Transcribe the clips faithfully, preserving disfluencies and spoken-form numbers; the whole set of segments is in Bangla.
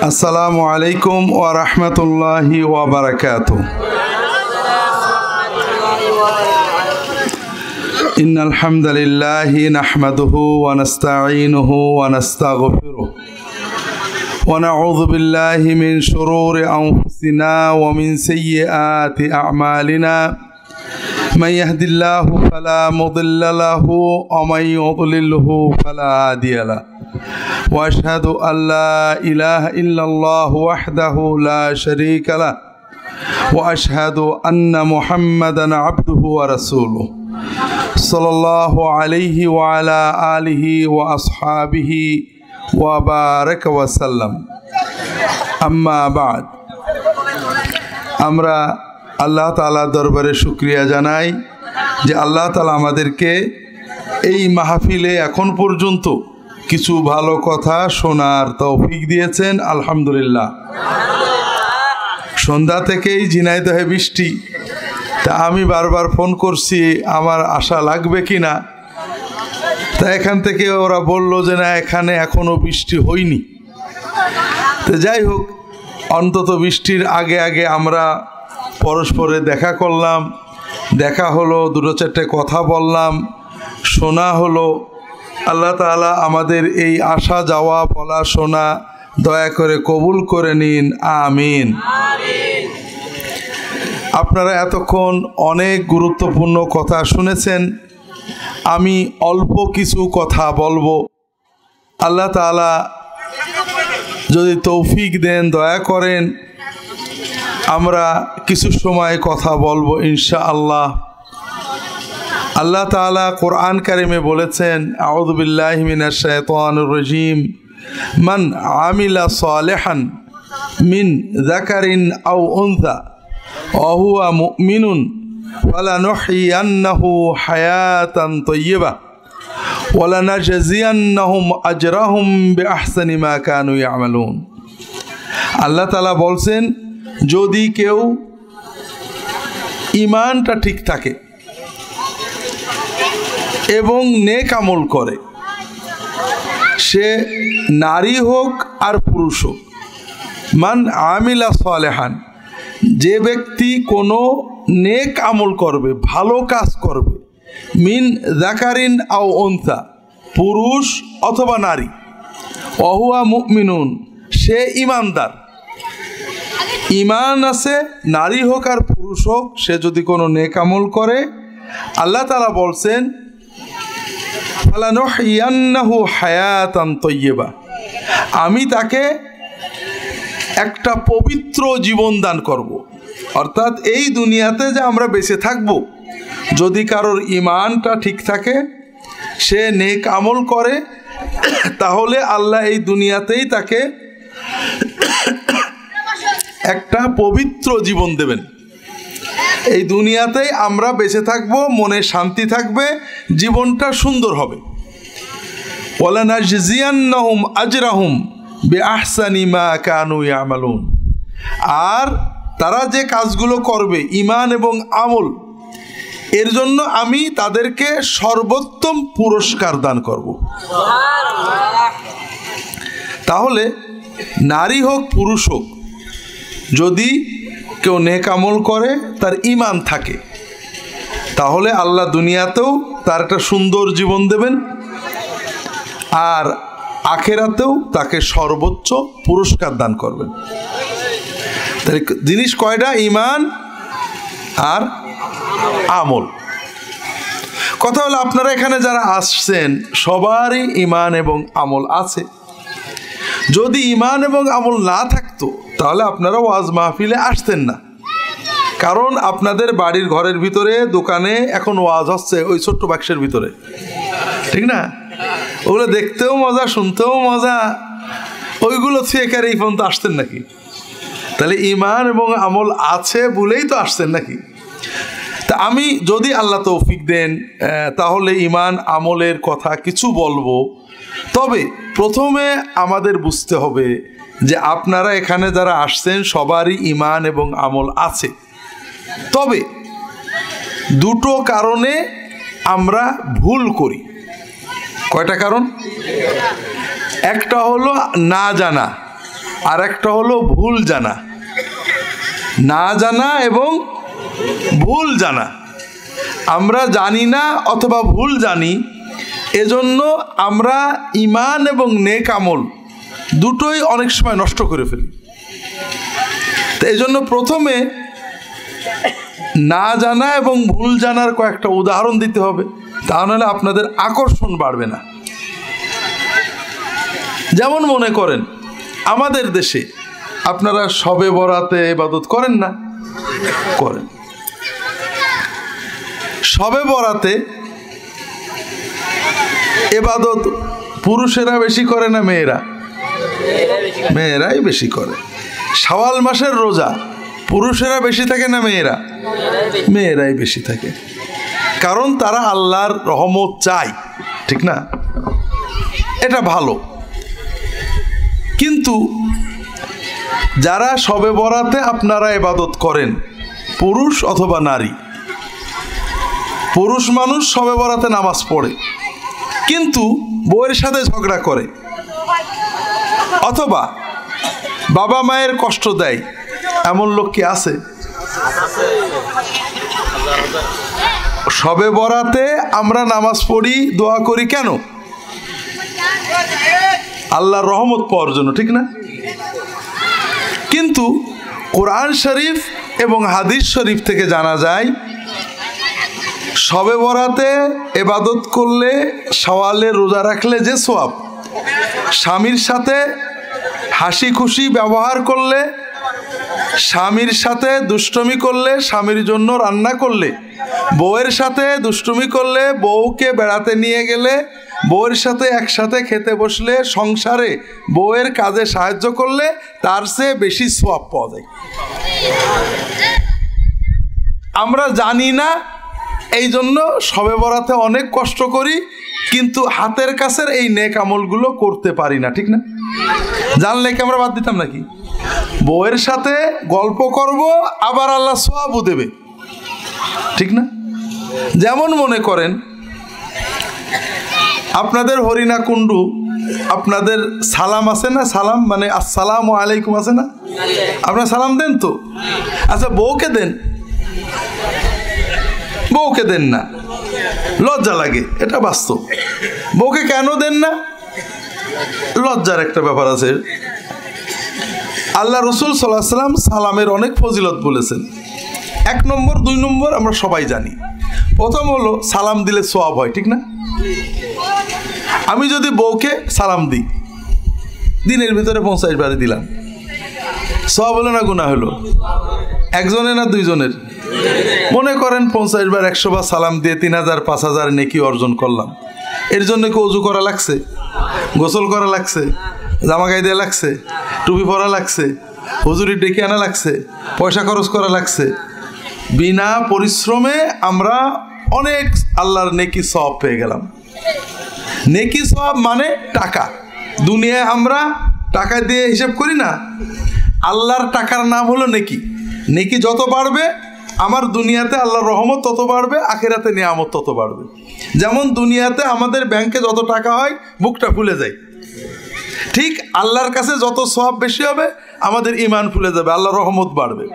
আসসালামু আলাইকুম ওয়া রাহমাতুল্লাহি ওয়া বারাকাতুহু। ইন্নাল হামদালিল্লাহি নাহমাদুহু ওয়া নাস্তাঈনুহু ওয়া নাস্তাগফিরুহু ওয়া নাউযু বিল্লাহি মিন শুরুরি আনফুসিনা ওয়া মিন সাইয়্যাতি আ'মালিনা মান ইয়াহদিল্লাহু ফালা মুদিল্লা লাহু ওয়া মান ইউদ্লিলহু ফালা হাদিয়া লাহু وأشهد أن لا إله إلا الله وحده لا شريك له وأشهد أن محمدا عبده ورسوله صلى الله عليه وعلى آله وأصحابه وبارك وسلم أما بعد আমরা আল্লাহ তাআলা দরবারে শুকরিয়া জানাই যে আল্লাহ তাআলা আমাদেরকে এই মাহফিলে এখন পর্যন্ত কিছু ভালো কথা শোনার তৌফিক দিয়েছেন। আলহামদুলিল্লাহ। সন্ধ্যা থেকেই ঝিনাইদহে বৃষ্টি, তা আমি বারবার ফোন করছি আমার আশা লাগবে কি না, তা এখান থেকে ওরা বলল যে না, এখানে এখনো বৃষ্টি হয়নি। তো যাই হোক, অন্তত বৃষ্টির আগে আগে আমরা পরস্পরে দেখা করলাম, দেখা হলো, দুটো চারটে কথা বললাম, শোনা হলো। আল্লাহ তাআলা আমাদের এই আসা যাওয়া বলা শোনা দয়া করে কবুল করে নিন, আমিন। আপনারা এতক্ষণ অনেক গুরুত্বপূর্ণ কথা শুনেছেন। আমি অল্প কিছু কথা বলবো। আল্লাহ তাআলা যদি তৌফিক দেন, দয়া করেন, আমরা কিছু সময় কথা বলবো ইনশাআল্লাহ। আল্লাহ তাআলা কোরআন কারিমে বলেছেন, আউযু বিল্লাহি মিনাশ শাইতানির রাজীম, মান আমিলা সালিহান মিন যাকারিন আও উনসা ওয়া হুয়া মুমিনুন ফালানুহইয়ান্নাহু হায়াতান তাইয়্যিবা ওয়া লানাজজিয়ান্নাহুম আজরাহুম বিআহসানি মা কানু ইয়ামালুন। আল্লাহ তাআলা বলছেন, যদি কেউ ঈমানটা ঠিক থাকে এবং নেক আমল করে, সে নারী হোক আর পুরুষ হোক, মান আমিলা সালেহান, যে ব্যক্তি কোনো নেক আমল করবে, ভালো কাজ করবে, মিন যাকারিন আও উনসা, পুরুষ অথবা নারী, ওয়াহুয়া মুমিনুন, সে ঈমানদার, ঈমান আছে, নারী হোক আর পুরুষ হোক, সে যদি কোনো নেক আমল করে, আল্লাহ তাআলা বলছেন ফালানুহইয়ান্নাহু হায়াতান তাইয়্যিবা, আমি তাকে একটা পবিত্র জীবন দান করব। অর্থাৎ এই দুনিয়াতে যে আমরা বেঁচে থাকব, যদি কারোর ঈমানটা ঠিক থাকে, সে নেক আমল করে, তাহলে আল্লাহ এই দুনিয়াতেই তাকে একটা পবিত্র জীবন দেবেন। এই দুনিয়াতেই আমরা বেঁচে থাকবো, মনে শান্তি থাকবে, জীবনটা সুন্দর হবে। ওয়ালানাজজিয়ান্নাহুম আজরাহুম বিআহসানি মা কানু ইয়ামালুন, আর তারা যে কাজগুলো করবে ঈমান এবং আমল, এর জন্য আমি তাদেরকে সর্বোত্তম পুরস্কার দান করব। তাহলে নারী হোক পুরুষ হোক, যদি কেউ নেক আমল করে, তার ঈমান থাকে, তাহলে আল্লাহ দুনিয়াতেও তার একটা সুন্দর জীবন দেবেন, আর আখিরাতেও তাকে সর্বোচ্চ পুরস্কার দান করবেন। তাহলে জিনিস কয়টা? ঈমান আর আমল। কথা হলো, আপনারা এখানে যারা আসছেন সবারই ঈমান এবং আমল আছে। যদি ঈমান এবং আমল না থাকতো, তাহলে আপনারা ওয়াজ মাহফিলে আসতেন না। কারণ আপনাদের বাড়ির ঘরের ভিতরে, দোকানে এখন ওয়াজ হচ্ছে ওই ছোট্ট বাক্সের ভিতরে, ঠিক না? ওগুলো দেখতেও মজা, শুনতেও মজা, ওইগুলো থেকে আর এই পর্যন্ত আসতেন নাকি? তাহলে ঈমান এবং আমল আছে বলেই তো আসতেন নাকি? তা আমি, যদি আল্লাহ তৌফিক দেন, তাহলে ঈমান আমলের কথা কিছু বলবো। তবে প্রথমে আমাদের বুঝতে হবে যে আপনারা এখানে যারা আসছেন সবারই ঈমান এবং আমল আছে। তবে দুটো কারণে আমরা ভুল করি। কয়টা কারণ? একটা হলো না জানা, আর একটা হলো ভুল জানা। না জানা এবং ভুল জানা। আমরা জানি না অথবা ভুল জানি, এজন্য আমরা ঈমান এবং নেক আমল দুটোই অনেক সময় নষ্ট করে ফেলি। তো এই জন্য প্রথমে না জানা এবং ভুল জানার কয়েকটা উদাহরণ দিতে হবে, তা নাহলে আপনাদের আকর্ষণ বাড়বে না। যেমন মনে করেন আমাদের দেশে আপনারা শবে বরাতে ইবাদত করেন না? করেন। শবে বরাতে ইবাদত পুরুষেরা বেশি করে না মেয়েরা? মেয়েরাই বেশি করে। শাওয়াল মাসের রোজা পুরুষেরা বেশি থাকে না মেয়েরা? মেয়েরাই বেশি থাকে, কারণ তারা আল্লাহর রহমত চায়, ঠিক না? এটা ভালো। কিন্তু যারা শবে বরাতে আপনারা ইবাদত করেন, পুরুষ অথবা নারী, পুরুষ মানুষ শবে বরাতে নামাজ পড়ে কিন্তু বউয়ের সাথে ঝগড়া করে, অথবা বাবা মায়ের কষ্ট দেয়, এমন লোক কি আছে? শবে বরাতে আমরা নামাজ পড়ি, দোয়া করি কেন? আল্লাহর রহমত পাওয়ার জন্য, ঠিক না? কিন্তু কোরআন শরীফ এবং হাদিস শরীফ থেকে জানা যায় শবে বরাতে ইবাদত করলে, শাওয়ালে রোজা রাখলে যে সওয়াব, স্বামীর সাথে হাসি খুশি ব্যবহার করলে, স্বামীর সাথে দুষ্টুমি করলে, স্বামীর জন্য রান্না করলে, বউয়ের সাথে দুষ্টুমি করলে, বউকে বেড়াতে নিয়ে গেলে, বউয়ের সাথে একসাথে খেতে বসলে, সংসারে বউয়ের কাজে সাহায্য করলে তার চেয়ে বেশি সওয়াব পাওয়া যায়। আমরা জানি না, এই জন্য শবে বরাতে অনেক কষ্ট করি, কিন্তু হাতের কাছের এই নেক আমলগুলো করতে পারি না, ঠিক না? জানলে কি আমরা বাদ দিতাম নাকি? বউয়ের সাথে গল্প করব, আবার আল্লাহ সওয়াবও দেবে, ঠিক না? যেমন মনে করেন আপনাদের হরিণা কুণ্ডু, আপনাদের সালাম আছে না? সালাম মানে আসসালামু আলাইকুম আছে না? আপনারা সালাম দেন তো? আচ্ছা, বউকে দেন? বউকে দেন না, লজ্জা লাগে, এটা বাস্তব। বউকে কেন দেন না? লজ্জার একটা ব্যাপার আছে। আল্লাহ রসুল সাল্লাল্লাহু আলাইহি ওয়াসাল্লাম সালামের অনেক ফজিলত বলেছেন। এক নম্বর, দুই নম্বর আমরা সবাই জানি। প্রথম হলো সালাম দিলে সওয়াব হয়, ঠিক না? আমি যদি বউকে সালাম দিই, দিনের ভিতরে পঞ্চাশ বারে দিলাম, সওয়াব হলো না গুনাহ হলো? একজনের না দুইজনের? মনে করেন পঞ্চাশ বার একশো বার সালাম দিয়ে তিন হাজার পাঁচ হাজার নেকি অর্জন করলাম। এর জন্য কি ওযু করা লাগছে? গোসল করা লাগছে? জামা গায়ে দেওয়া লাগছে? টুপি পরা লাগছে? হুজুরি ডেকে আনা লাগছে? পয়সা খরচ করা লাগছে? বিনা পরিশ্রমে আমরা অনেক আল্লাহর নেকি সওয়াব পেয়ে গেলাম। নেকি সওয়াব মানে টাকা। দুনিয়ায় আমরা টাকা দিয়ে হিসাব করি না, আল্লাহর টাকার নাম হলো নেকি। নেকি যত বাড়বে আমার দুনিয়াতে আল্লাহর রহমত তত বাড়বে, আখিরাতে নিয়ামত তত বাড়বে। যেমন দুনিয়াতে আমাদের ব্যাংকে যত টাকা হয় বুকটা ফুলে যায়, ঠিক আল্লাহর কাছে যত সওয়াব বেশি হবে আমাদের ঈমান ফুলে যাবে, আল্লাহর রহমত বাড়বে।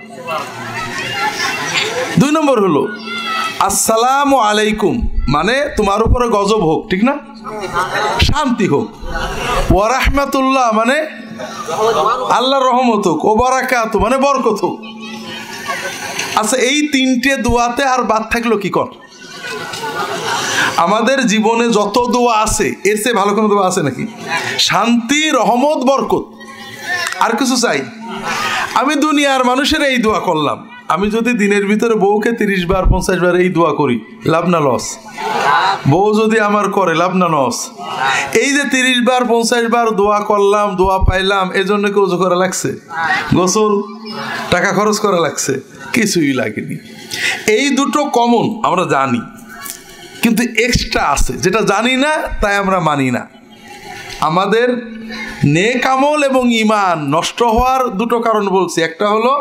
দুই নম্বর হলো আসসালামু আলাইকুম, মানে তোমার উপরে গজব হোক, ঠিক না? শান্তি হোক। ওয়া রাহমাতুল্লাহ মানে আল্লাহর রহমত হোক। ও বারাকাতু মানে বরকত হোক। আচ্ছা, এই তিনটে দোয়াতে আর বাদ থাকলো কি কর? আমাদের জীবনে যত দোয়া আছে এর চেয়ে ভালো কোনো দোয়া আছে নাকি? শান্তি, রহমত, বরকত, আর কিছু চাই? আমি দুনিয়ার মানুষের এই দোয়া করলাম, আমি যদি দিনের ভিতরে বউকে তিরিশ বার পঞ্চাশ বার এই দোয়া করি, লাভ না লস? বউ যদি আমার করে, লাভ না লস? এই যে তিরিশ বার পঞ্চাশ বার দোয়া করলাম, দোয়া পাইলাম, এজন্য কি ওযু করা লাগছে? গোসল, টাকা খরচ করা লাগছে? কিছুই লাগেনি। এই দুটো কমন আমরা জানি, কিন্তু এক্সট্রা আছে যেটা জানি না, তাই আমরা মানি না। আমাদের নেক আমল এবং ঈমান নষ্ট হওয়ার দুটো কারণ বলছি। একটা হলো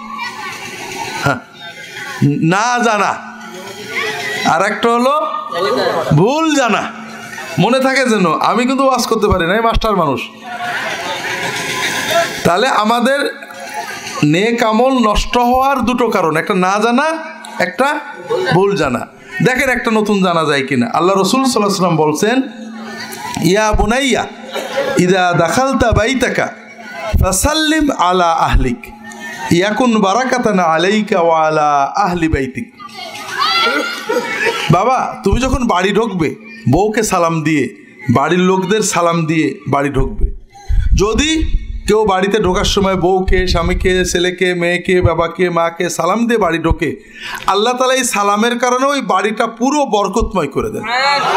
না জানা, আর একটা হলো ভুল জানা। মনে থাকে যেন, আমি কিন্তু ওয়াজ করতে পারি না, মাস্টার মানুষ। তাহলে আমাদের নেক আমল নষ্ট হওয়ার দুটো কারণ, একটা না জানা, একটা ভুল জানা। দেখেন একটা নতুন জানা যায় কিনা। আল্লাহ রসুল সাল্লাল্লাহু আলাইহি ওয়াসাল্লাম বলছেন, ইয়া বুনাইয়া ইদা দাখালতা বাইতাকা ফাসাল্লিম আলা আহলিক ইয়াকুন বারাকাতান আলাইকা ওয়া আলা আহলি বাইতিক। বাবা, তুমি যখন বাড়ি ঢুকবে বউকে সালাম দিয়ে, বাড়ির লোকদের সালাম দিয়ে বাড়ি ঢুকবে। যদি কেউ বাড়িতে ঢোকার সময় বউকে, স্বামীকে, ছেলেকে, মেয়েকে, বাবাকে, মাকে সালাম দিয়ে বাড়ি ঢোকে, আল্লাহ তাআলা এই সালামের কারণে ওই বাড়িটা পুরো বরকতময় করে দেন।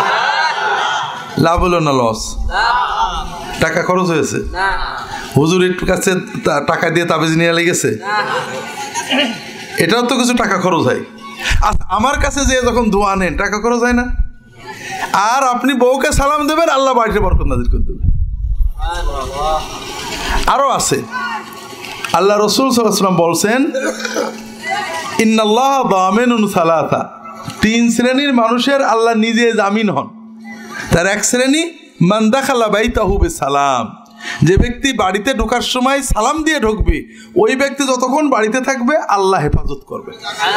লাভ হলো না লস? টাকা খরচ হয়েছে? হুজুরের কাছে টাকা দিয়ে তাবিজ নিয়ে লেগেছে? এটাও তো কিছু টাকা খরচ হয়। আচ্ছা, আমার কাছে যে যখন দোয়া নেন টাকা খরচ হয় না? আর আপনি বউকে সালাম দেবেন, আল্লাহ বাড়িতে বরকত নাযিল করে দেবেন। আরো আছে, আল্লাহ রসুল সাল্লাল্লাহু আলাইহি ওয়াসাল্লাম বলছেন, ইন্নাল্লাহ দামিনুন সালাসা, তিন শ্রেণীর মানুষের আল্লাহ নিজে জামিন হন। তার এক শ্রেণী মান দাখালা বাইতাহু বিসালাম, যে ব্যক্তি বাড়িতে ঢোকার সময় সালাম দিয়ে ঢুকবে, ওই ব্যক্তি যতক্ষণ বাড়িতে থাকবে আল্লাহ হেফাজত করবে।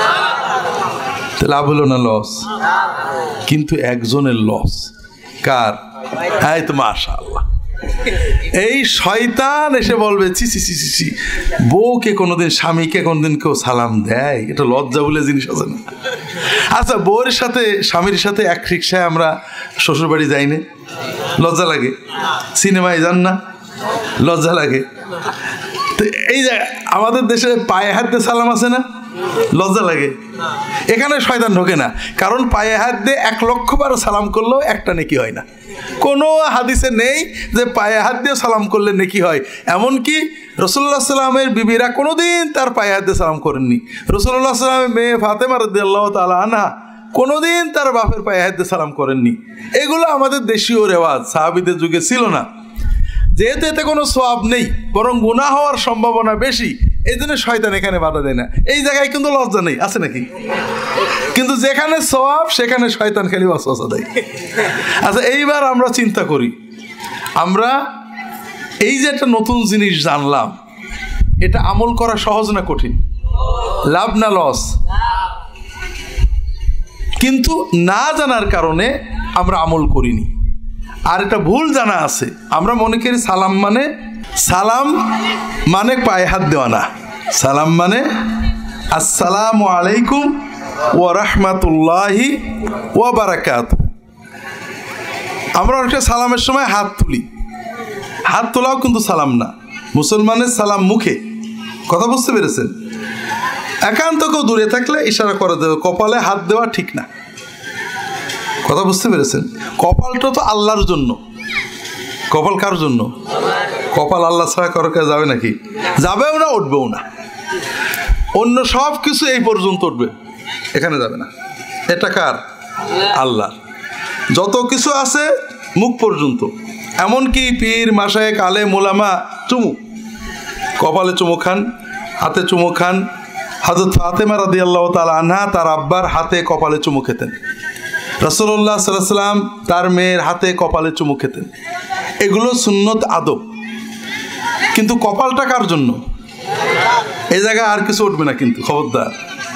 লাভ হলো না লস? কিন্তু একজনের লস। কার? এই তো মাশাআল্লাহ, এই শয়তান এসে বলবে, ছি ছি ছি ছি, বউকে কোনোদিন, স্বামীকে কোনোদিন কেউ সালাম দেয়? এটা লজ্জা বলে জিনিস আছে না? আচ্ছা, বউয়ের সাথে, স্বামীর সাথে এক রিক্সায় আমরা শ্বশুর বাড়ি যাই না? লজ্জা লাগে? সিনেমায় যান না? লজ্জা লাগে? তো এই যে আমাদের দেশে পায়ে হাত দিয়ে সালাম আছে না? লজ্জা লাগে? এখানে শয়তান ঢোকে না, কারণ পায়ে হাত দিয়ে এক লক্ষ বার সালাম করলেও একটা নেকি হয় না। কোনো হাদিসে নেই যে পায়ে হাত দিয়ে সালাম করলে নেকি হয়। এমনকি রাসূলুল্লাহ সাল্লামের বিবিরা কোনোদিন তার পায়ে হাত দিয়ে সালাম করেননি। রাসূলুল্লাহ সাল্লামের মেয়ে ফাতেমা রাদিয়াল্লাহু তাআলা আনহা কোনোদিন তার বাপের পায়ে হাত দিয়ে সালাম করেননি। এগুলো আমাদের দেশীয় রেওয়াজ, সাহাবীদের যুগে ছিল না। যেহেতু এতে কোনো সওয়াব নেই, বরং গুনাহ হওয়ার সম্ভাবনা বেশি, এই জন্য শয়তান এখানে বাধা দেয় না। এই জায়গায় কিন্তু লজ্জা নেই, আছে নাকি? কিন্তু যেখানে সওয়াব সেখানে শয়তান খালি ওয়াসওয়াসা দেয়। আচ্ছা, এইবার আমরা চিন্তা করি, আমরা এই যে একটা নতুন জিনিস জানলাম, এটা আমল করা সহজ না কঠিন? লাভ না লস? কিন্তু না জানার কারণে আমরা আমল করিনি। আর এটা ভুল জানা আছে, আমরা মনে করি সালাম মানে, সালাম মানে পায়ে হাত দেওয়া না। সালাম মানে আসসালামু আলাইকুম ওয়া রাহমাতুল্লাহি ওয়া বারাকাতুহু। আমরা অনেকটা সালামের সময় হাত তুলি, হাত তোলাও কিন্তু সালাম না। মুসলমানের সালাম মুখে। কথা বুঝতে পেরেছেন? একান্ত কেউ দূরে থাকলে ইশারা করে দেবে, কপালে হাত দেওয়া ঠিক না। কথা বুঝতে পেরেছেন? কপালটা তো আল্লাহর জন্য। কপাল কার জন্য? কপাল আল্লাহ ছাড়া কারো কাছে যাবে নাকি? যাবেও না, উঠবেও না। অন্য সব কিছু এই পর্যন্ত উঠবে, এখানে যাবে না। এটা কার? আল্লাহ। যত কিছু আছে মুখ পর্যন্ত। এমনকি পীর, মাশায়েখ, আলেম, উলামা চুমু, কপালে চুমু খান, হাতে চুমু খান। হযরত ফাতেমা রাদিয়াল্লাহু তাআলা আনহা তার আব্বার হাতে কপালে চুমু খেতেন। রাসূলুল্লাহ সাল্লাল্লাহু আলাইহি ওয়াসাল্লাম তার মেয়ের হাতে কপালে চুমু খেতেন। এগুলো সুন্নত, আদব। কিন্তু কপালটা কার জন্য? এই জায়গায় আর কিছু উঠবে না কিন্তু, খবরদার।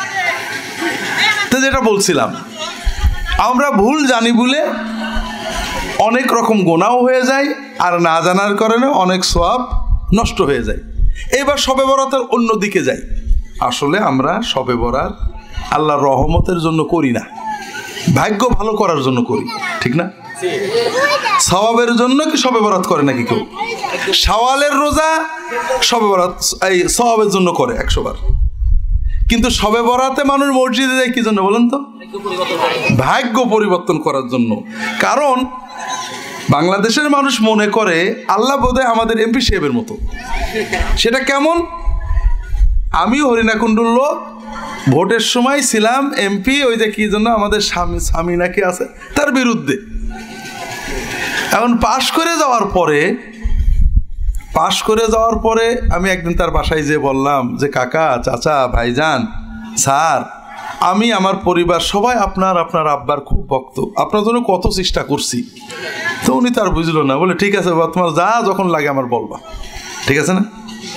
তো যেটা বলছিলাম, আমরা ভুল জানি বলে অনেক রকম গুনাহ হয়ে যায়, আর না জানার কারণে অনেক সওয়াব নষ্ট হয়ে যায়। এবার শবে বরাতের অন্য দিকে যাই। আসলে আমরা শবে বরাত আল্লাহর রহমতের জন্য করি না, ভাগ্য ভালো করার জন্য করি, ঠিক না? সওয়াবের জন্য কি শবে বরাত করে নাকি কেউ? শাওয়ালের রোজা শবে বরাত এই সওয়াবের জন্য করে একশো বার। কিন্তু শবে বরাতে মানুষ মসজিদে যায় কি জন্য বলেন তো? ভাগ্য পরিবর্তন করার জন্য। কারণ বাংলাদেশের মানুষ মনে করে আল্লাহ বোধহয় আমাদের এমপি সাহেবের মতো। সেটা কেমন? আমি হরিণাকুণ্ডুর লোক, ভোটের সময় ছিলাম এমপি, ওই যে কি জন্য আমাদের স্বামী স্বামী নাকি আছে তার বিরুদ্ধে। এখন পাশ করে যাওয়ার পরে পাশ করে যাওয়ার পরে আমি একদিন তার বাসায় যেয়ে বললাম যে, কাকা, চাচা, ভাইজান, স্যার, আমি আমার পরিবার সবাই আপনার আপনার আব্বার খুব ভক্ত, আপনার জন্য কত চেষ্টা করছি। তো উনি তার বুঝলো না, বলে ঠিক আছে, তোমার যা যখন লাগে আমার বলবা, ঠিক আছে না?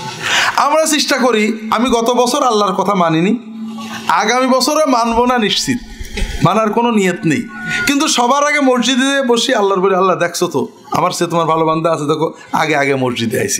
আমরা চেষ্টা করি, আমি গত বছর আল্লাহর কথা মানিনি, আগামী বছরে মানবো না নিশ্চিত, মানার কোনো নিয়ত নেই, কিন্তু সবার আগে মসজিদে বসে আল্লাহর বলি, আল্লাহ দেখছো তো আমার সে তোমার ভালো বান্দা আছে, দেখো আগে আগে মসজিদে আইছি।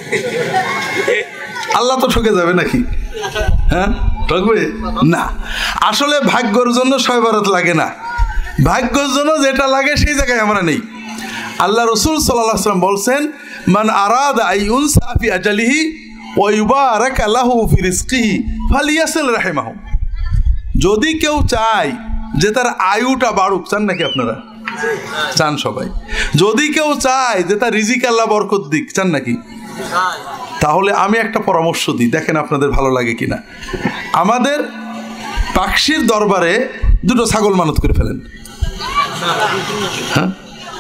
আল্লাহ তো ঠকে যাবে নাকি? হ্যাঁ, ঠকবে না। আসলে ভাগ্যর জন্য ছয় বরাত লাগে না, ভাগ্যর জন্য যেটা লাগে সেই জায়গায় আমরা নেই। আল্লাহ রসুল সাল্লাল্লাহু আলাইহি ওয়াসাল্লাম বলছেন, মান আরাদা আইয়ুনসা ফি আজালিহি ওয়া ইউবারাকা লাহু ফি রিজকিহি ফালিয়াসিল রাহিমাহু। যদি কেউ চায় যে তার আয়ুটা বাড়ুক, চান নাকি আপনারা? চান সবাই। যদি কেউ চায় যে তার রিজিক আল্লাহ বরকত দিক, চান নাকি? তাহলে আমি একটা পরামর্শ দিই, দেখেন আপনাদের ভালো লাগে কিনা। আমাদের পাকশির দরবারে দুটো ছাগল মানত করে ফেলেন। হ্যাঁ,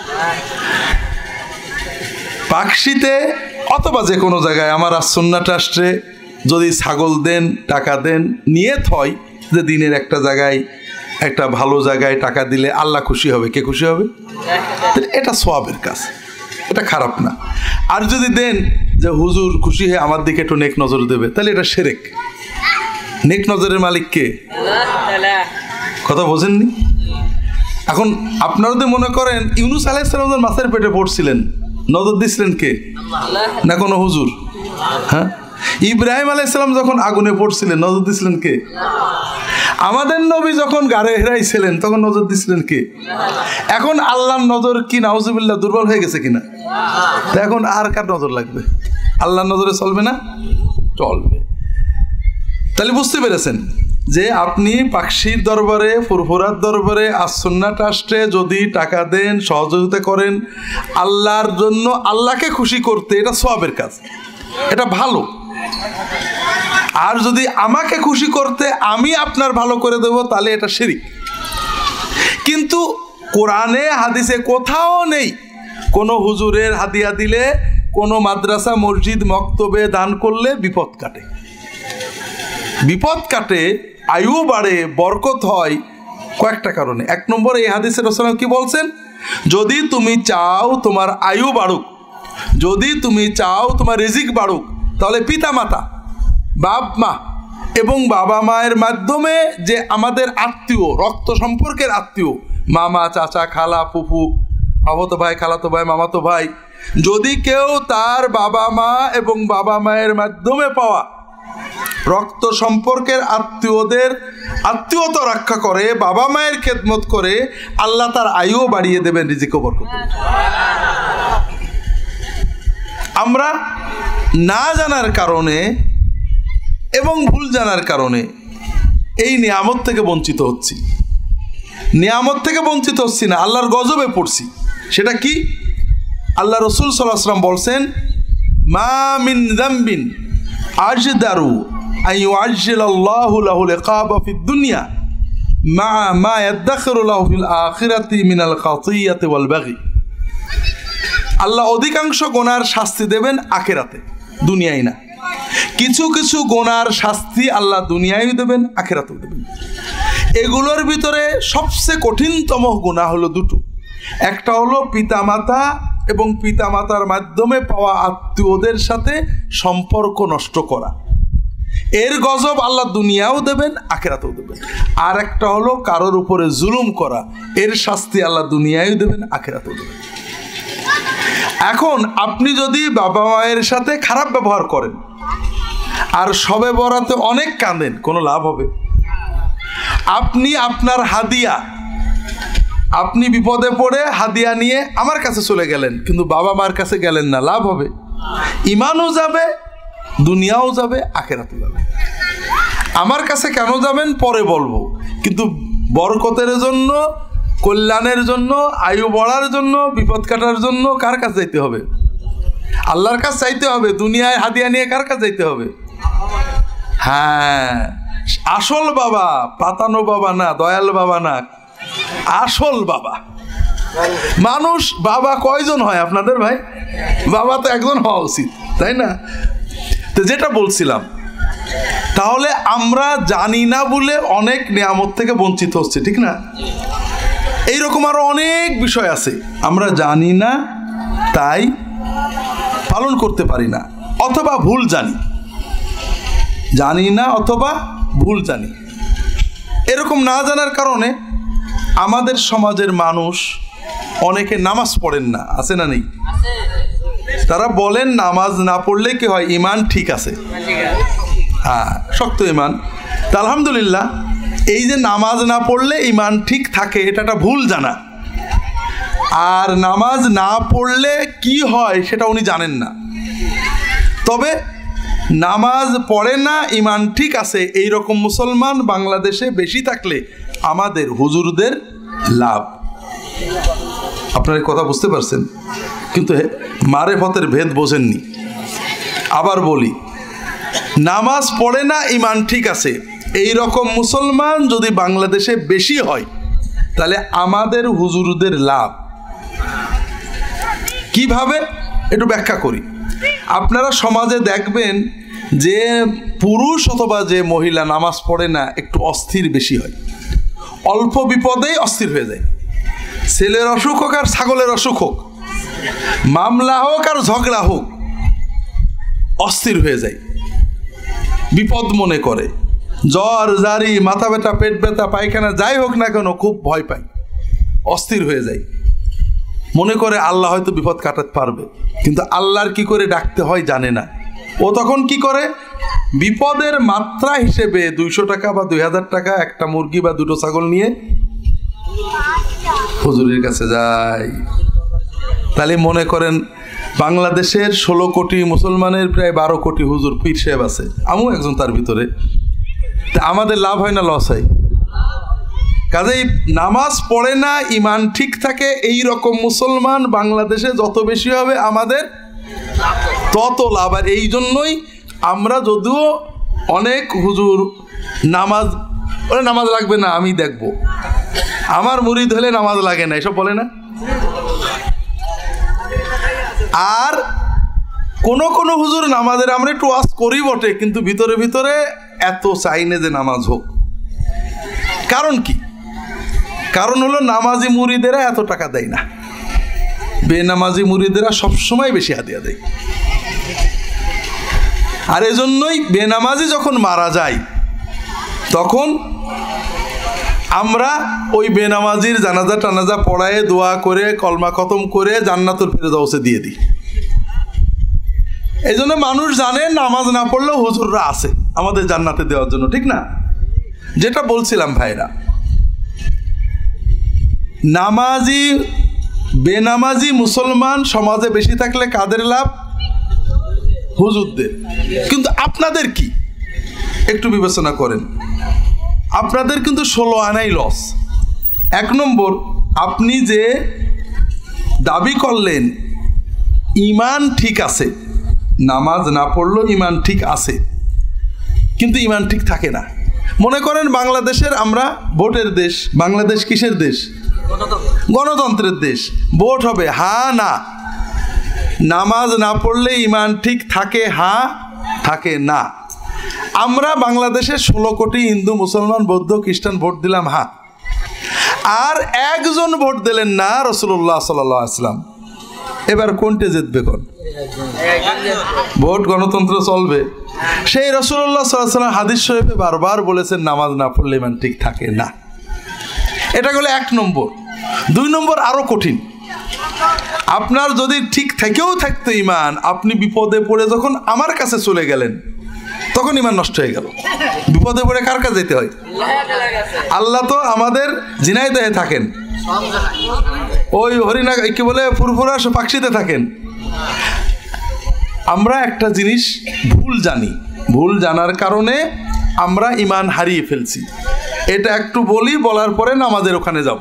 পাকশিতে অথবা যে কোনো জায়গায় আমার আসন্না ট্রাস্টে যদি ছাগল দেন, টাকা দেন, নিয়ে থয় যে দিনের একটা জায়গায়, একটা ভালো জায়গায় টাকা দিলে আল্লাহ খুশি হবে। কে খুশি হবে? এটা সওয়াবের কাজ, এটা খারাপ না। আর যদি দেন যে হুজুর খুশি হয়ে আমার দিকে একটু নেক নজর দেবে, তাহলে এটা শিরক। নেক নজরের মালিক কে? কথা বোঝেননি? এখন আপনারা যদি মনে করেন ইউনুস আলাইহিস সালাম মাছের পেটে পড়ছিলেন, নজর দিছিলেন কে? না কোনো হুজুর। হ্যাঁ, ইব্রাহিম আলাইহিস সালাম যখন আগুনে পড়ছিলেন, নজর দিছিলেন কে? আমাদের নবী যখন গাড়ে হেরাইছিলেন তখন নজর দিছিলেন কে? এখন আল্লাহর নজর কি নাউজুবিল্লাহ দুর্বল হয়ে গেছে কিনা? এখন আর কার নজর লাগবে? আল্লাহর নজরে চলবে না? চলবে। তাহলে বুঝতে পেরেছেন যে আপনি পাকশির দরবারে, ফুরফুরার দরবারে, আসন্না ট্রাস্টে যদি টাকা দেন, সহযোগিতা করেন আল্লাহর জন্য, আল্লাহকে খুশি করতে, এটা সওয়াবের কাজ, এটা ভালো। আর যদি আমাকে খুশি করতে আমি আপনার ভালো করে দেব, তাহলে এটা শিরক। কিন্তু কোরআনে হাদিসে কোথাও নেই কোনো হুজুরের হাদিয়া দিলে, কোনো মাদ্রাসা মসজিদ মক্তবে দান করলে বিপদ কাটে। বিপদ কাটে, আয়ু বাড়ে, বরকত হয় কয়েকটা কারণে। এক নম্বরে এই হাদিসে রাসূলুল্লাহ কি বলছেন? যদি তুমি চাও তোমার আয়ু বাড়ুক, যদি তুমি চাও তোমার রিজিক বাড়ুক, তাহলে পিতা মাতা, বাপ মা এবং বাবা মায়ের মাধ্যমে যে আমাদের আত্মীয়, রক্ত সম্পর্কের আত্মীয়, মামা, চাচা, খালা, ফুফু, মামাতো ভাই, খালাতো ভাই, মামাতো ভাই, যদি কেউ তার বাবা মা এবং বাবা মায়ের মাধ্যমে পাওয়া রক্ত সম্পর্কের আত্মীয়দের আত্মীয়তা রক্ষা করে, বাবা মায়ের খেদমত করে, আল্লাহ তার আয়ু বাড়িয়ে দেবেন, রিজিকও বরকত দেবেন। আমরা না জানার কারণে এবং ভুল জানার কারণে এই নিয়ামত থেকে বঞ্চিত হচ্ছি। নিয়ামত থেকে বঞ্চিত হচ্ছি না, আল্লাহর গজবে পড়ছি। সেটা কি? আল্লাহ রসুল সাল্লাল্লাহু আলাইহি ওয়াসাল্লাম বলছেন, মা মিন যামবিন আজদারু আন ইউআজ্জিলাল্লাহু লাহুল ইকাবা ফিদ দুনিয়া মা মা ইয়াদখিরু লাহু ফিল আখিরাতি মিনাল খাতিয়াতি ওয়াল বাগি। আল্লাহ অধিকাংশ গুনার শাস্তি দেবেন আখিরাতে, দুনিয়ায় না। কিছু কিছু গুনার শাস্তি আল্লাহ দুনিয়ায় দেবেন, আখিরাতেও দেবেন। এগুলোর ভিতরে সবচেয়ে কঠিনতম গুনাহ হলো দুটো। একটা হলো পিতামাতা এবং পিতামাতার মাধ্যমে পাওয়া আত্মীয়দের সাথে সম্পর্ক নষ্ট করা। এর গজব আল্লাহ দুনিয়াও দেবেন, আখিরাতেও দেবেন। আর একটা হলো কারোর উপরে জুলুম করা, এর শাস্তি আল্লাহ দুনিয়ায়ও দেবেন, আখিরাতেও দেবেন। এখন আপনি যদি বাবা মায়ের সাথে খারাপ ব্যবহার করেন আর সবে বরাতে অনেক কাঁদেন, কোনো লাভ হবে? আপনি আপনার হাদিয়া, আপনি বিপদে পড়ে হাদিয়া নিয়ে আমার কাছে চলে গেলেন, কিন্তু বাবা মার কাছে গেলেন না, লাভ হবে? ইমানও যাবে, দুনিয়াও যাবে, আখিরাতও যাবে। আমার কাছে কেন যাবেন পরে বলবো, কিন্তু বরকতের জন্য, কল্যাণের জন্য, আয়ু বাড়ার জন্য, বিপদ কাটার জন্য কার কাছে যাইতে হবে? আল্লাহর কাছে চাইতে হবে। দুনিয়ায় হাদিয়া নিয়ে কার কাছে যাইতে হবে? হ্যাঁ, আসল বাবা, পাতানো বাবা না, দয়াল বাবা না, আসল বাবা। মানুষ বাবা কয়জন হয় আপনাদের ভাই? বাবা তো একজন হওয়া উচিত, তাই না? তো যেটা বলছিলাম, তাহলে আমরা জানি না বলে অনেক নিয়ামত থেকে বঞ্চিত হচ্ছে, ঠিক না? এইরকম আরো অনেক বিষয় আছে, আমরা জানি না তাই পালন করতে পারি না, অথবা ভুল জানি। জানি না অথবা ভুল জানি। এরকম না জানার কারণে আমাদের সমাজের মানুষ অনেকে নামাজ পড়েন না, আছে না নেই? তারা বলেন নামাজ না পড়লে কি হয়, ইমান ঠিক আছে। হ্যাঁ, শক্ত ইমান। তা আলহামদুলিল্লাহ, এই যে নামাজ না পড়লে ইমান ঠিক থাকে, এটা একটা ভুল জানা। আর নামাজ না পড়লে কি হয় সেটা উনি জানেন না। তবে নামাজ পড়ে না, ইমান ঠিক আছে, এই রকম মুসলমান বাংলাদেশে বেশি থাকলে আমাদের হুজুরদের লাভ। আপনারা কথা বুঝতে পারছেন? কিন্তু মারেফতের ভেদ বোঝেননি। আবার বলি, নামাজ পড়ে না, ইমান ঠিক আছে, এই রকম মুসলমান যদি বাংলাদেশে বেশি হয় তাহলে আমাদের হুজুরদের লাভ। কিভাবে একটু ব্যাখ্যা করি। আপনারা সমাজে দেখবেন যে পুরুষ অথবা যে মহিলা নামাজ পড়ে না একটু অস্থির বেশি হয়, অল্প বিপদেই অস্থির হয়ে যায়। ছেলের অসুখ হোক আর ছাগলের অসুখ হোক, মামলা হোক আর ঝগড়া হোক, অস্থির হয়ে যায়, বিপদ মনে করে। জ্বর জারি, মাথা ব্যথা, পেট ব্যথা, পায়খানা যাই হোক না কেন খুব ভয় পায়, অস্থির হয়ে যায়, মনে করে আল্লাহ হয়তো বিপদ কাটাতে পারবে, কিন্তু আল্লাহর কি করে ডাকতে হয় জানে না। ও তখন কি করে, বিপদের মাত্রা হিসেবে দুইশো টাকা বা দুই হাজার টাকা একটা মুরগি বা দুটো ছাগল নিয়ে হুজুরের কাছে যায়। তাহলে মনে করেন বাংলাদেশের ষোলো কোটি মুসলমানের প্রায় বারো কোটি হুজুর পীর সাহেব আছে, আমিও একজন তার ভিতরে। তা আমাদের লাভ হয় না লস হয়? কাজেই নামাজ পড়ে না, ইমান ঠিক থাকে, এই রকম মুসলমান বাংলাদেশে যত বেশি হবে আমাদের তত লাভ। আর এই জন্যই আমরা যদিও অনেক হুজুর নামাজ ওরা নামাজ লাগবে না, আমি দেখব, আমার মুরিদ হলে নামাজ লাগে না, এসব বলে না। আর কোন কোন হুজুর নামাজের আমরা একটু ওয়াজ করি বটে, কিন্তু ভিতরে ভিতরে এত চাই না যে নামাজ হোক। কারণ কি? কারণ হলো নামাজি মুরিদেরা এত টাকা দেয় না, বেনামাজি মুরিদেরা সবসময় বেশি হাদিয়া দেয়। আর এজন্যই বেনামাজি যখন মারা যায় তখন আমরা ওই বেনামাজির জানাজা টানাজা পড়ায় দোয়া করে কলমা খতম করে জান্নাতুল ফেরদাউসে দিয়ে দিই। এই জন্য মানুষ জানে নামাজ না পড়লেও হুজুররা আছে আমাদের জান্নাতে দেওয়ার জন্য, ঠিক না? যেটা বলছিলাম ভাইরা, নামাজি বেনামাজি মুসলমান সমাজে বেশি থাকলে কাদের লাভ? হুজুরদের। কিন্তু আপনাদের কি একটু বিবেচনা করেন, আপনাদের কিন্তু ষোলো আনাই লস। এক নম্বর, আপনি যে দাবি করলেন ইমান ঠিক আছে, নামাজ না পড়লেও ইমান ঠিক আছে, কিন্তু ইমান ঠিক থাকে না। মনে করেন বাংলাদেশের আমরা ভোটের দেশ, বাংলাদেশ কিসের দেশ? গণতন্ত্রের দেশ। ভোট হবে হা না, নামাজ না পড়লে ইমান ঠিক থাকে হা, থাকে না। আমরা বাংলাদেশের ষোলো কোটি হিন্দু মুসলমান বৌদ্ধ খ্রিস্টান ভোট দিলাম হা, আর একজন ভোট দিলেন না রাসূলুল্লাহ সাল্লাল্লাহু আলাইহি ওয়াসাল্লাম। এবার কোনটা জিতবে? কোন ভোট গণতন্ত্র চলবে? সেই রাসূলুল্লাহ সাল্লাল্লাহু আলাইহি ওয়াসাল্লাম হাদিস শরীফে বারবার বলেছেন নামাজ না পড়লে ইমান ঠিক থাকে না। এটা হলো এক নম্বর। দুই নম্বর আরো কঠিন। আপনার যদি ঠিক থেকেও থাকতো ইমান, আপনি বিপদে পড়ে যখন আমার কাছে চলে গেলেন তখন ইমান নষ্ট হয়ে গেল। বিপদে পড়ে কার কাছে যেতে হয়? আল্লাহ তো আমাদের ঝিনাইদহে থাকেন, ওই হরিণা কি বলে ফুরফুরা পাকশিতে থাকেন। আমরা একটা জিনিস ভুল জানি, ভুল জানার কারণে আমরা ইমান হারিয়ে ফেলছি। এটা একটু বলি, বলার পরে নামাজের ওখানে যাব।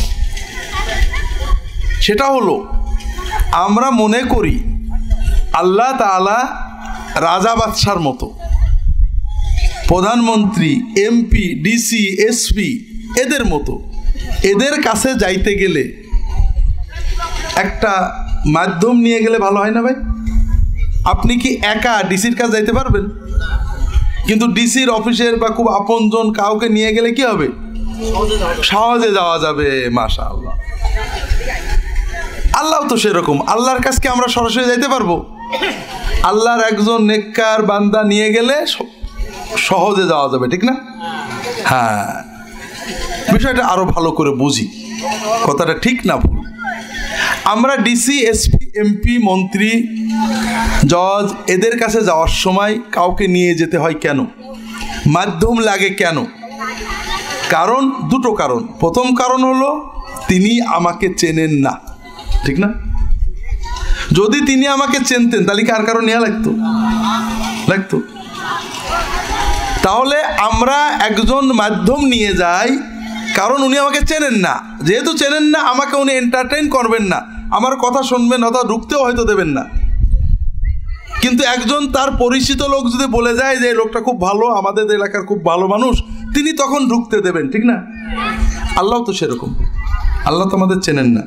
সেটা হলো, আমরা মনে করি আল্লাহ তাআলা রাজা বাদশার মতো, প্রধানমন্ত্রী, এমপি, ডিসি, এসপি এদের মতো। এদের কাছে যাইতে গেলে একটা মাধ্যম নিয়ে গেলে ভালো হয় না ভাই? আপনি কি একা ডিসির কাছে যাইতে পারবেন? কিন্তু ডিসির অফিসের বা খুব আপনজন কাউকে নিয়ে গেলে কি হবে? সহজে যাওয়া যাবে। মাশাআল্লাহ। আল্লাহ তো সেরকম, আল্লাহর কাছে আমরা সরাসরি যাইতে পারবো? আল্লাহর একজন নেককার বান্দা নিয়ে গেলে সহজে যাওয়া যাবে, ঠিক না? হ্যাঁ, বিষয়টা আরো ভালো করে বুঝি, কথাটা ঠিক না ভুল। আমরা ডিসি, এসপি, এমপি, মন্ত্রী, জজ এদের কাছে যাওয়ার সময় কাউকে নিয়ে যেতে হয় কেন? মাধ্যম লাগে কেন? কারণ দুটো কারণ। প্রথম কারণ হলো তিনি আমাকে চেনেন না, ঠিক না? যদি তিনি আমাকে চিনতেন তাহলে কার কারণ নেওয়া লাগতো? লাগতো। তাহলে আমরা একজন মাধ্যম নিয়ে যাই, কারণ উনি আমাকে চেনেন না। যেহেতু চেনেন না, আমাকে উনি এন্টারটেইন করবেন না, আমার কথা শুনবেন না, অথবা ঢুকতেও হয়তো দেবেন না। কিন্তু একজন তার পরিচিত লোক যদি বলে যায় যে এই লোকটা খুব ভালো, আমাদের এলাকার খুব ভালো মানুষ, তিনি তখন ঢুকতে দেবেন, ঠিক না? আল্লাহ তো সেরকম। আল্লাহ তো আমাদের চেনেন না।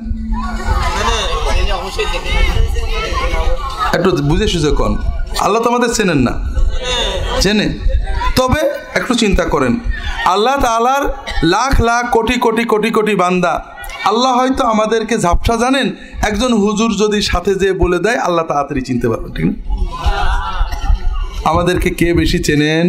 একটু বুঝে সুঝে কন, আল্লাহ তো আমাদের চেনেন না। চেনে, তবে একটু চিন্তা করেন, আল্লাহ তাআলার লাখ লাখ কোটি কোটি কোটি কোটি বান্দা, আল্লাহ হয়তো আমাদেরকে ঝাপসা জানেন, একজন হুজুর যদি সাথে যেয়ে বলে দেয় আল্লাহ তাড়াতাড়ি চিনতে পারবেন, ঠিক না? আমাদেরকে কে বেশি চেনেন?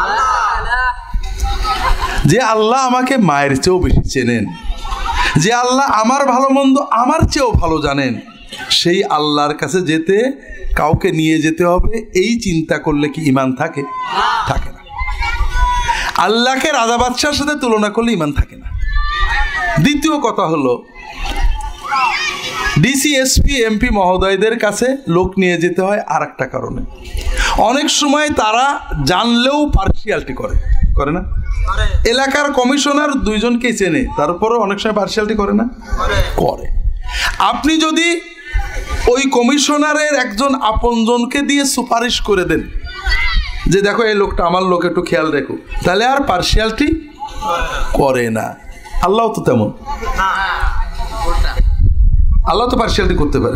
যে আল্লাহ আমাকে মায়ের চেয়েও বেশি চেনেন, যে আল্লাহ আমার ভালো মন্দ আমার চেয়েও ভালো জানেন, সেই আল্লাহর কাছে যেতে কাউকে নিয়ে যেতে হবে, এই চিন্তা করলে কি ঈমান থাকে? থাকে না। আল্লাহকে রাজা বাদশার সাথে তুলনা করলে ঈমান থাকে না। দ্বিতীয় কথা হলো, ডিসি, এসপি, এমপি মহোদয়দের কাছে লোক নিয়ে যেতে হয় আর একটা কারণে। অনেক সময় তারা জানলেও পার্সিয়ালিটি করে, করে না? এলাকার কমিশনার দুইজনকেই চেনে, তারপরেও অনেক সময় পার্সিয়ালিটি করে না? করে। আপনি যদি ওই কমিশনারের একজন আপনজনকে দিয়ে সুপারিশ করে দেন যে দেখো এই লোকটা আমার লোক, একটু খেয়াল রেখো, তাহলে আর পার্সিয়ালিটি করে না। আল্লাহ তো তেমন, আল্লাহ তো পার্সিয়ালিটি করতে পারে।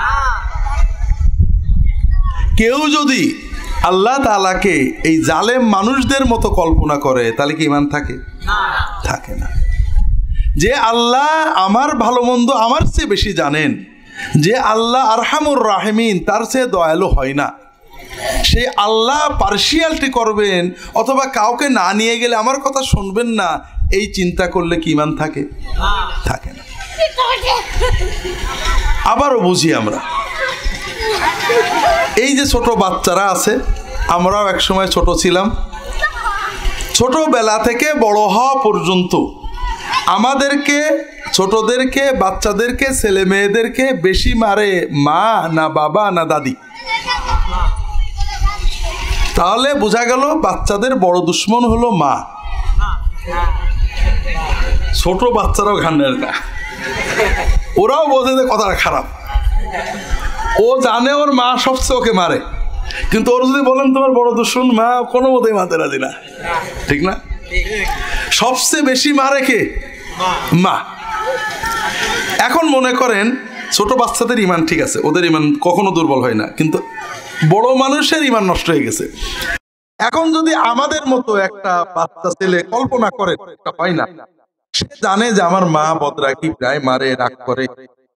কেউ যদি আল্লাহ তাআলাকে এই জালেম মানুষদের মতো কল্পনা করে তাহলে কি ঈমান থাকে? থাকে না। যে আল্লাহ আমার ভালো মন্দ আমার চেয়ে বেশি জানেন, যে আল্লাহ আরহামুর রাহিমিন, তার চেয়ে দয়ালু হয় না, সে আল্লাহ পার্সিয়ালিটি করবেন অথবা কাউকে না নিয়ে গেলে আমার কথা শুনবেন না, এই চিন্তা করলে কি ঈমান থাকে? থাকে না। আবারও বুঝি আমরা, এই যে ছোট বাচ্চারা আছে, আমরাও একসময় ছোট ছিলাম, ছোটবেলা থেকে বড় হওয়া পর্যন্ত আমাদেরকে, ছোটদেরকে, বাচ্চাদেরকে, ছেলে মেয়েদেরকে বেশি মারে মা না বাবা না দাদি? তাহলে বোঝা গেল বাচ্চাদের বড় দুশ্মন হলো মা। ছোট বাচ্চারাও ঘান্নের না, ওরাও বোঝে যে কথাটা খারাপ, ও জানে ওর মা সবচেয়ে ওকে মারে, কিন্তু ওর যদি বলেন তোমার বড় দুশ্মন মা, কোনো মতেই মানতে রাজি না, ঠিক না? সবচেয়ে বেশি মারে কে? মা। এখন মনে করেন ছোট বাচ্চাদের ঈমান ঠিক আছে, ওদের ঈমান কখনো দুর্বল হয় না, কিন্তু বড় মানুষের ঈমান নষ্ট হয়ে গেছে। এখন যদি আমাদের মতো একটা বাচ্চা ছেলে কল্পনা করে, হয় না, সে জানে যে আমার মা বদরাগী, প্রায় মারে, রাগ করে,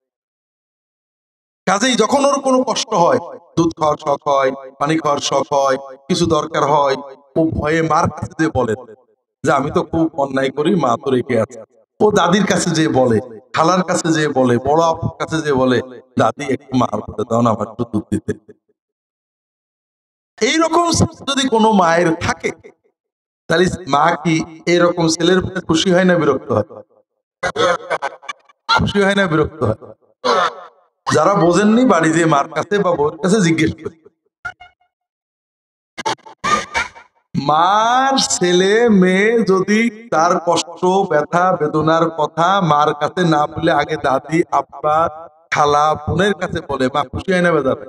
কাজেই যখন ওর কোনো কষ্ট হয়, দুধ খাওয়ার শখ হয়, পানি খাওয়ার শখ হয়, কিছু দরকার হয়, ও ভয়ে মার কাছে যে বলে যে আমি তো খুব অন্যায় করি, মা তো রেখে আছে, ও দাদির কাছে যে বলে, খালার কাছে যে বলে, বড় আপুর কাছে যে বলে, দাদি একটু মার করে দাও না, আমার একটু দুধ দিতে। এইরকম যদি কোনো মায়ের থাকে, তাহলে মা কি এইরকম ছেলের প্রতি খুশি হয় না বিরক্ত হয়? খুশি হয় না বিরক্ত হয়? যারা বোঝেননি বাড়ি দিয়ে মার কাছে বা বউর কাছে জিজ্ঞেস করে। মার ছেলে মেয়ে যদি তার কষ্ট, ব্যথা, বেদনার কথা মার কাছে না বলে আগে দাদি, আব্বা, খালা, বোনের কাছে বলে, মা খুশি হয় না বেজার?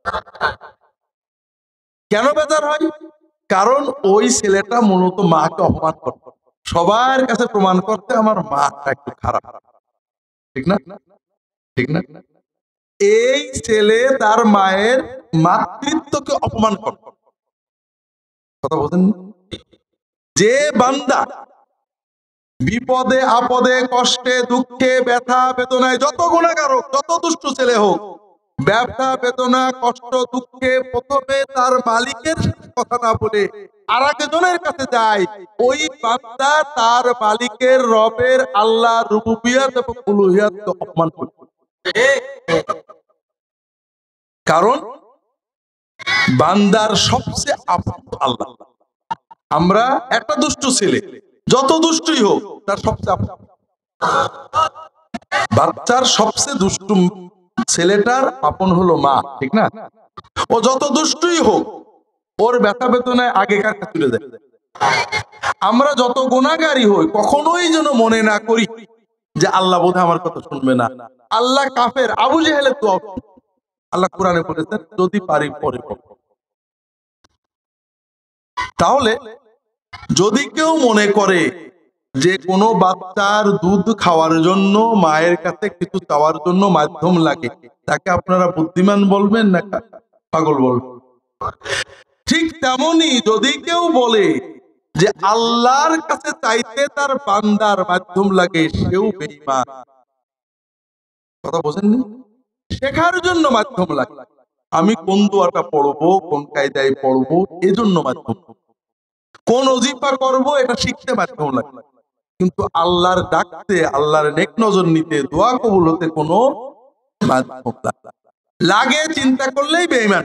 কেন বেজার হয়? কারণ ওই ছেলেটা মূলত মাকে অপমান করত, সবার কাছে প্রমাণ করতে আমার মাটা একটু খারাপ, ঠিক না? ঠিক না? এই ছেলে তার মায়ের মাতৃত্বকে অপমান করত। কথা বলেন, যে বান্দা বিপদে আপদে, কষ্টে, দুঃখে, ব্যথা, বেদনায়, যত গুনাহগার হোক, যত দুষ্ট ছেলে হোক, ব্যথা বেদনা কষ্ট দুঃখে প্রথমে তার মালিকের কথা না বলে আর একজনের কাছে যায়, ওই বান্দা তার মালিকের রবের আল্লাহ রুবুবিয়ত এবং উলুহিয়তকে অপমান করে। কারণ বান্দার সবচেয়ে আপন আল্লাহ। আমরা একটা দুষ্ট ছেলে, যত দুষ্টই হোক তার সবচেয়ে আপন, বাচ্চার সবচেয়ে দুষ্টু ছেলেটার আপন হলো মা, ঠিক না? ও যত দুষ্টই হোক ওর ব্যথা বেদনায় আগেকার তুলে দেয়। আমরা যত গুনাহগারী হই কখনোই যেন মনে না করি যে আল্লাহ বোধহয় আমার কথা শুনবে না। আল্লাহ কাফের আবু জেহেলের দোয়া আল্লাহ কোরআনে বলেছেন যদি পারি পরে। তাহলে যদি কেউ মনে করে যে কোনো বাচ্চার দুধ খাওয়ার জন্য মায়ের কাছে কিছু চাওয়ার জন্য মাধ্যম লাগে, তাকে আপনারা বুদ্ধিমান বলবেন না পাগল বলবেন? ঠিক তেমনি যদি কেউ বলে যে আল্লাহর কাছে চাইতে তার বান্দার মাধ্যম লাগে, সেও বেঈমান। কথা বোঝেননি? শেখার জন্য মাধ্যম লাগে, আমি কোন দোয়াটা পড়বো, কোন কায়দায় পড়বো, এজন্য মাধ্যম। কোন ওজিফা করবো, এটা শিখতে মাধ্যম লাগে। কিন্তু আল্লাহর ডাকতে, আল্লাহর নেক নজর নিতে, দোয়া কবুল হতে কোনো মাধ্যম লাগে চিন্তা করলেই বেঈমান।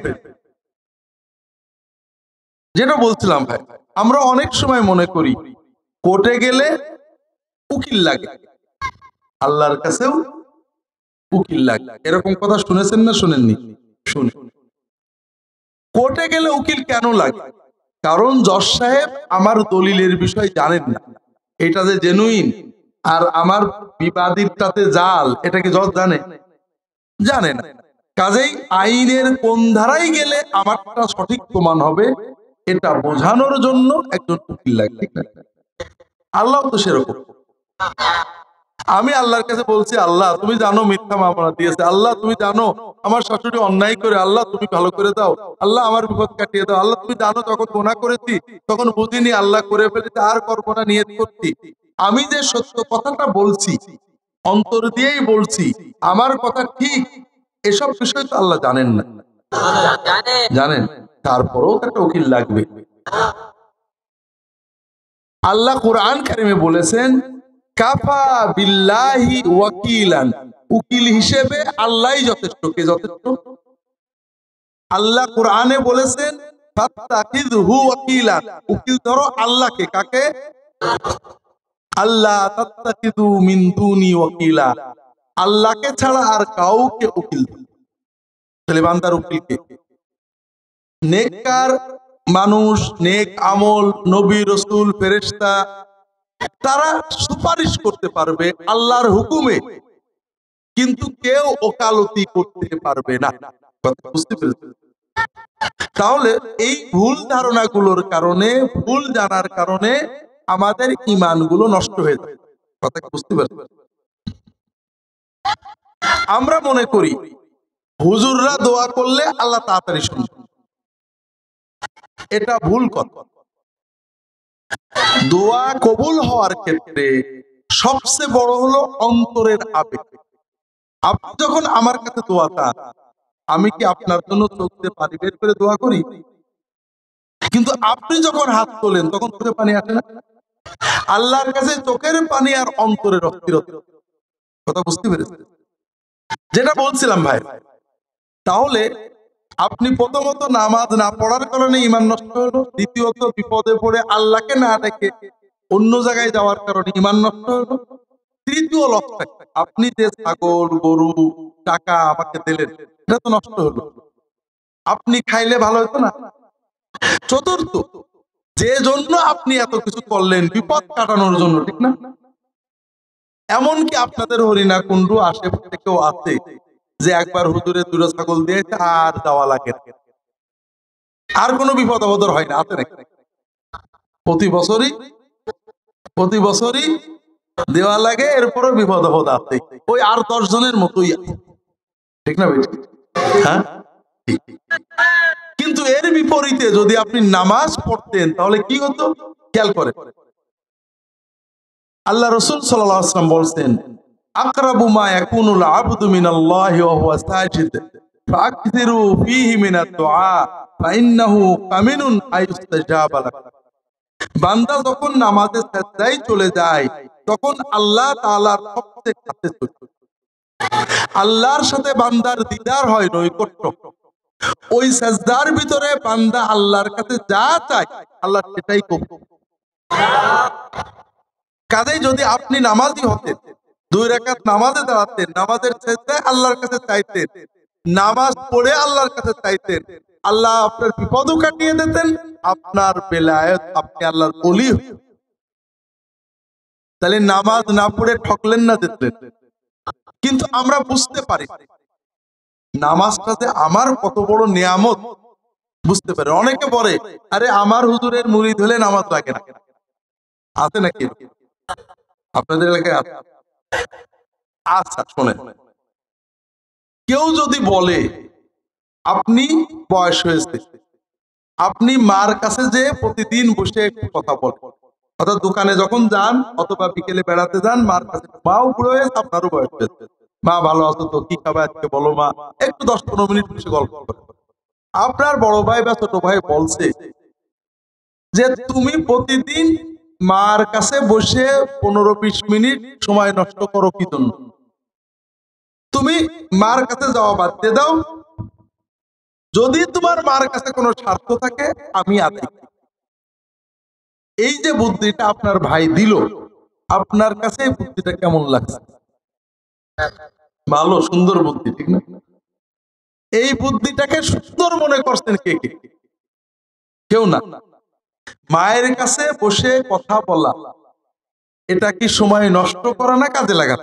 যেটা বলছিলাম ভাই, আমরা অনেক সময় মনে করি কোর্টে গেলে উকিল লাগে, আল্লাহর কাছেও উকিল লাগে। এরকম কথা শুনেছেন না শুনেননি? শুনে। কোর্টে গেলে উকিল কেন লাগে? কারণ জজ সাহেব আমার দলিলের বিষয় জানেন না, এটা যে জেনুইন আর আমার বিবাদীরটাতে জাল, এটা কি জজ জানে? জানে না। কাজেই আইনের কোন ধারায় গেলে আমারটা সঠিক প্রমাণ হবে, এটা বোঝানোর জন্য একজন উকিল লাগে, ঠিক না? আল্লাহ তো সেরকম। আমি আল্লাহর কাছে বলছি, আল্লাহ তুমি জানো মিথ্যা মামলা দিয়েছে, আল্লাহ তুমি জানো আমার শাশুড়ি অন্যায় করে, আল্লাহ তুমি ভালো করে দাও, আল্লাহ আমার বিপদ কাটিয়ে দাও, আল্লাহ তুমি জানো যখন গুনাহ করেছি তখন বুঝিনি, আল্লাহ করে ফেলেছি, আর করবো না, নিয়ত করছি। আমি যে সত্য কথাটা বলছি অন্তর দিয়েই বলছি, আমার কথা ঠিক, এসব বিষয় তো আল্লাহ জানেন না, জানেন? তারপরেও একটা উকিল লাগবে। আল্লাহ কোরআন কারিমে বলেছেন কাফা বিল্লাহি ওয়াকিলান, উকিল হিসেবে আল্লাহই যথেষ্ট। কে যথেষ্ট? আল্লাহ কোরআনে বলেছেন ফাত্তাখিযহু ওয়াকিলান, উকিল ধরো আল্লাহকে। কাকে? আল্লাহ তাত্তাখিযু মিন দুনি ওয়াকিলা, আল্লাহকে ছাড়া আর কাউকে উকিল। তাহলে বান্দার উকিলকে নেককার মানুষ, নেক আমল, নবী রাসূল ফেরেশতা, তারা সুপারিশ করতে পারবে আল্লাহর হুকুমে, কিন্তু কেউ ওকালতি করতে পারবে না। বুঝতে পেরেছেন? তাহলে এই ভুল ধারণাগুলোর কারণে, ভুল জানার কারণে আমাদের ঈমানগুলো নষ্ট হয়ে যায়। কথা বুঝতে পারছেন? আমরা মনে করি হুজুররা দোয়া করলে আল্লাহ তাড়াতাড়ি শুনবে, এটা ভুল কথা। দোয়া কবুল হওয়ার ক্ষেত্রে সবচেয়ে বড় হলো অন্তরের আবেগ। আপনি যখন আমার কাছে দোয়া চান, আমি কি আপনার জন্য চোখ দিয়ে পানি বের করে দোয়া করি? কিন্তু আপনি যখন হাত তোলেন তখন চোখে পানি আসে না? আল্লাহর কাছে চোখের পানি আর অন্তরের অস্থিরতা। কথা বুঝতে পেরেছেন? যেটা বলছিলাম ভাই, তাহলে আপনি প্রথমত নামাজ না পড়ার কারণে ঈমান নষ্ট হলো, দ্বিতীয়ত বিপদে পড়ে আল্লাহকে না ডেকে অন্য জায়গায় যাওয়ার কারণে ঈমান নষ্ট হলো, তৃতীয় লক্ষ্য আপনি যে ছাগল গরু টাকা আমাকে দিলেন এটা তো নষ্ট হলো, আপনি খাইলে ভালো হতো না। চতুর্থ, যে জন্য আপনি এত কিছু করলেন বিপদ কাটানোর জন্য, ঠিক না? এমনকি আপনাদের হরিণা কুণ্ডু আশেপাশে কেউ আছে যে একবার হুজুরে দুটো ছাগল দিয়েছে আর দেওয়া লাগে, আর কোনো বিপদ আপদ হয় না, আছে নাকি? প্রতি বছরই প্রতি বছরই দেওয়া লাগে, এরপরও বিপদ আপদ আছে, ওই আর দশ জনের মতোই আছে, ঠিক না? হ্যাঁ, কিন্তু এর বিপরীতে যদি আপনি নামাজ পড়তেন তাহলে কি হতো খেয়াল করে। আল্লাহ রাসূল সাল্লাল্লাহু আলাইহি ওয়াসাল্লাম বলেন আকরাবু মা ইয়াকুনুল আবদু মিনাল্লাহি ওয়া হুয়া সাজিদ, ফাকসিরু ফীহি মিনাদ দুআ ফাইন্নাহু কামিনুন আইয়ুস্তাজাবা লাক। বান্দা যখন নামাজে সিজদায় চলে যায় তখন আল্লাহ তাআলার সবচেয়ে কাছে চলে যায়। আল্লাহর সাথে বান্দার দিদার হয়, নৈকট্য। ওই সিজদার ভিতরে বান্দা আল্লাহর কাছে যা চায় আল্লাহ সেটাই করবে। কাজেই যদি আপনি নামাজি হতেন, দুই রাকাত নামাজে দাঁড়াতেন, নামাজের সিজদায় আল্লাহর কাছে চাইতেন, নামাজ পড়ে আল্লাহর কাছে চাইতেন, আল্লাহ আপনার বিপদও কাটিয়ে দিতেন, আপনার বেলায়েত, আপনি আল্লাহর ওলি। তাহলে নামাজ না পড়ে ঠকলেন না, জিতলেন। কিন্তু আমরা বুঝতে পারি নামাজটা যে আমার কত বড় নিয়ামত বুঝতে পারে। অনেকে বলে আরে আমার হুজুরের মুরিদ হলে নামাজ লাগে না। আছে নাকি আপনাদের এলাকায়? আছে? আচ্ছা শোনেন, কেউ যদি বলে আপনি বয়স হয়েছে, আপনি মার কাছে যে প্রতিদিন বসে একটু কথা বলেন, অর্থাৎ দোকানে যখন যান অথবা বিকেলে বেড়াতে যান, মার কাছে, মাও বুড়ো হয়েছে আপনারও বয়স হয়েছে, মা ভালো আছো তো, কি খাবে আজকে বলো মা, একটু দশ পনেরো মিনিট বসে গল্প করে। আপনার বড় ভাই বা ছোট ভাই বলছে যে তুমি প্রতিদিন মার কাছে বসে পনেরো বিশ মিনিট সময় নষ্ট করো কি জন্য? তুমি মার কাছে যাওয়া বাদ দিয়ে দাও, যদি তোমার মার কাছে কোনো স্বার্থ থাকে আমি আছি। এই যে বুদ্ধিটা আপনার ভাই দিল, আপনার কাছে এই বুদ্ধিটা কেমন লাগছে? ভালো, সুন্দর বুদ্ধি, ঠিক না? এই বুদ্ধিটাকে সুন্দর মনে করছেন কে কে? কেউ না। মায়ের কাছে বসে কথা বলা এটা কি সময় নষ্ট করা না কাজে লাগা?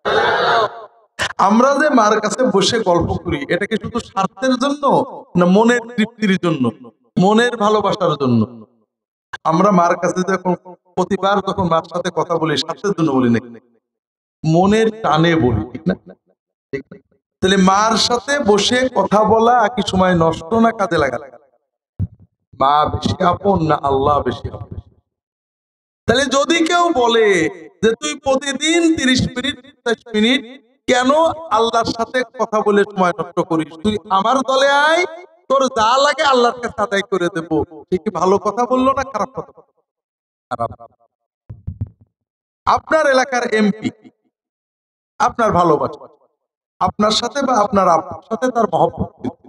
আমরা যে মার কাছে বসে গল্প করি এটা কি শুধু স্বার্থের জন্য না মনের তৃপ্তির জন্য, মনের ভালোবাসার জন্য? আমরা মার কাছে যখন প্রতিবার যখন মার সাথে কথা বলি স্বার্থের জন্য বলি না, মনের টানে বলি, ঠিক না? তাহলে মার সাথে বসে কথা বলা কি সময় নষ্ট না কাজে লাগা? মা বেশি আপন না আল্লাহ বেশি আপন? তাহলে যদি কেউ বলে যে তুই প্রতিদিন তিরিশ মিনিট পঞ্চাশ মিনিট কেন আল্লাহর সাথে কথা বলে সময় নষ্ট করিস, তুই আমার দলে আয়, তোর যা লাগে আল্লাহর কাছে আদায় করে দেবো, সে কি ভালো কথা বললো না খারাপ কথা? খারাপ। আপনার এলাকার এমপি আপনার ভালোবাসা, আপনার সাথে বা আপনার আপনার সাথে তার মহব্বত,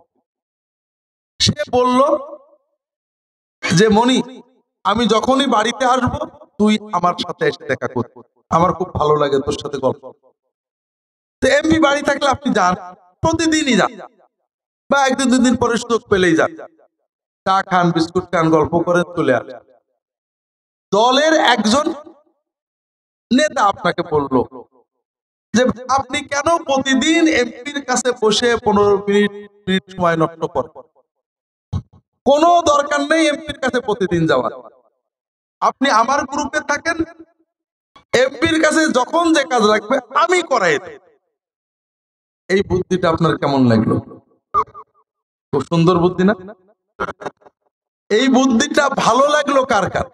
সে বলল যে মনি আমি যখনই বাড়িতে আসবো তুই আমার সাথে এসে দেখা করবি, আমার খুব ভালো লাগে তোর সাথে গল্প। তো এমপি বাড়ি থাকলে আপনি যান, প্রতিদিনই যান বা একদিন দুদিন পরে সুযোগ পেলেই যান, চা খান, বিস্কুট খান, গল্প করে চলে আসেন। দলের একজন নেতা আপনাকে বলল যে আপনি কেন প্রতিদিন এমপির কাছে বসে পনেরো মিনিট মিনিট সময় নষ্ট করেন, কোনো দরকার নেই এমপির কাছে প্রতিদিন যাওয়ার, আপনি আমার গ্রুপে থাকেন, এমপির কাছে যখন যে কাজ লাগবে আমি করাই দেব। এই বুদ্ধিটা আপনার কেমন লাগলো? খুব সুন্দর বুদ্ধি না? এই বুদ্ধিটা ভালো লাগলো কার কার?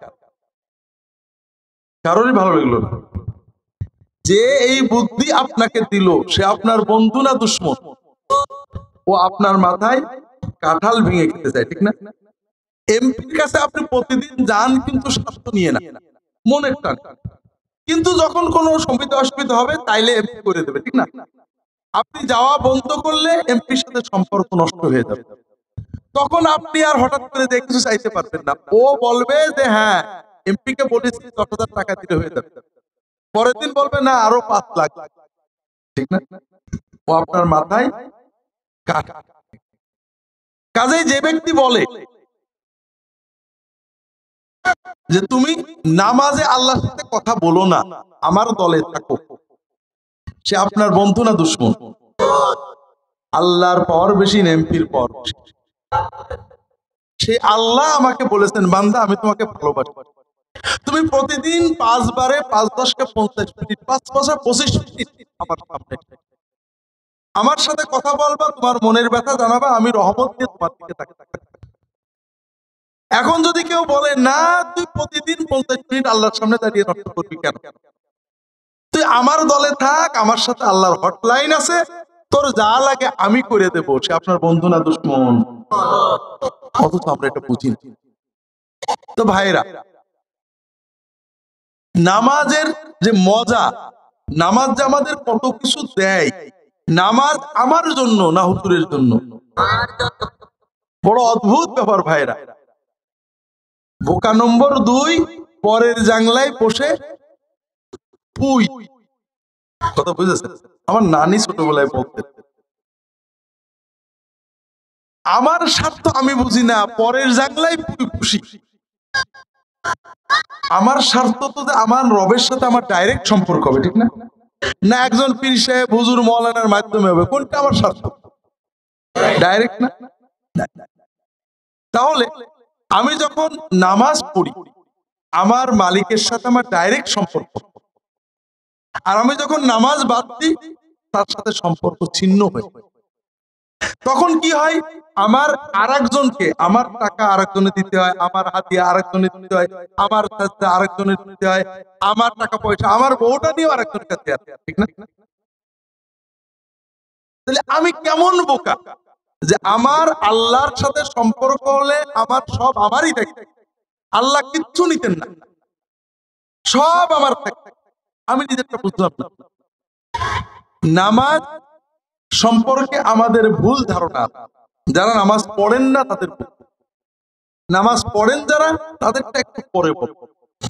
কারোরই ভালো লাগলো না। যে এই বুদ্ধি আপনাকে দিল সে আপনার বন্ধু না দুশ্মন? ও আপনার মাথায় কাঁঠাল ভেঙে খেতে চায়, ঠিক না? এমপির কাছে আপনি প্রতিদিন যান কিন্তু স্বার্থ নিয়ে না, মনের টান, কিন্তু যখন কোনো সুবিধা অসুবিধা হবে তাইলে এমপি করে দেবে, ঠিক না? আপনি যাওয়া বন্ধ করলে এমপির সাথে সম্পর্ক নষ্ট হয়ে যাবে, তখন আপনি আর হঠাৎ করে দিয়ে কিছু চাইতে পারবেন না। ও বলবে যে হ্যাঁ এমপি কে বলেছি দশ হাজার টাকা দিলে হয়ে যাবে, পরের দিন বলবে না আরো পাঁচ লাখ, ঠিক না? ও আপনার মাথায় কাঠ। কাজেই যে ব্যক্তি বলে যে তুমি নামাজে আল্লাহর সাথে কথা বলো না, আমার দলে থাকো, সে আপনার বন্ধু না দুশ্মন? আল্লাহর পর বেশি না এমপির পর? সে আল্লাহ আমাকে বলেছেন বান্দা আমি তোমাকে ভালোবাসি, তুমি প্রতিদিন পাঁচবারে পাঁচ দশকে পঞ্চাশ মিনিট পাঁচ পাঁচা পঁচিশ মিনিট আমার সামনে আমার সাথে কথা বলবা, তোমার মনের ব্যথা জানাবা, আমি রহমত দিয়ে তোমার দিকে তাকাবো। এখন যদি কেউ বলে না তুই প্রতিদিন পঞ্চাশ মিনিট আল্লাহর সামনে দাঁড়িয়ে নষ্ট করবি কেন, তুই আমার দলে থাক, আমার সাথে আল্লাহর হটলাইন আছে, তোর যা লাগে আমি করে দেবো, সে আপনার বন্ধু না দুশ্মন? অথচ আমরা এটা বুঝি না। তো ভাইরা, নামাজের যে মজা, নামাজ যে আমাদের কত কিছু দেয়, নামাজ আমার জন্য না হুজুরের জন্য? বড় অদ্ভুত ব্যাপার ভাইরা। বোকা নম্বর দুই, পরের জাংলায় বসে পুই। কথা বুঝেছেন? আমার নানি ছোটবেলায় বলতেন, আমার স্বার্থ আমি বুঝি না, পরের জাংলায় পুই খুশি। আমার স্বার্থ তো আমার রবের সাথে আমার ডাইরেক্ট সম্পর্ক হবে, ঠিক না? না একজন পীর সাহেব হুজুর মৌলানার মাধ্যমে হবে, কোনটা আমার স্বার্থ? ডাইরেক্ট না? তাহলে আমি যখন নামাজ পড়ি, আমার মালিকের সাথে আমার ডাইরেক্ট সম্পর্ক, আর আমি যখন নামাজ বাদ দিই তার সাথে সম্পর্ক ছিন্ন হয়ে, তখন কি হয়? আমার আরেকজনকে, আমার টাকা আরেকজনে দিতে হয়, আমার হাতিয়া আরেকজনে দিতে হয়, আমার সাথে আরেকজনে দিতে হয়, আমার টাকা পয়সা, আমার বউটা নিয়ে আরেকজনের কাছে আছে, ঠিক না? তাহলে আমি কেমন বোকা যে আমার আল্লাহর সাথে সম্পর্ক হলে আমার সব আমারই থাকে, আল্লাহ কিচ্ছু নিতেন না, সব আমার থাকে, আমি নিজেরটা বুঝলাম না। নামাজ সম্পর্কে আমাদের ভুল ধারণা। যারা নামাজ পড়েন না তাদের, নামাজ পড়েন যারা তাদেরটা একটু পরে বলবো।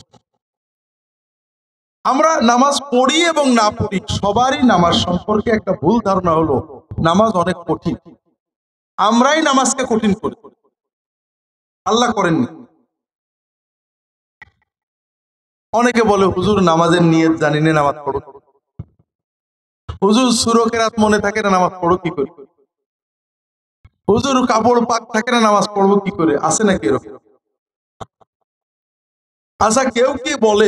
আমরা নামাজ পড়ি এবং না পড়ি, সবারই নামাজ সম্পর্কে একটা ভুল ধারণা হলো নামাজ অনেক কঠিন, আমরাই নামাজকে কঠিন করি, আল্লাহ করেননি। অনেকে বলে হুজুর নামাজের নিয়ত জানি না, নামাজ পড়ো। হুজুর সূরা কেরাত মনে থাকে না, নামাজ পড়ো কি করে? হুজুর কাপড় পাক থাকে না, নামাজ পড়বো কি করে? আছে নাকি এরকম? আচ্ছা, কেউ কি বলে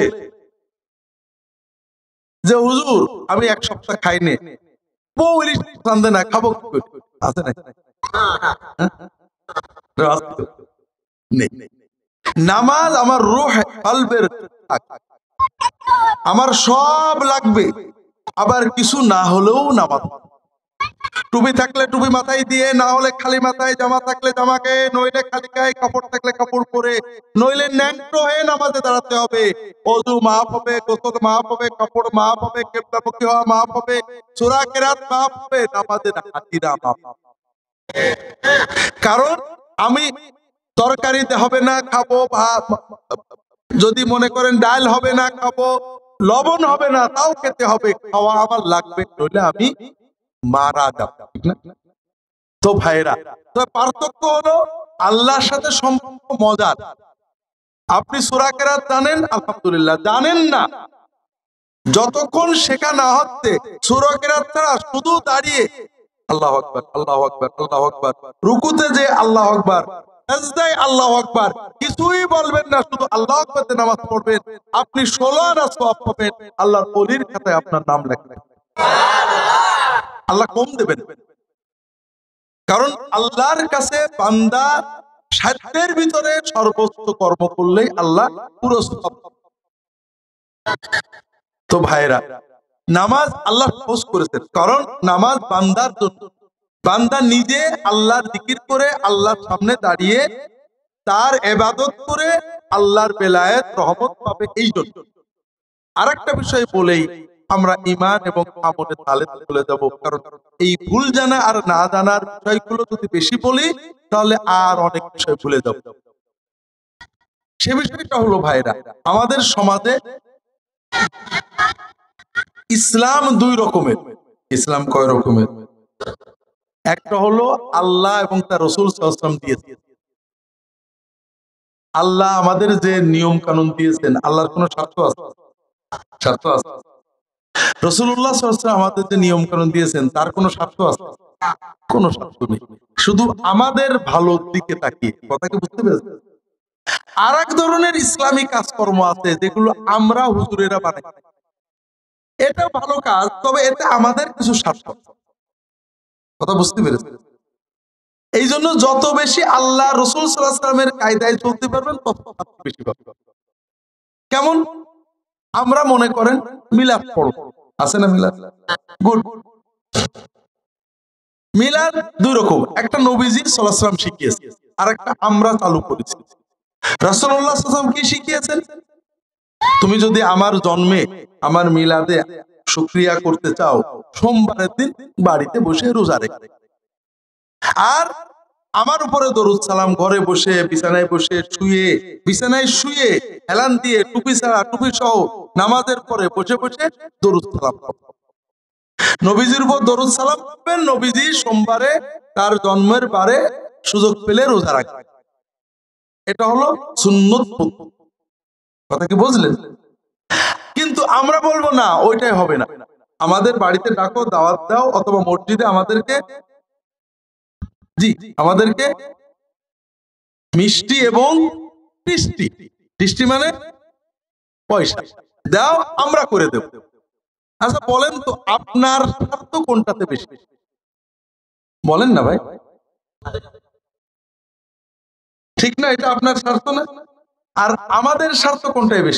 যে হুজুর আমি এক সপ্তাহ খাইনি, বউ ইলিশ রান্ধে না, খাবো কি করে? আছে নাকি? নামাজ আমার রূহ কলবের, আমার সব লাগবে, আবার কিছু না হলেও নামাজ। টুপি থাকলে টুপি মাথায় দিয়ে, না হলে খালি মাথায়, জামা থাকলে জামাকে, নইলে খালি গায়ে, কাপড় থাকলে কাপড় পরে, নইলে ন্যাংটো হয়ে নামাজে দাঁড়াতে হবে। ওযু মাফ হবে, গোসল মাফ হবে, কাপড় মাফ হবে, কিবলামুখী হওয়া মাফ হবে, সূরা কেরাত মাফ হবে, নামাজের হাজিরা মাফ হবে। কারণ আমি তরকারিতে হবে না খাবো, ভাত যদি মনে করেন ডাল হবে না খাবো, লবণ হবে না তাও খেতে হবে, খাওয়া আমার লাগবে, নইলে আমি মারা যাব, ঠিক না? তো ভাইরা, তো পার্থক্য হলো আল্লাহর সাথে সম্পর্ক মজার। আপনি সূরা কেরাত জানেন, আলহামদুলিল্লাহ, জানেন না, যতক্ষণ শেখা না হচ্ছে সূরা কেরাত ছাড়া শুধু দাঁড়িয়ে আল্লাহু আকবার, আল্লাহু আকবার, আল্লাহু আকবার, রুকুতে যে আল্লাহু আকবার, সাজদায় আল্লাহু আকবার, কিছুই বলবেন না, শুধু আল্লাহু আকবার দিয়ে নামাজ পড়বেন, আপনি ষোলো আনা সওয়াব পাবেন, আল্লাহর ওলির খাতায় আপনার নাম লেখবেন, আল্লাহ কম দেবেন। কারণ আল্লাহর কাছে বান্দা সাধ্যের ভিতরে সর্বোচ্চ কর্ম করলেই আল্লাহ পুরো সওয়াব। তো ভাইরা, নামাজ আল্লাহ ফরজ করেছেন, কারণ নামাজ বান্দার জন্য, বান্দা নিজে আল্লাহর জিকির করে আল্লাহর সামনে দাঁড়িয়ে তার ইবাদত করে আল্লাহর বেলায়েত রহমত পাবে, এই জন্য। আরেকটা বিষয় বলেই আমরা ঈমান এবং আমলে তালে চলে যাব, কারণ এই ভুল জানা আর না জানার বিষয়গুলো যদি বেশি বলি তাহলে আর অনেক বিষয় ভুলে যাব। সে বিষয়টা হলো ভাইরা, আমাদের সমাজে ইসলাম দুই রকমের। ইসলাম কয় রকমের? একটা হলো আল্লাহ এবং তার রাসূল সাল্লাল্লাহু আলাইহি ওয়াসাল্লাম দিয়েছে। আল্লাহ আমাদের যে নিয়ম কানুন দিয়েছেন, আল্লাহর কোনো স্বার্থ আছে? স্বার্থ আছে? রাসূলুল্লাহ সাল্লাল্লাহু আলাইহি ওয়াসাল্লাম আমাদের যে নিয়ম কানুন দিয়েছেন তার কোনো স্বার্থ আছে? কোনো স্বার্থ নেই, শুধু আমাদের ভালোর দিকে তাকিয়ে। কথা কি বুঝতে পেরেছেন? আর এক ধরনের ইসলামী কাজকর্ম আছে যেগুলো আমরা হুজুরেরা বানাই, এটা ভালো কাজ, তবে এতে আমাদের কিছু স্বার্থ। কথা বুঝতে পেরেছেন? এই জন্য যত বেশি আল্লাহ রাসূল সাল্লাল্লাহু আলাইহি ওয়াসাল্লামের কায়দায় চলতে পারবেন তত বেশি পাবেন। কেমন? আমরা মনে করেন মিলাদ পড়ব, আছে না মিলাদ? গুড। মিলাদ দুই রকম, একটা নবীজি সাল্লাল্লাহু আলাইহি ওয়াসাল্লাম শিখিয়েছে, আর একটা আমরা চালু করেছি। রাসূলুল্লাহ সাল্লাল্লাহু আলাইহি ওয়াসাল্লাম কি শিখিয়েছেন? তুমি যদি আমার জন্মে আমার মিলাদে শুকরিয়া করতে চাও, সোমবারের দিন বাড়িতে বসে রোজা রেখে, আর আমার উপরে দরুদ সালাম ঘরে বসে, বিছানায় বসে, শুয়ে বিছানায় শুয়ে হেলান দিয়ে টুপি ছাড়া টুপি সহ নামাজের পরে বসে বসে দরুদ সালাম করো। নবীজির উপর দরুদ সালাম করবেন, নবীজি সোমবারে তার জন্মের বারে সুযোগ পেলে রোজা রাখবেন। এটা হলো সুন্নত পদ্ধতি। কথা কি বুঝলেন? কিন্তু আমরা বলবো না, ওইটাই হবে না। আমাদের বাড়িতে ডাকো, দাওয়াত দাও, অথবা মসজিদে আমাদেরকে জি আমাদেরকে মিষ্টি এবং টিষ্টি, টিষ্টি মানে পয়সা দাও, আমরা করে দেব। আচ্ছা বলেন তো, আপনার স্বার্থ কোনটাতে বেশি? বলেন না ভাই, ঠিক না? এটা আপনার স্বার্থ না? আর আমাদের স্বার্থ কোনটাই বেশি?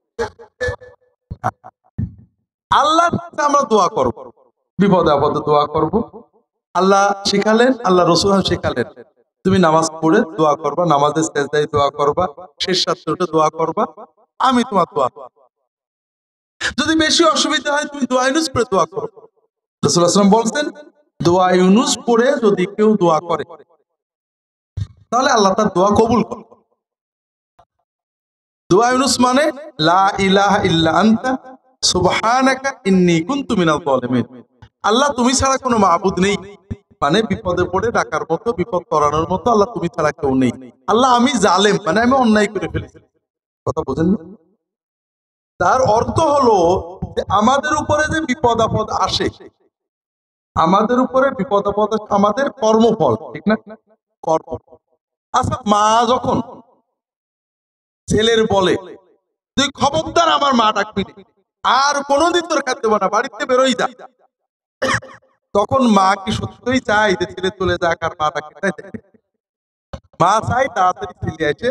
আল্লাহ আমরা দোয়া করব, বিপদে আপদে দোয়া করব। আল্লাহ শিখালেন, আল্লাহ রাসূল শিখালেন, তুমি নামাজ পড়ে দোয়া করবা, নামাজের সেজদায় দোয়া করবা, শেষ রাত্রিতে দোয়া করবা, আমি তোমার দোয়া করব। যদি বেশি অসুবিধা হয় তুমি দোয়া ইউনুস পড়ে দোয়া করো। রাসূলুল্লাহ সাল্লাল্লাহু আলাইহি ওয়াসাল্লাম বলছেন, দোয়া ইউনুস পড়ে যদি কেউ দোয়া করে তাহলে আল্লাহ তার দোয়া কবুল করে। দোয়া ইউনুস মানে লা ইলাহা ইল্লা আনতা সুবহানাকা ইন্নী কুনতু মিনাল যালিমিন। আল্লাহ তুমি ছাড়া কোনো মাবুদ নেই, মানে বিপদে পড়ে ডাকার মতো, বিপদ করানোর মতো আল্লাহ তুমি ছাড়া কেউ নেই। আল্লাহ আমি জালেম, মানে আমি অন্যায় করে ফেলেছি। কথা বুঝেন না? তার অর্থ হলো যে আমাদের উপরে যে বিপদ আপদ আসে, আমাদের উপরে বিপদ আপদ আমাদের কর্মফল, ঠিক না? কর্ম। আচ্ছা মা যখন ছেলের বলে তুই খবরদার আমার মা ডাকবি আর কোনোদিন তোর খাদ্য বানা, বাড়িতে বেরোই যা, তখন মা কি সত্যই চাই যে ছেলে চলে যাক আর মা ডাকতে? মা চাই তাড়াতাড়ি ছেলে এসে।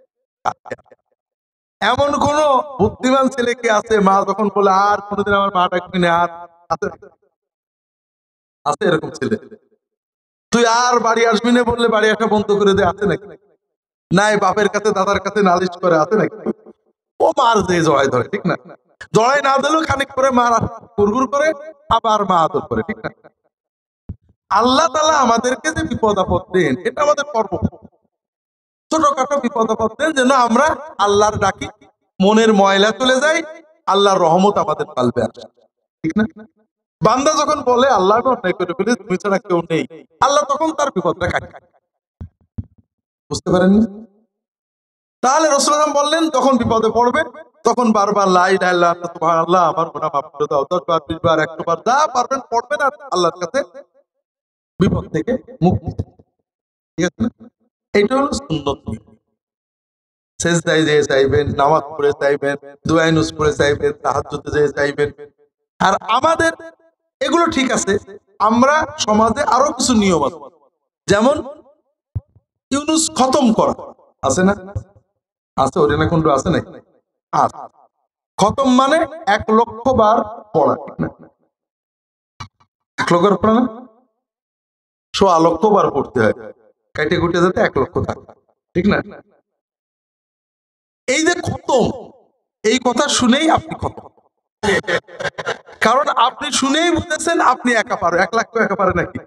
এমন কোন বুদ্ধিমান ছেলে কি আছে মা যখন বলে আর কোনোদিন আমার মা ডাকবি না? আর আছে? আছে এরকম ছেলে? তুই আর বাড়ি আসবি না বললে বাড়ি আসা বন্ধ করে দে, আছে নাকি? নাই বাপের কাছে দাদার কাছে নালিশ করে, আছে নাকি? ও মার যে জড়াই ধরে, ঠিক না? জড়াই না দিলেও খানিক করে মার গুড়গুড় করে, আবার মা আদর করে, ঠিক না? আল্লাহ তাআলা আমাদেরকে যে বিপদ আপদ দেন, এটা আমাদের কর্ম। ছোটখাটো বিপদ আপদ দেন যেন আমরা আল্লাহর ডাকি, মনের ময়লা চলে যায়, আল্লাহর রহমত আমাদের পালবে আসে, ঠিক না? বান্দা যখন বলে আল্লাহ আমি অন্যায় করে ফেলেছি, তুমি ছাড়া কেউ নেই, আল্লাহ তখন তার বিপদটা কাটে। বুঝতে পারেননি? তাহলে রাসূলুল্লাহ বললেন যখন বিপদে পড়বে তখন বারবার লা ইলাহা ইল্লাল্লাহ সুবহানাল্লাহ, আমার গুনাহ মাফ করে দাও, দশ বার বিশ বার একশো বার যা পারবেন পড়বেন, আর আল্লাহর কাছে বিপদ থেকে মুক্তি, ঠিক আছে? এটা হলো সুন্নত। সেজদায় যেয়ে চাইবেন, নামাজ পড়ে চাইবেন, দোয়া ইউনুস পড়ে চাইবেন, তাহাজ্জুদে যেয়ে চাইবেন। আর আমাদের এগুলো ঠিক আছে, আমরা সমাজে আরো কিছু নিয়ম আছে, যেমন ইউনুস খতম করা, আছে না? আছে, ওরিনা কুণ্ড আছে নাকি? আছে। খতম মানে এক লক্ষ বার পড়া, ঠিক না? এক লক্ষ বার পড়া না, সোয়া লক্ষ বার পড়তে হয়, কাটে কুটে যাতে এক লক্ষ থাকে, ঠিক না? এই যে খতম, এই কথা শুনেই আপনি খতম, কারণ আপনি শুনেই বুঝেছেন আপনি একা পারেন, এক লাখ তো একা পারে নাকি?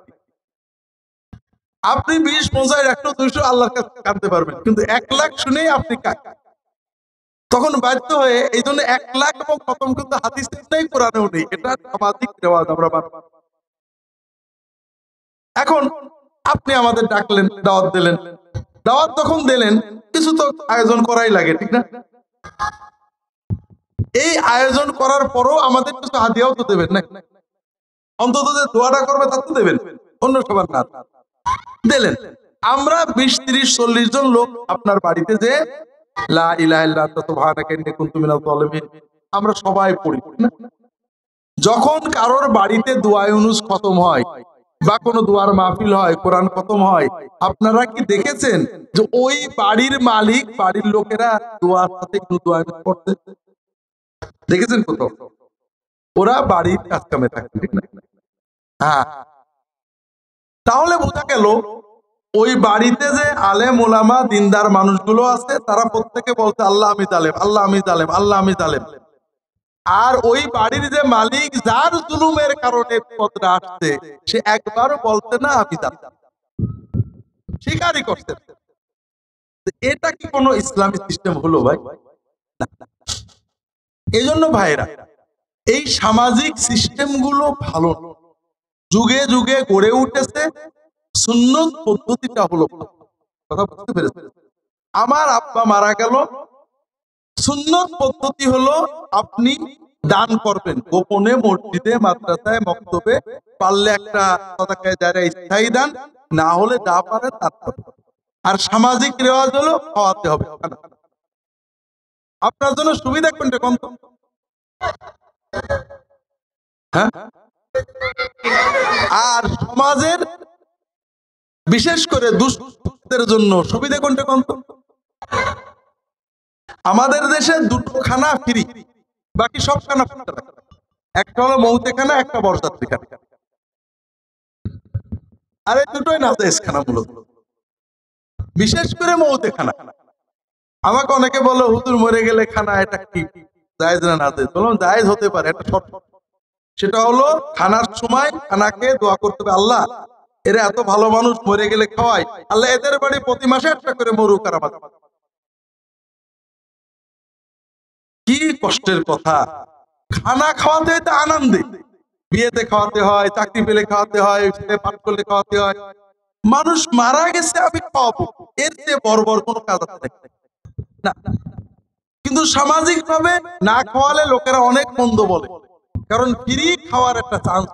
আপনি বিশ পঞ্চাশ একশো দুইশো আল্লাহর কাছে কাঁদতে পারবেন, কিন্তু এক লাখ শুনেই আপনি কাঁদেন। তখন বাধ্য হয়ে এই জন্য এক লাখ এবং খতম কিন্তু হাদিসেও নেই, কোরআনেও নেই, এটা সামাজিক রেওয়াজ আমরা মানব। এখন আপনি আমাদের ডাকলেন, দাওয়াত দিলেন, দাওয়াত যখন দিলেন কিছু তো আয়োজন করাই লাগে, ঠিক না? এই আয়োজন করার পরও আমাদের কিছু হাদিয়াও তো দেবেন না, অন্তত যে দোয়াটা করবে তা তো দেবেন, অন্য সবার না দিলেন। আমরা বিশ ত্রিশ চল্লিশ জন লোক আপনার বাড়িতে যে লা ইলাহা ইল্লা আনতা সুবহানাকা ইন্নী কুনতু মিনাজ যালিমিন আমরা সবাই পড়ি না? যখন কারোর বাড়িতে দোয়া ইউনুস খতম হয় বা কোনো দোয়ার মাহফিল হয়, কোরআন খতম হয়, আপনারা কি দেখেছেন যে ওই বাড়ির মালিক, বাড়ির লোকেরা দোয়ার সাথে একটু দোয়া ইউনুস পড়তে দেখেছেন কোথাও? ওরা বাড়ির কাজ কামে থাকে, ঠিক না? হ্যাঁ, তাহলে বোঝা গেল ওই বাড়িতে যে আলেম ওলামা দিনদার মানুষগুলো আছে তারা প্রত্যেকে বলছে আল্লাহ আমি জালেম, আল্লাহ আমি জালেম, আল্লাহ আমি জালেম। আর ওই বাড়ির যে মালিক যার জুলুমের কারণে বিপদটা আসছে সে একবারও বলতে না আমি জালেম, স্বীকারই করছে। এটা কি কোনো ইসলামী সিস্টেম হলো ভাই? এই জন্য ভাইরা এই সামাজিক সিস্টেম গুলো ভালো, যুগে যুগে গড়ে উঠেছে, সুন্নত পদ্ধতিটা হলো কথা বুঝতে পেরেছেন? আমার আব্বা মারা গেল, সুন্নত পদ্ধতি হলো আপনি দান করবেন গোপনে, মসজিদে, মাদ্রাসায়, মক্তবে, পারলে একটা সাদাকায়ে জারিয়া স্থায়ী দান, না হলে যা পারে তা করবেন। আর সামাজিক রেওয়াজ হলো খাওয়াতে হবে। আপনার জন্য সুবিধা কোনটা কোন? হ্যাঁ, আর সমাজের বিশেষ করে দুষ্কৃতীদের জন্য সুবিধা কোনটা কোন? আমাদের দেশে দুটো খানা ফ্রি, বাকি সব খানা ফ্রি। একটা হলো মৌতে খানা, একটা বরযাত্রী খানা। আর এই দুটোই নাজায়েজ খানা মূলত, বিশেষ করে মৌতে খানা। আমাকে অনেকে বলো হুজুর মরে গেলে খানা এটা কি জায়েজ না নাজায়েজ? বললাম জায়েজ হতে পারে, একটা শর্ত। সেটা হলো খানার সময় খানাকে দোয়া করতে হবে, আল্লাহ এরা এত ভালো মানুষ, মরে গেলে খাওয়াই, আল্লাহ এদের বাড়ি প্রতি মাসে একটা করে মরুক। আর আমাদের কি কষ্টের কথা, খানা খাওয়াতে হয় তো আনন্দে, বিয়েতে খাওয়াতে হয়, চাকরি পেলে খাওয়াতে হয়, পাঠ করলে খাওয়াতে হয়। মানুষ মারা গেছে আমি খাওয়াবো, এর চেয়ে বড় বড় কোনো কাজ আছে না। কিন্তু সামাজিক ভাবে না খাওয়ালে লোকেরা অনেক মন্দ বলে, কারণ ফ্রি খাওয়ার একটা চান্স।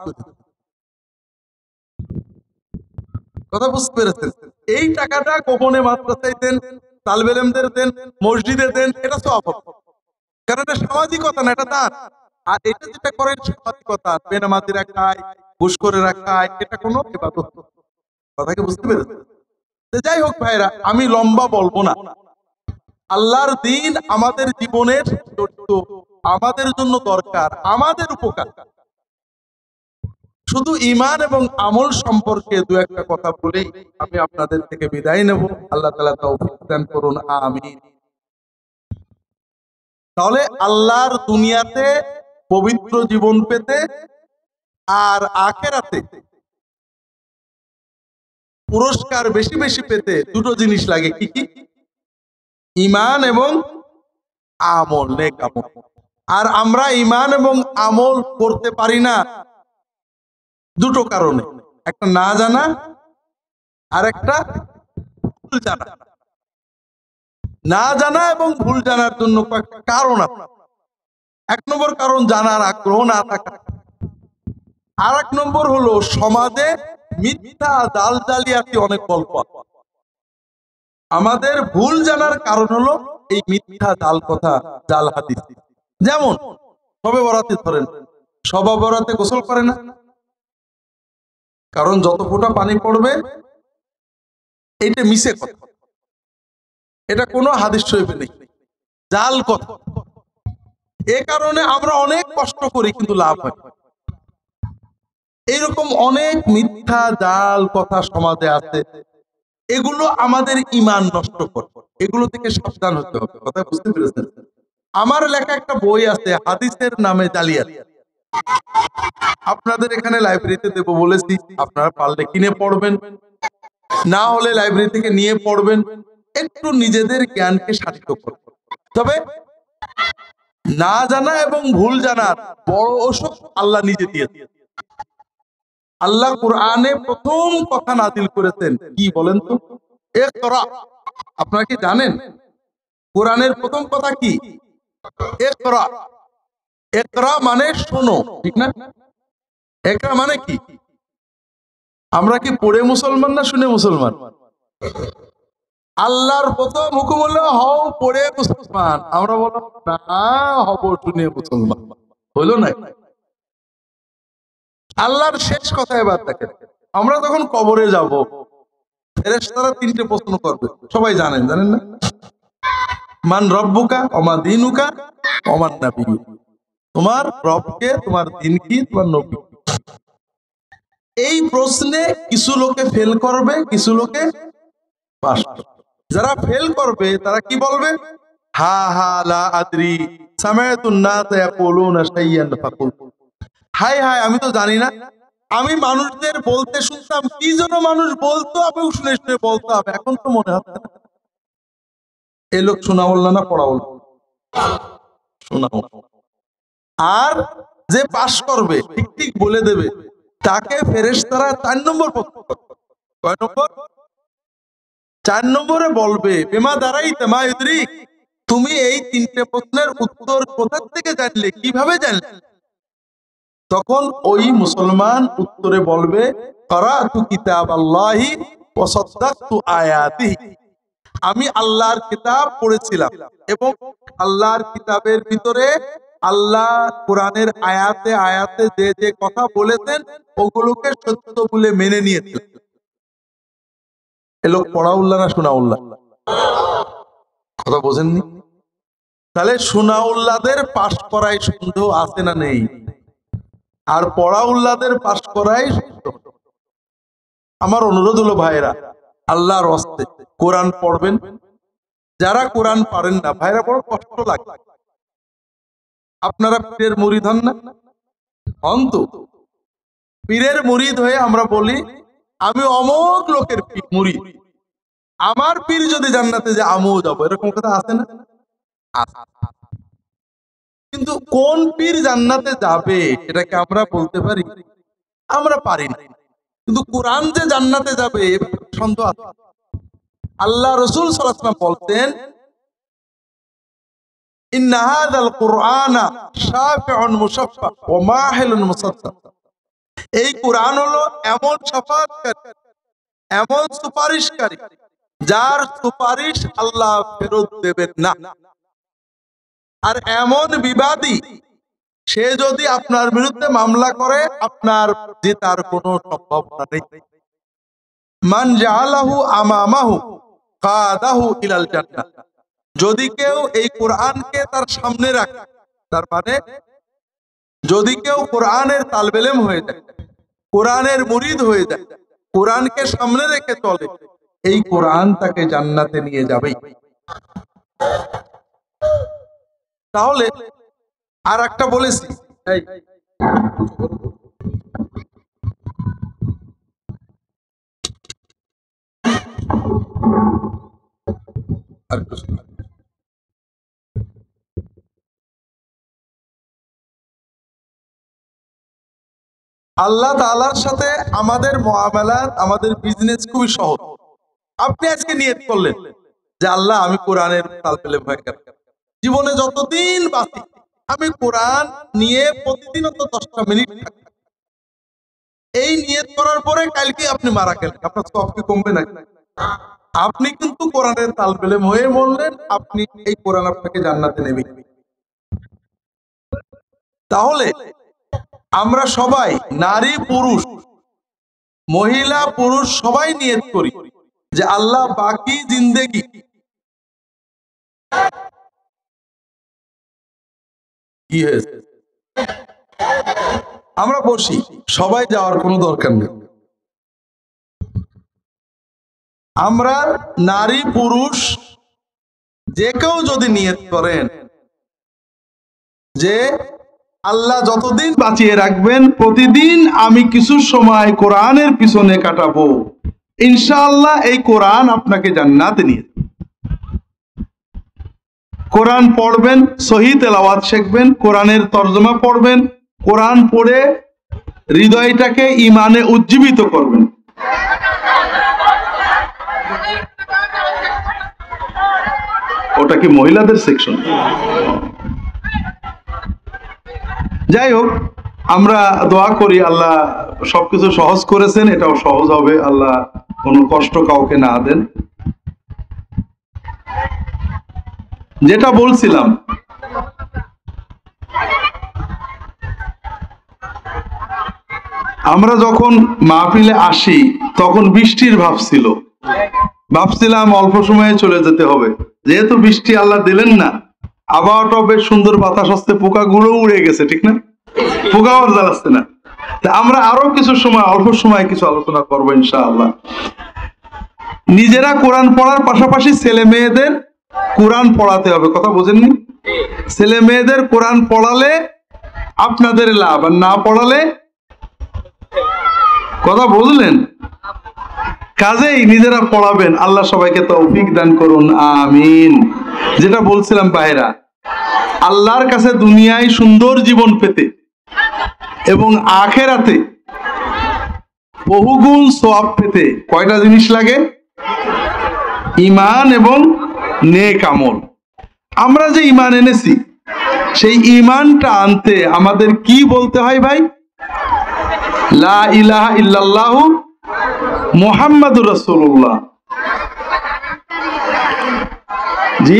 কথা বুঝতে পেরেছেন? এই টাকাটা গোপনে মাদ্রাসায় দেন, তালিবে ইলমদের দেন, মসজিদে দেন, এটা সওয়াব, কারণ এটা সামাজিকতা না, এটা দান। আর এটা যেটা করেন সামাজিকতা, বেনামাজিরা খায়, ঘুষখোরেরা খায়, এটা কোনো ইবাদত না। কথা কি বুঝতে পেরেছেন? যাই হোক ভাইরা, আমি লম্বা বলবো না। আল্লাহর দ্বীন আমাদের জীবনের জড়িত, আমাদের জন্য দরকার, আমাদের উপকার। শুধু ঈমান এবং আমল সম্পর্কে দু একটা কথা বলেই আমি আপনাদের থেকে বিদায় নেব। আল্লাহ তাআলা তৌফিক দান করুন, আমিন। তাহলে আল্লাহর দুনিয়াতে পবিত্র জীবন পেতে আর আখিরাতে পুরস্কার বেশি বেশি পেতে দুটো জিনিস লাগে। কি কি? ঈমান এবং আমল, নেক আমল। আর আমরা ঈমান এবং আমল করতে পারি না দুটো কারণে, একটা না জানা আর একটা ভুল জানা। না জানা এবং ভুল জানার জন্য কয়েকটা কারণ আছে। এক নম্বর কারণ জানার আগ্রহ না থাকা। আর এক নম্বর হলো সমাজে মিথ্যা জাল জালিয়াতি অনেক গল্প। আমাদের ভুল জানার কারণ হলো এই মিথ্যা জাল কথা, জাল হাদিস। যেমন শবে বরাতে ধরেন, শবে বরাতে গোসল করে না, কারণ যত ফোঁটা পানি পড়বে এইটা মিশে কথা, এটা কোনো হাদিস শরীফে নেই, জাল কথা। এ কারণে আমরা অনেক কষ্ট করি কিন্তু লাভ হয়। এইরকম অনেক মিথ্যা জাল কথা সমাজে আছে, এগুলো আমাদের ঈমান নষ্ট করে, এগুলো থেকে সাবধান হতে হবে। কথা বুঝতে পেরেছেন? আমার লেখা একটা বই আছে হাদিসের নামে জালিয়াতি, আপনাদের এখানে লাইব্রেরিতে দেবো বলেছি, আপনারা পারলে কিনে পড়বেন, না হলে লাইব্রেরি থেকে নিয়ে পড়বেন, একটু নিজেদের জ্ঞানকে সাধিত করবেন। তবে না জানা এবং ভুল জানার বড় ওষুধ আল্লাহ নিজে দিয়েছে। আল্লাহ কোরআনে প্রথম কথা নাযিল করেছেন, কি বলেন তো? ইকরা। আপনারা কি জানেন কোরআনের প্রথম কথা কি? ইকরা। ইকরা মানে শোনো, ঠিক না? ইকরা মানে কি? আমরা কি পড়ে মুসলমান না শুনে মুসলমান? আল্লাহর প্রথম হুকুম হলো হও পড়ে মুসলমান, আমরা বললাম না হব শুনে মুসলমান। হলো না? আল্লাহর শেষ কথা এবার দেখেন, আমরা যখন কবরে যাব ফেরেশতারা তিনটে প্রশ্ন করবে, সবাই জানেন, জানেন না? মান রব্বুকা ওমা দীনুকা ওমান নাবিয়্যুকা। তোমার রব কে, তোমার দ্বীন কি, তোমার নবী। এই প্রশ্নে কিছু লোকে ফেল করবে, কিছু লোকে পাস করবে। যারা ফেল করবে তারা কি বলবে? হা হা লা আদরি সামায়াতুন নাস ইয়াকুলুনা শাইয়ান ফাকুলতু, হাই হাই আমি তো জানি না, আমি মানুষদের বলতে শুনতাম, কি যেন মানুষ বলতো, আমি শুনে শুনে বলতাম, এখন তো মনে হচ্ছে না। এই লোক শোনা বলল না পড়া বলল, শোনা। আর যে পাশ করবে, ঠিক ঠিক বলে দেবে, তাকে ফেরেশতারা চার নম্বর প্রশ্ন করবে। কয় নম্বর? চার নম্বরে বলবে বেমা দাঁড়াই তেমা ইদরি, তুমি এই তিনটে প্রশ্নের উত্তর কোথা থেকে জানলে, কিভাবে জানলে? তখন ওই মুসলমান উত্তরে বলবে ক্বরাতু কিতাবাল্লাহি ওয়া সাদ্দাকতু আয়াতিহি, আমি আল্লাহর কিতাব পড়েছিলাম এবং আল্লাহর কিতাবের ভিতরে আল্লাহ কোরআনের আয়াতে আয়াতে যে যে কথা বলেছেন ওগুলোকে সত্য বলে মেনে নিয়েছিলেন। এ লোক পড়া উল্লাহ না শোনা উল্লাহ? কথা বোঝেননি? তাহলে শোনা উল্লাদের পাশ করাই সন্দেহ আছে না নেই? আর পড়া উল্লাদের পাশ করাই সন্দেহ। আমার অনুরোধ হলো ভাইরা, আল্লাহর হস্তে কোরআন পড়বেন। যারা কোরআন পারেন না ভাইরা, বড় কষ্ট লাগে। আপনারা পীরের মুরিদ হন না? হন তো। পীরের মুরিদ হয়ে আমরা বলি আমি অমুক লোকের মুরিদ, আমার পীর যদি জান্নাতে যায় আমিও যাবো, এরকম কথা আছে না? কিন্তু কোন পীর জান্নাতে যাবে এটাকে আমরা বলতে পারি? আমরা পারি না। কিন্তু কোরআন যে জান্নাতে যাবে সন্দেহ আছে। আল্লাহ রাসূল সাল্লাল্লাহু আলাইহি ওয়াসাল্লাম বলতেন ইন্না হাযাল কুরআনা শাফিউন মুশাফফা ওয়া মাহিলুন মুসাদ্দাক, এই কোরআন হলো এমন শাফাআতকারী, এমন সুপারিশকারী যার সুপারিশ আল্লাহ ফেরত দেবেন না, আর এমন বিবাদী সে যদি আপনার বিরুদ্ধে মামলা করে আপনার জেতার কোনো সম্ভাবনা নেই। মান জাআলাহু আমামাহু কাদাহু ইলাল জান্নাহ, যদি কেউ এই কোরআনকে তার সামনে রাখে, তার মানে যদি কেউ কোরআনের তালবেলেম হয়ে যায়, কোরআনের মুরিদ হয়ে যায়, কোরআনকে সামনে রেখে চলে, এই কোরআন তাকে জান্নাতে নিয়ে যাবে। তাহলে আর একটা বলেছি, আল্লাহ তাআলার সাথে আমাদের মুআমালাত, আমাদের বিজনেস খুবই সহজ। আপনি আজকে নিয়ত করলেন যে আল্লাহ আমি কোরআনের তালবেলে ভয় করি, জীবনে যতদিন বাঁচি আমি কোরআন নিয়ে প্রতিদিন তো দশটা মিনিট থাকি। এই নিয়ত করার পরে কালকে আপনি মারা গেলেন, আপনার সব কি কমবে নাকি? আপনি কিন্তু কোরআনের তালবেলে হয়ে মরলেন, আপনি এই কোরআন আপনাকে জান্নাতে নেবে। তাহলে আমরা সবাই, নারী পুরুষ, মহিলা পুরুষ সবাই নিয়ত করি যে আল্লাহ বাকি জিন্দেগি কি হয়েছে, আমরা বসি, সবাই যাওয়ার কোনো দরকার নেই। আমরা নারী পুরুষ যে কেউ যদি নিয়ত করেন যে আল্লাহ যতদিন বাঁচিয়ে রাখবেন প্রতিদিন আমি কিছু সময় কোরআনের পিছনে কাটাবো, ইনশাআল্লাহ এই কোরআন আপনাকে জান্নাতে নিয়ে যাবে। কোরআন পড়বেন, সহি তেলাওয়াত শিখবেন, কোরআনের তরজমা পড়বেন, কোরআন পড়ে হৃদয়টাকে ঈমানে উজ্জীবিত করবেন। ওটা কি মহিলাদের সেকশন? যাই হোক, আমরা দোয়া করি আল্লাহ সবকিছু সহজ করেছেন, এটাও সহজ হবে, আল্লাহ কোনো কষ্ট কাউকে না দেন। যেটা বলছিলাম, আমরা যখন মাহফিলে আসি তখন বৃষ্টির ভাব ছিল, ভাবছিলাম অল্প সময়ে চলে যেতে হবে, যেহেতু বৃষ্টি আল্লাহ দিলেন না, আবহাওয়াটাও বেশ সুন্দর, বাতাস আসছে, পোকাগুলো উড়ে গেছে, ঠিক না? পোকাও জ্বালাচ্ছে না, আমরা আরো কিছু সময় অল্প সময় কিছু আলোচনা করবো ইনশাআল্লাহ। নিজেরা কোরআন পড়ার পাশাপাশি ছেলে মেয়েদের কোরআন পড়াতে হবে, কথা বোঝেননি? ছেলে মেয়েদের কোরআন পড়ালে আপনাদের লাভ, আর না পড়ালে, কথা বুঝলেন? কাজেই নিজেরা পড়াবেন। আল্লাহ সবাইকে তৌফিক দান করুন, আমিন। যেটা বলছিলাম ভাইরা, আল্লাহর কাছে দুনিয়ায় সুন্দর জীবন পেতে এবং আখেরাতে বহুগুণ সওয়াব পেতে কয়টা জিনিস লাগে? ঈমান এবং নেক আমল। আমরা যে ঈমান এনেছি সেই ঈমানটা আনতে আমাদের কি বলতে হয় ভাই? লা ইলাহা ইল্লাল্লাহু মুহাম্মাদুর রাসূলুল্লাহ। জি,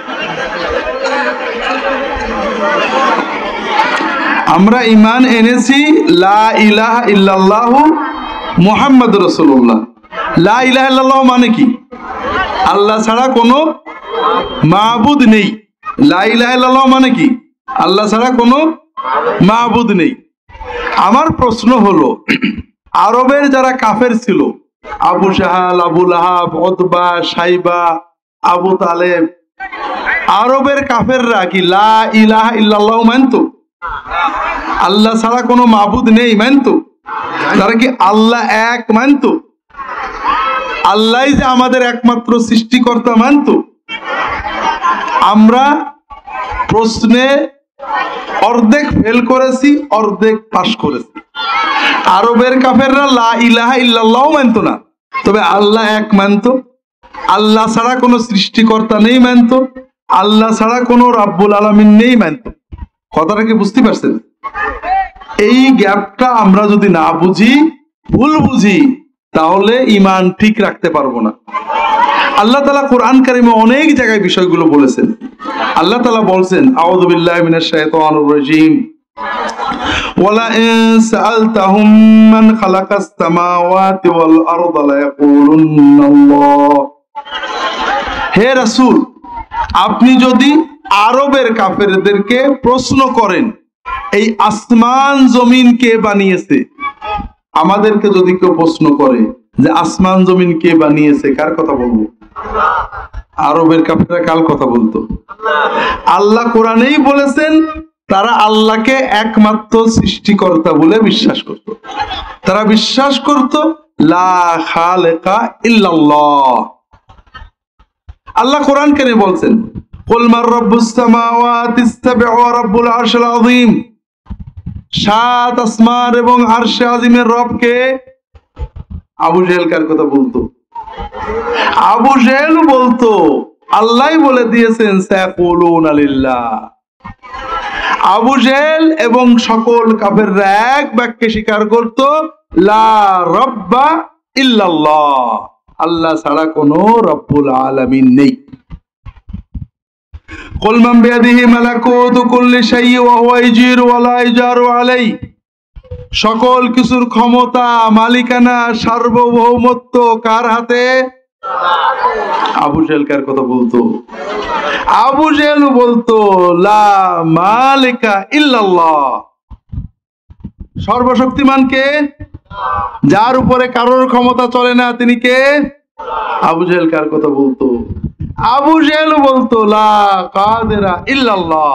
আমরা ঈমান এনেছি লা ইলাহা ইল্লাল্লাহু মুহাম্মাদুর রাসূলুল্লাহ। লা ইলাহা ইল্লাল্লাহ মানে কি? আল্লাহ ছাড়া কোনো মাবুদ নেই। লা ইলাহা ইল্লাল্লাহ মানে কি? আল্লাহ ছাড়া কোনো মাবুদ নেই। আমার প্রশ্ন হলো, আরবের যারা কাফের ছিল, Abu Jahl, Abu Lahab, Utba, Shaiba, Abu Taleb, আরবের কাফেররা কি লা ইলাহা ইল্লাল্লাহ মানতো? আল্লাহ ছাড়া কোনো মাবুদ নেই মানতো? তারা কি আল্লাহ এক মানতো? আল্লাহ যে আমাদের একমাত্র সৃষ্টিকর্তা মানতো? আমরা প্রশ্নে অর্ধেক ফেল করেছি, অর্ধেক পাশ করেছি। আরবের কাফেররা লা ইলাহা ইল্লাল্লাহ মানতো না, তবে আল্লাহ এক মানতো। আল্লাহ ছাড়া কোনো সৃষ্টিকর্তা নেই মানতো। আল্লাহ ছাড়া কোনো রাব্বুল আলামিন নেই মানতো। কথাটা কি বুঝতে পারছেন? এই গ্যাপটা আমরা যদি না বুঝি, ভুল বুঝি, তাহলে ঈমান ঠিক রাখতে পারবো না। আল্লাহ তাআলা কোরআন কারিমে অনেক জায়গায় বিষয়গুলো বলেছেন। আল্লাহ তাআলা বলছেন, আউযু বিল্লাহি মিনাশ শাইতানির রাজীম, ওয়ালা ইন সাআলতাহুম মান খালাকাস সামাওয়াতি ওয়াল আরদা লা ইয়াকুলুন্নাল্লাহ। হে রাসূল, আপনি যদি আরবের কাফেরদেরকে প্রশ্ন করেন এই আসমান জমিন কে বানিয়েছে, আমাদেরকে যদি কেউ প্রশ্ন করে যে আসমান জমিন কে বানিয়েছে, কার কথা বলবো? আরবের কাফেররা কার কথা বলতো? আল্লাহ কোরআনেই বলেছেন তারা আল্লাহকে একমাত্র সৃষ্টিকর্তা বলে বিশ্বাস করত। তারা বিশ্বাস করত লা খালিকা ইল্লাল্লাহ। আল্লাহ কোরআন কেন বলছেন, কুল মান রাব্বুস সামাওয়াতিস সাব'i ওয়া রাব্বুল আরশিল আযীম, সাত আসমান এবং আরশে আজিমের রব কে? আবু জেহেল কার কথা বলতো? আবু জেহেল বলতো আল্লাহই বলে দিয়েছেন সায়াকুলুনা লিল্লাহ। আবু জেহেল এবং সকল কাফেররা এক বাক্যে স্বীকার করত লা রাব্বা ইল্লাল্লাহ, আল্লাহ ছাড়া কোনো রব্বুল আলামিন নেই। কুল মান বিয়াদিহি মালাকুতু কুল্লি শাইইন ওয়া হুয়া ইয়াজিরু ওয়া লা ইয়াজারু আলাইহি, সকল কিছুর ক্ষমতা, মালিকানা, সার্বভৌমত্ব কার হাতে? আবু জেহেল কার কথা বলতো? আবু জেহেল বলতো লা মালিকা ইল্লাল্লাহ, সর্বশক্তিমান কে? যার উপরে কারোর ক্ষমতা চলে না, তিনি কে? আবু জেহেল কার কথা বলতো? আবু জেহেল বলতো লা কাদিরা ইল্লাল্লাহ।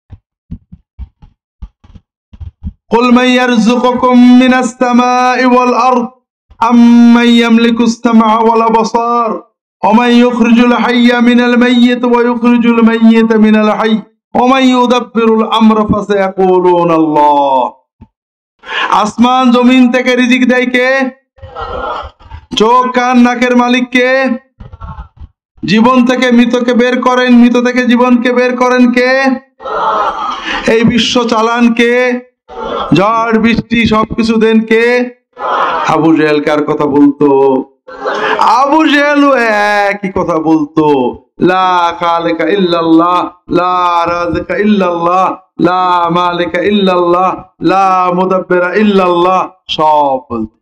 কুল মান ইয়ারযুকুকুম মিনাস সামাই ওয়াল আরদ আম্মান ইয়ামলিকুস সামআ ওয়াল আবসার ওয়া মান ইউখরিজুল হাইয়্যা মিনাল মাইয়্যিত ওয়া ইউখরিজুল মাইয়্যিতা মিনাল হাইয়্য ওয়া মান ইউদাব্বিরুল আমরা ফাসায়াকুলুনাল্লাহ। আসমান জমিন থেকে রিজিক দেয় কে? চোখ কান নাকের মালিক কে? জীবন থেকে মৃতকে বের করেন, মৃত থেকে জীবনকে বের করেন কে? এই বিশ্ব চালান কে? ঝড় বৃষ্টি সবকিছু দেন কে? আবু জেহেল কার কথা বলতো? আবু জেহেল একই কথা বলতো লা খালিকা ইল্লাল্লাহ, লা রাযিকা ইল্লাল্লাহ, লা মালিকা ইল্লাল্লাহ, লা মুদাব্বিরা ইল্লাল্লাহ, সব বলতো।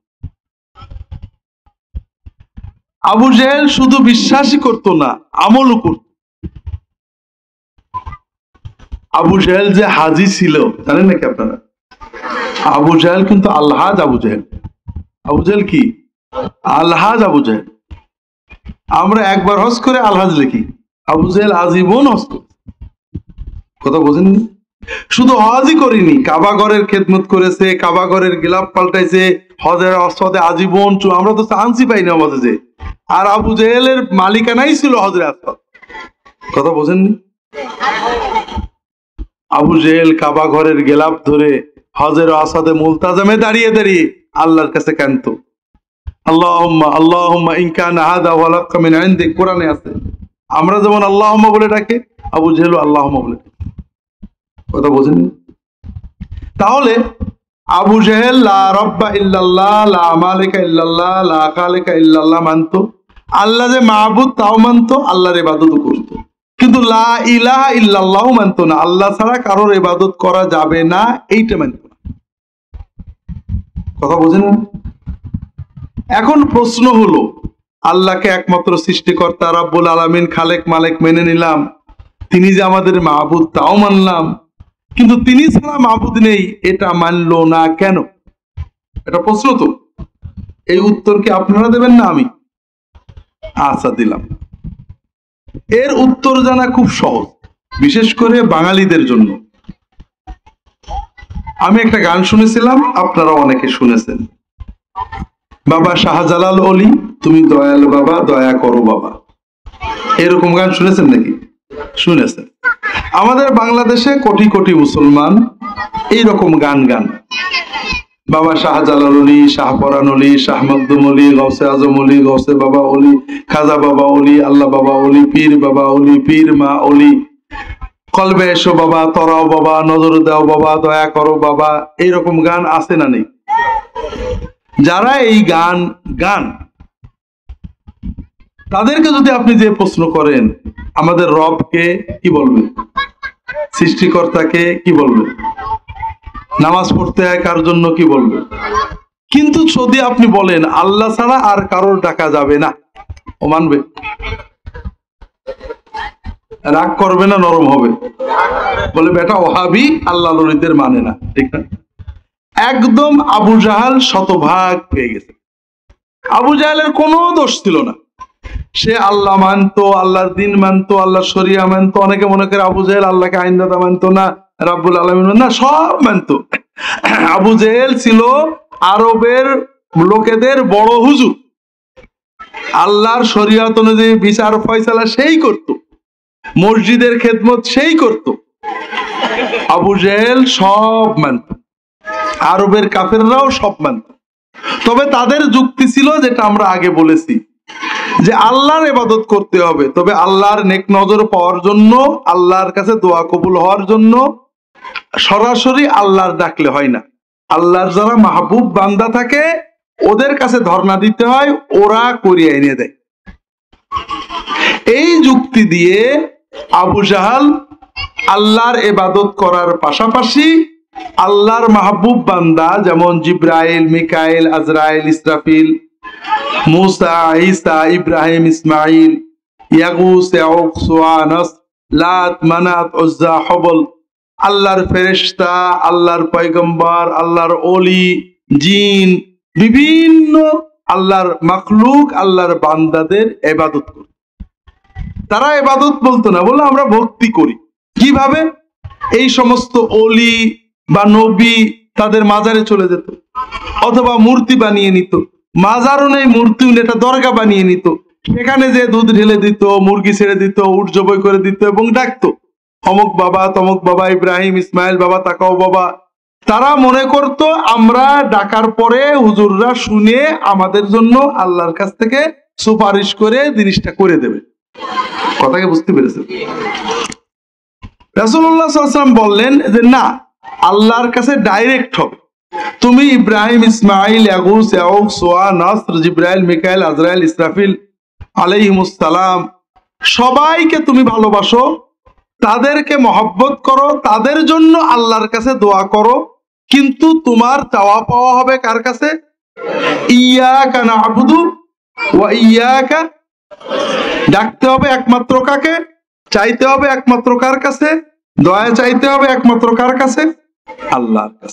আবু জেহেল শুধু বিশ্বাসই করতো না, আমলও করত। আবু জেহেল যে হাজী ছিল জানেন নাকি আপনারা? আবু জাহেল কিন্তু আলহাজ আবু জাহেল। আবু জাহেল কি? আলহাজ আবু জাহেল। আমরা একবার হজ করে আলহাজ লিখি, আবু জাহেল আজীবন হজ করে। কথা বোঝেননি? শুধু হজই করিনি, কাবা ঘরের খেদমত করেছে, কাবা ঘরের গিলাফ পাল্টাইছে, হজের আসওয়াদে আজীবন। আমরা তো চান্সই পাইনি আমাদের যে। আর আবু জাহেলের মালিকানাই ছিল হজের আসওয়াদ। কথা বোঝেননি? আবু জাহেল কাবা ঘরের গিলাফ ধরে হজের আসওয়াদে মুলতাজামে দাঁড়িয়ে দাঁড়িয়ে আল্লাহর কাছে কাঁদতো, আল্লাহুম্মা আল্লাহুম্মা ইন কানা হাযা ওয়া লাকা মিন ইনদিক। কোরআনে আছে। আমরা যেমন আল্লাহুম্মা বলে ডাকে, আবু জাহেল আল্লাহুম্মা বলে। কথা বোঝেন? তাহলে আবু জাহেল লা রাব্বা ইল্লাল্লাহ, লা মালিকা ইল্লাল্লাহ, লা খালিকা ইল্লাল্লাহ মানতো। আল্লাহ যে মাবুদ তাও মানতো, আল্লাহর ইবাদত করতো। কিন্তু লা ইলাহা ইল্লাল্লাহ মানতো না, আল্লাহ ছাড়া কারোর ইবাদত করা যাবে না, এইটা মানতো না। কথা বোঝেন? এখন প্রশ্ন হলো, আল্লাহকে একমাত্র সৃষ্টিকর্তা রাব্বুল আলামিন খালেক মালিক মেনে নিলাম, তিনি যে আমাদের মাবুদ তাও মানলাম, কিন্তু তিনি ছাড়া মাবুদ নেই এটা মানলো না কেন? এটা প্রশ্ন তো। এই উত্তর কি আপনারা দেবেন না আমি? আচ্ছা দিলাম। এর উত্তর জানা খুব সহজ, বিশেষ করে বাঙালিদের জন্য। আমি একটা গান শুনেছিলাম, আপনারা অনেকে শুনেছেন। বাবা শাহজালাল অলি, তুমি দয়াল বাবা, দয়া করো বাবা। এরকম গান শুনেছেন নাকি? শুনেছেন। আমাদের বাংলাদেশে কোটি কোটি মুসলমান এইরকম গান গান। বাবা শাহজালাল অলি, শাহপরান অলি, শাহ মখদুম অলি, গৌসে আজম অলি, গৌসে বাবা অলি, খাজা বাবা অলি, আল্লাহ বাবা অলি, পীর বাবা অলি, পীর মা অলি, কলবে এসো বাবা, তরাও বাবা, নজর দাও বাবা, দয়া করো বাবা। এইরকম গান আছে না নেই? যারা এই গান গান তাদেরকে যদি আপনি যে প্রশ্ন করেন আমাদের রবকে, কি বলবেন? সৃষ্টিকর্তাকে কি বলবেন? নামাজ পড়তে হয় কার জন্য, কি বলবেন? কিন্তু যদি আপনি বলেন আল্লাহ ছাড়া আর কারোর ডাকা যাবে না, ও মানবে? রাগ করবে না নরম হবে? বলে বেটা ওহাবি, আল্লাহ ললিদের মানে না, ঠিক না? একদম আবু জাহাল শতভাগ পেয়ে গেছে। আবু জাহালের কোনো দোষ ছিল না, সে আল্লাহ মানতো, আল্লাহর দিন মানতো, আল্লাহর শরিয়া মানতো। অনেকে মনে করে আবু জাহেল আল্লাহকে আইনদাতা মানতো না, রাব্বুল আলামিন না, সব মানতো। আবু জাহেল ছিল আরবের লোকেদের বড় হুজুর, আল্লাহর শরিয়ত অনুযায়ী বিচার ফয়সালা সেই করত, মসজিদের খেদমত সেই করত। আবু জাহেল সব মানত, আরবের কাফেররাও সব মানত। তবে তাদের যুক্তি ছিল যেটা আমরা আগে বলেছি, যে আল্লাহর ইবাদত করতে হবে, তবে আল্লাহর নেক নজর পাওয়ার জন্য, আল্লাহর কাছে দোয়া কবুল হওয়ার জন্য সরাসরি আল্লাহর ডাকলে হয় না। আল্লাহর যারা মাহবুব বান্দা থাকে ওদের কাছে ধর্ণা দিতে হয়, ওরা করিয়ে এনে দেয়। এই যুক্তি দিয়ে আবু জাহাল আল্লাহর ইবাদত করার পাশাপাশি আল্লাহর মাহবুব বান্দা যেমন জিব্রাইল, মিকাইল, আজরাইল, ইসরাফিল, মুসা, ঈসা, ইব্রাহিম, ইসমাইল, ইয়াগুস, ইয়াউক, সুয়া, নাস, লাত, মানাত, উজ্জা, হবল, আল্লাহর ফেরেশতা, আল্লাহর পয়গম্বর, আল্লাহর ওলি, জিন, বিভিন্ন আল্লাহর মাখলুক, আল্লাহর বান্দাদের ইবাদত করে। তারা ইবাদত বলতো না, বললো আমরা ভক্তি করি। কিভাবে? এই সমস্ত ওলি বা নবী তাদের মাজারে চলে যেত, অথবা মূর্তি বানিয়ে নিত। মাজারও নেই, মূর্তিও নেই, এটা দরগা বানিয়ে নিত। সেখানে যে দুধ ঢেলে দিত, মুরগি ছেড়ে দিত, উট জবাই করে দিত এবং ডাকতো অমুক বাবা, তমুক বাবা, ইব্রাহিম, ইসমাইল বাবা, তাকাও বাবা। তারা মনে করত আমরা ডাকার পরে হুজুররা শুনে আমাদের জন্য আল্লাহর কাছ থেকে সুপারিশ করে জিনিসটা করে দেবে। কথাকে বুঝতে পেরেছেন? রাসূলুল্লাহ সাল্লাল্লাহু আলাইহি ওয়াসাল্লাম বললেন যে না, আল্লাহর কাছে ডাইরেক্ট হবে। তুমি ইব্রাহিম, ইসমাইল, ইয়াগুস, ইয়াউক, সুয়া, নাসর, জিব্রাইল, মিকাইল, আজরাইল, ইসরাফিল আলাইহিমুস সালাম সবাইকে তুমি ভালোবাসো, তাদেরকে মহব্বত করো, তাদের জন্য আল্লাহর কাছে দোয়া করো, কিন্তু তোমার চাওয়া পাওয়া হবে কার কাছে? ইয়াকা না'বুদু ওয়া ইয়াকা, ডাকতে হবে একমাত্র কাকে? চাইতে হবে একমাত্র কার কাছে? দয়া চাইতে হবে একমাত্র কার কাছে? আল্লাহর কাছে।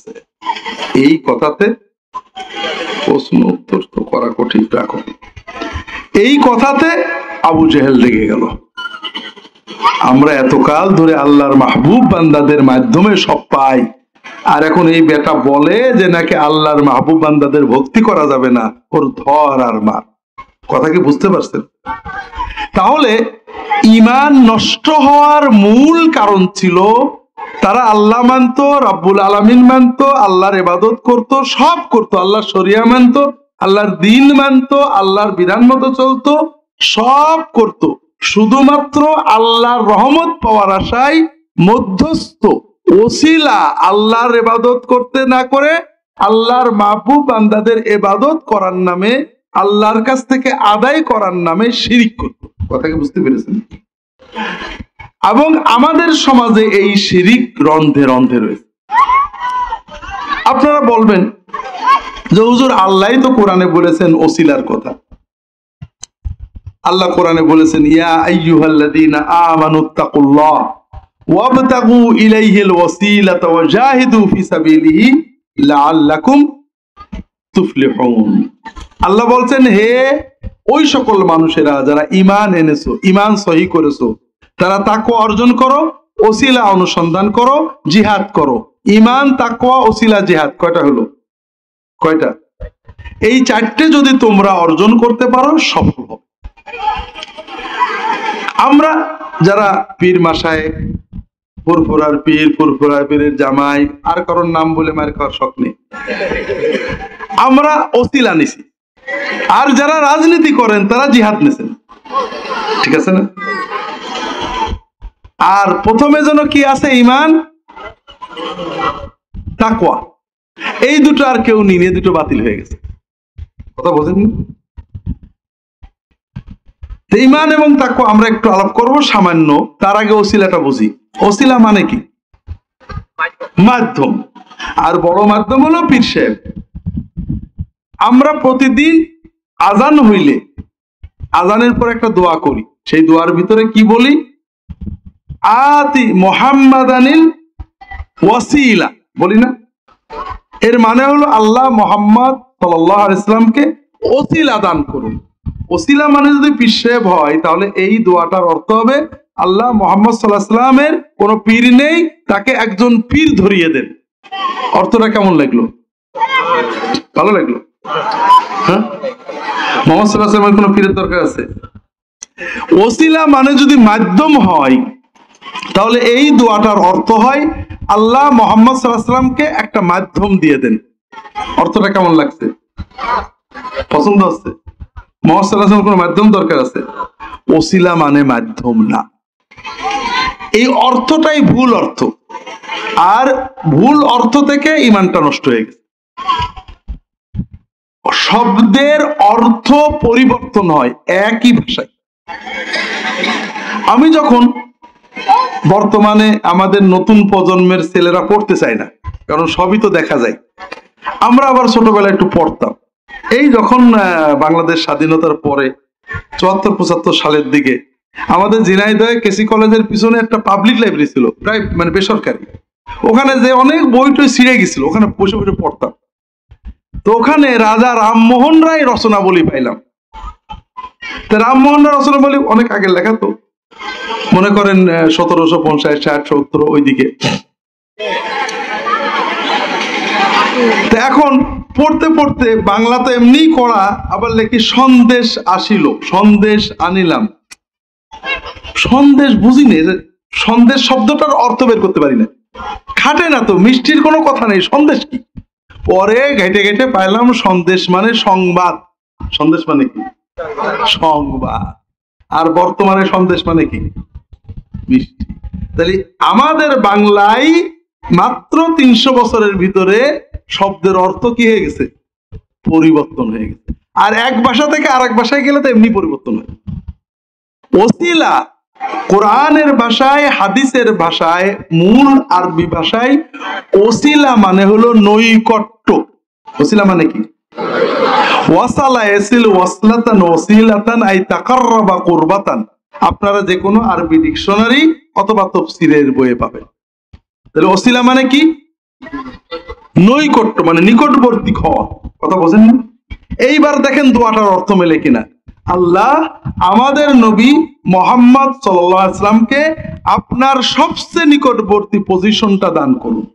এই কথাতে প্রশ্ন উত্তর তো করা কঠিন, রাখো। এই কথাতে আবু জেহেল রেগে গেল। আমরা এতকাল ধরে আল্লাহর মাহবুব বান্দাদের মাধ্যমে সব পাই, আর এখন এই বেটা বলে যে নাকি আল্লাহর মাহবুব বান্দাদের ভক্তি করা যাবে না, ওর ধর আর মার। কথা কি বুঝতে পারছেন? তাহলে ঈমান নষ্ট হওয়ার মূল কারণ ছিল তারা আল্লাহ মানত, রাব্বুল আলামিন মানত, আল্লাহর ইবাদত করত, সব করত, আল্লাহর শরিয়া মানত, আল্লাহর দ্বীন মানত, আল্লাহর বিধান মতো চলতো, সব করত, শুধুমাত্র আল্লাহর রহমত পাওয়ার আশায় মধ্যস্থ ওসিলা আল্লাহর ইবাদত করতে না করে আল্লাহর মাহবুব বান্দাদের ইবাদত করার নামে, আল্লাহর কাছ থেকে আদায় করার নামে শিরিক করত। কথা কি বুঝতে পেরেছেন? এবং আমাদের সমাজে এই শিরিক রন্ধে রন্ধে রয়েছে। আপনারা বলবেন যে হুজুর আল্লাহই তো কোরআনে বলেছেন ওসিলার কথা। আল্লাহ কোরআনে বলেছেন ইয়া আইয়ুহাল্লাযীনা আমানুত্তাকুল্লাহ ওয়াবতাগু ইলাইহিল ওয়াসিলাতা ওয়াজাহিদু ফি সাবিলিহি লাআল্লাকুম তুফলিহুন। আল্লাহ বলছেন হে ওই সকল মানুষেরা যারা ঈমান এনেছো, ঈমান সহি করেছো, তারা তাকওয়া অর্জন করো, ওসিলা অনুসন্ধান করো, জিহাদ করো। ঈমান, তাকওয়া, ওসিলা, জিহাদ কয়টা হলো? কয়টা? এই চারটে যদি তোমরা অর্জন করতে পারো সফল হবে। আমরা যারা পীর মাসায়, ফুরফুরার পীর, ফুরফুরা পীরের জামাই, আর কারোর নাম বলে মার খাওয়ার শখ নেই, আমরা ওসিলা নিছি। আর যারা রাজনীতি করেন তারা জিহাদ নিছেন, ঠিক আছে না? আর প্রথমে যেন কি আছে? ঈমান, তাকওয়া। এই দুটো আর কেউ নিয়ে দুটো বাতিল হয়ে গেছে। কথা বোঝেন? ঈমান এবং তাকওয়া আমরা একটু আলাপ করব সামান্য। তার আগে ওসিলাটা বুঝি। ওসিলা মানে কি? মাধ্যম। আর বড় মাধ্যম হলো পীর সাহেব। আমরা প্রতিদিন আজান হইলে আজানের পর একটা দোয়া করি। সেই দোয়ার ভিতরে কি বলি? আতি মুহাম্মাদানিল ওয়াসিলা বলি না? এর মানে হলো আল্লাহ মুহাম্মদ সাল্লাল্লাহু আলাইহি ওয়াসাল্লামকে ওসিলা দান করুন। ওসিলা মানে যদি পীর সাহেব হয় তাহলে এই দোয়াটার অর্থ হবে আল্লাহ মুহাম্মদ সাল্লাল্লাহু আলাইহি ওয়াসাল্লামের কোনো পীর নেই, তাকে একজন পীর ধরিয়ে দেন। অর্থটা কেমন লাগলো? ভালো লাগলো? হ্যাঁ, মুহাম্মদ সাল্লাল্লাহু আলাইহি ওয়াসাল্লামের কোনো পীরের দরকার আছে? ওসিলা মানে যদি মাধ্যম হয় তাহলে এই দোয়াটার অর্থ হয় আল্লাহ মুহাম্মদ সাল্লাল্লাহু আলাইহি ওয়াসাল্লামকে একটা মাধ্যম দিয়ে দেন। অর্থটা কেমন লাগছে? পছন্দ হচ্ছে? মুহাম্মদ সাল্লাল্লাহু আলাইহি ওয়াসাল্লামের কোনো মাধ্যম দরকার আছে? ওসিলা মানে মাধ্যম না। এই অর্থটাই ভুল অর্থ, আর ভুল অর্থ থেকে ঈমানটা নষ্ট হয়ে গেছে। শব্দের অর্থ পরিবর্তন হয় একই ভাষায়। আমি যখন বর্তমানে আমাদের নতুন প্রজন্মের ছেলেরা পড়তে চায় না, কারণ সবই তো দেখা যায়। আমরা আবার ছোটবেলায় একটু পড়তাম। এই যখন বাংলাদেশ স্বাধীনতার পরে চুয়াত্তর পঁচাত্তর সালের দিকে আমাদের ঝিনাইদহে কেসি কলেজের পিছনে একটা পাবলিক লাইব্রেরি ছিল, প্রায় মানে বেসরকারি। ওখানে যে অনেক বই টই ছিঁড়ে গেছিল, ওখানে বসে বসে পড়তাম। তো ওখানে রাজা রামমোহন রায় রচনাবলী পাইলাম। তো রামমোহন রায় রচনাবলী অনেক আগের লেখা, তো মনে করেন সতেরোশো পঞ্চাশ ষাট সত্তর ওইদিকে। তো এখন পড়তে পড়তে বাংলা তো এমনি করা, আবার লেখি সন্দেশ আসিল, সন্দেশ আনিলাম। সন্দেশ বুঝিনি, সন্দেশ শব্দটার অর্থ বের করতে পারি না। খাটে না তো, মিষ্টির কোনো কথা নেই, সন্দেশ কি? পরে ঘেটে ঘেটে পাইলাম সন্দেশ মানে সংবাদ। সন্দেশ মানে কি? সংবাদ। আর বর্তমানে সন্দেশ মানে কি? মিষ্টি। তাহলে আমাদের বাংলায় মাত্র তিনশো বছরের ভিতরে শব্দের অর্থ কি হয়ে গেছে? পরিবর্তন হয়ে গেছে। আর এক ভাষা থেকে আর এক ভাষায় গেলে তো এমনি পরিবর্তন হয়। ওসিলা কোরআনের ভাষায়, হাদিসের ভাষায়, মূল আরবি ভাষায় ওসিলা মানে হলো নৈকট্য। ওসিলা মানে কি? ওয়াসালা ইয়াসিল ওয়াসলাতান ওসিলাতান আই তাকাররাবা কুরবাতান। আপনারা যে কোনো আরবি ডিকশনারি অথবা তাফসীরের বইয়ে পাবেন। তাহলে ওসিলা মানে কি? নৈকট্য মানে নিকটবর্তী হওয়া, কথা বোঝেন না? এইবার দেখেন দোয়াটার অর্থ মেলে কিনা। আল্লাহ আমাদের নবী মোহাম্মদ সাল্লাল্লাহু আলাইহি ওয়াসাল্লামকে আপনার সবচেয়ে নিকটবর্তী পজিশনটা দান করুন।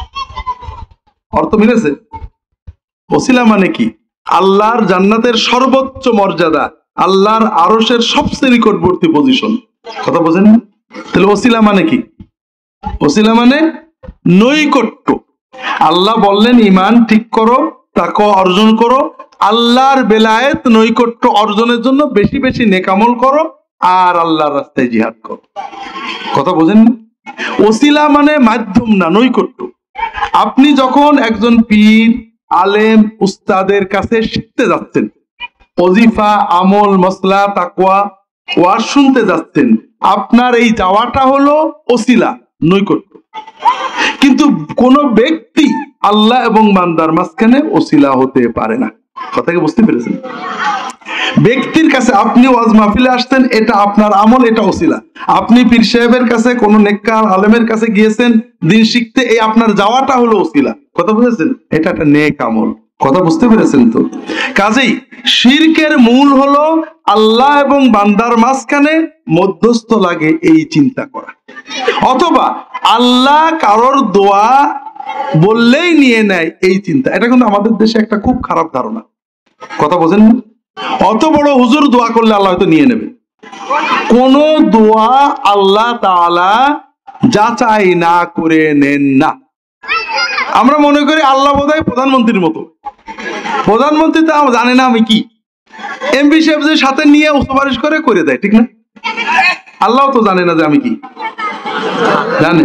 অর্থ মিলেছে? ওসিলা মানে কি? আল্লাহর জান্নাতের সর্বোচ্চ মর্যাদা, আল্লাহর আরশের সবচেয়ে নিকটবর্তী পজিশন, কথা বোঝেন না? তাহলে ওসিলা মানে কি? ওসিলা মানে নৈকট্য। আল্লাহ বললেন ঈমান ঠিক করো, তাকওয়া অর্জন করো, আল্লাহর বেলায়েত নৈকট্য অর্জনের জন্য বেশি বেশি নেকামল করো, আর আল্লাহর রাস্তায় জিহাদ করো, কথা বোঝেন না? ওসিলা মানে মাধ্যম না, নৈকট্য। আপনি যখন একজন পীর, আলেম, উস্তাদের কাছে শিখতে যাচ্ছেন, ওজিফা, আমল, মসলা, তাকওয়া, ওয়াজ শুনতে যাচ্ছেন, আপনার এই যাওয়াটা হলো ওসিলা, নৈকট্য। কিন্তু কোন ব্যক্তি আল্লাহ এবং বান্দার মাঝখানে ওসিলা হতে পারে না, কথা কি বুঝতে পেরেছেন? ব্যক্তির কাছে আপনি ওয়াজ মাহফিলে আসতেন, এটা আপনার আমল, এটা ওসিলা। আপনি পীর সাহেবের কাছে, কোন নেককার আলেমের কাছে গিয়েছেন দিন শিখতে, এই আপনার যাওয়াটা হলো ওসিলা, কথা বুঝেছেন? এটা একটা নেক আমল, কথা বুঝতে পেরেছেন তো? কাজেই শিরকের মূল হলো আল্লাহ এবং বান্দার মাঝখানে মধ্যস্থ লাগে এই চিন্তা করা, অথবা আল্লাহ কারোর দোয়া বললেই নিয়ে নেয় এই চিন্তা। এটা কিন্তু আমাদের দেশে একটা খুব খারাপ ধারণা, কথা বোঝেন না? অত বড় হুজুর দোয়া করলে আল্লাহ হয়তো নিয়ে নেবে। কোন দোয়া আল্লাহ তাআলা যাচাই না করে নেন না। আমরা মনে করি আল্লাহ বোধহয় প্রধানমন্ত্রীর মতো, প্রধানমন্ত্রী তো জানে না আমি কি, এমপি সাহেব যে সাথে নিয়ে সুপারিশ করে করে দেয়, ঠিক না? আল্লাহ তো জানে না যে আমি কি, জানে।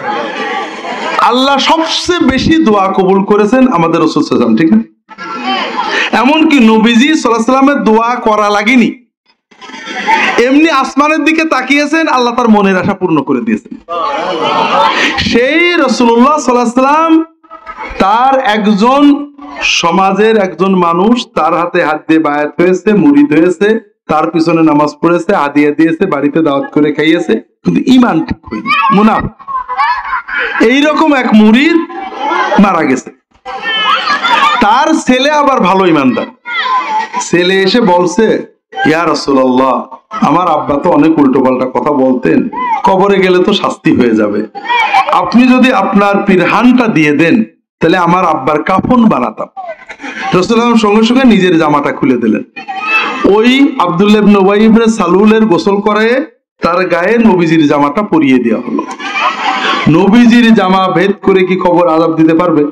আল্লাহ সবচেয়ে বেশি দোয়া কবুল করেছেন আমাদের রাসূল সাল্লাল্লাহু আলাইহি ওয়াসাল্লাম, ঠিক না? এমনকি নবীজি সাল্লাল্লাহু আলাইহি ওয়াসাল্লামের দোয়া করা লাগেনি, এমনি আসমানের দিকে তাকিয়েছেন, আল্লাহ তার মনের আশা পূর্ণ করে দিয়েছেন। সেই রাসূলুল্লাহ সাল্লাল্লাহু আলাইহি ওয়াসাল্লাম তার একজন সমাজের একজন মানুষ তার হাতে হাত দিয়ে বায়াত হয়েছে, মুরিদ হয়েছে, তার পিছনে নামাজ পড়েছে, হাদিয়া দিয়েছে, বাড়িতে দাওয়াত করে খাইয়েছে, কিন্তু ঈমান ঠিক হয়নি, মুনাফিক। এইরকম এক মুরিদ মারা গেছে, তার ছেলে আবার ভালো ঈমানদার। ছেলে এসে বলছে, ইয়া রাসূলুল্লাহ, আমার আব্বা তো অনেক উল্টো পাল্টা কথা বলতেন, কবরে গেলে তো শাস্তি হয়ে যাবে, আপনি যদি আপনার পিরহানটা দিয়ে দেন তাহলে আমার আব্বার কাফন বানাতাম। রাসূলুল্লাহ সঙ্গে সঙ্গে নিজের জামাটা খুলে দিলেন। ওই আব্দুল্লাহ ইবনে উবাই ইবনে সালুলের গোসল করে তার গায়ে নবীজির জামাটা পরিয়ে দেওয়া হলো। নবীজির জামা ভেদ করে কি কবর আযাব দিতে পারবে?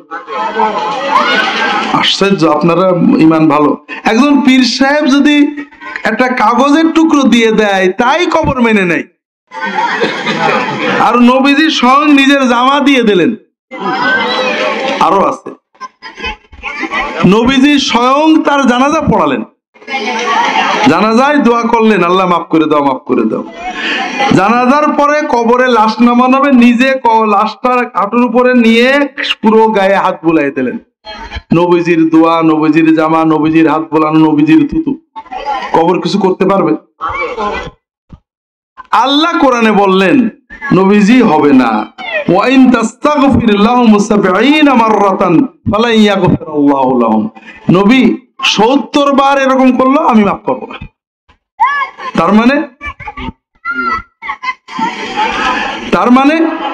আশ্চর্য, আপনারা ঈমান ভালো। একজন পীর সাহেব যদি একটা কাগজের টুকরো দিয়ে দেয় তাই কবর মেনে নেয়, আর নবীজি স্বয়ং নিজের জামা দিয়ে দিলেন। আরো আছে, নবীজি স্বয়ং তার জানাজা পড়ালেন, জানাজায় দোয়া করলেন, আল্লাহ মাফ করে দাও, মাফ করে দাও। জানাজার পরে কবরে লাশ নামানো হবে, নিজে লাশটার হাঁটুর উপরে নিয়ে পুরো গায়ে হাত বুলাই দিলেন। নবীজির দোয়া, নবীজির জামা, নবীজির হাত বোলানো, নবীজির থুতু, কবর কিছু করতে পারবে? আল্লাহ কোরআনে বললেন নবীজি হবে না, ওয়াইন তাস্তাগফির লাহুম সাবঈনা মাররাতান ফালা ইয়াগফিরুল্লাহু লাহুম, নবী সত্তর বার এরকম করলো আমি মাফ করব না। তার মানে তার মানে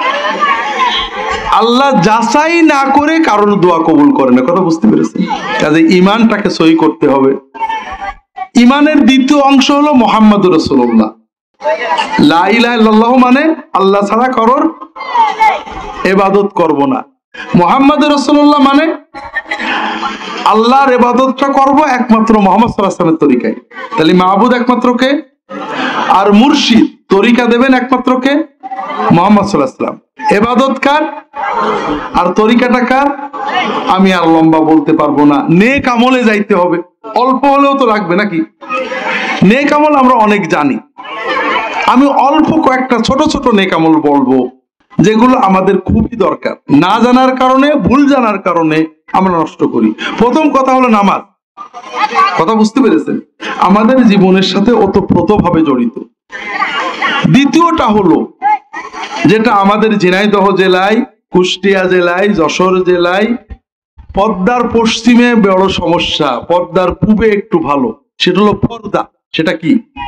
আল্লাহ যাচাই না করে কারোর দোয়া কবুল করে না, কথা বুঝতে পেরেছেন? কাজে ঈমানটাকে সহি করতে হবে। ঈমানের দ্বিতীয় অংশ হলো মুহাম্মাদুর রাসূলুল্লাহ। লা ইলাহা ইল্লাল্লাহ মানে আল্লাহ ছাড়া কারোর ইবাদত করব না। মুহাম্মাদুর রাসূলুল্লাহ মানে আল্লাহর ইবাদতটা করব একমাত্র মুহাম্মদ সাল্লাল্লাহু আলাইহি ওয়াসাল্লামের তরিকায়। তাহলে মাবুদ একমাত্র কে? আর মুর্শিদ তরিকা দেবেন একমাত্র কে? মুহাম্মদ সাল্লাল্লাহু আলাইহি ওয়াসাল্লাম। ইবাদত কার আর তরিকাটা কার? আমি আর লম্বা বলতে পারবো না। নেক আমলে যাইতে হবে, অল্প হলেও তো লাগবে নাকি? নেক আমল আমরা অনেক জানি, আমি অল্প কয়েকটা ছোট ছোট নেক আমল বলবো যেগুলো আমাদের খুবই দরকার। না জানার কারণে, ভুল জানার কারণে আমরা নষ্ট করি। প্রথম কথা হলো নামাজ, কথা বুঝতে পেরেছেন? আমাদের জীবনের সাথে ওতপ্রোতভাবে জড়িত। দ্বিতীয়টা হলো যেটা আমাদের ঝিনাইদহ জেলায়, কুষ্টিয়া জেলায়, যশোর জেলায়, পদ্মার পশ্চিমে বড় সমস্যা, পদ্মার পূবে একটু ভালো, সেটা হলো পর্দা। সেটা কি?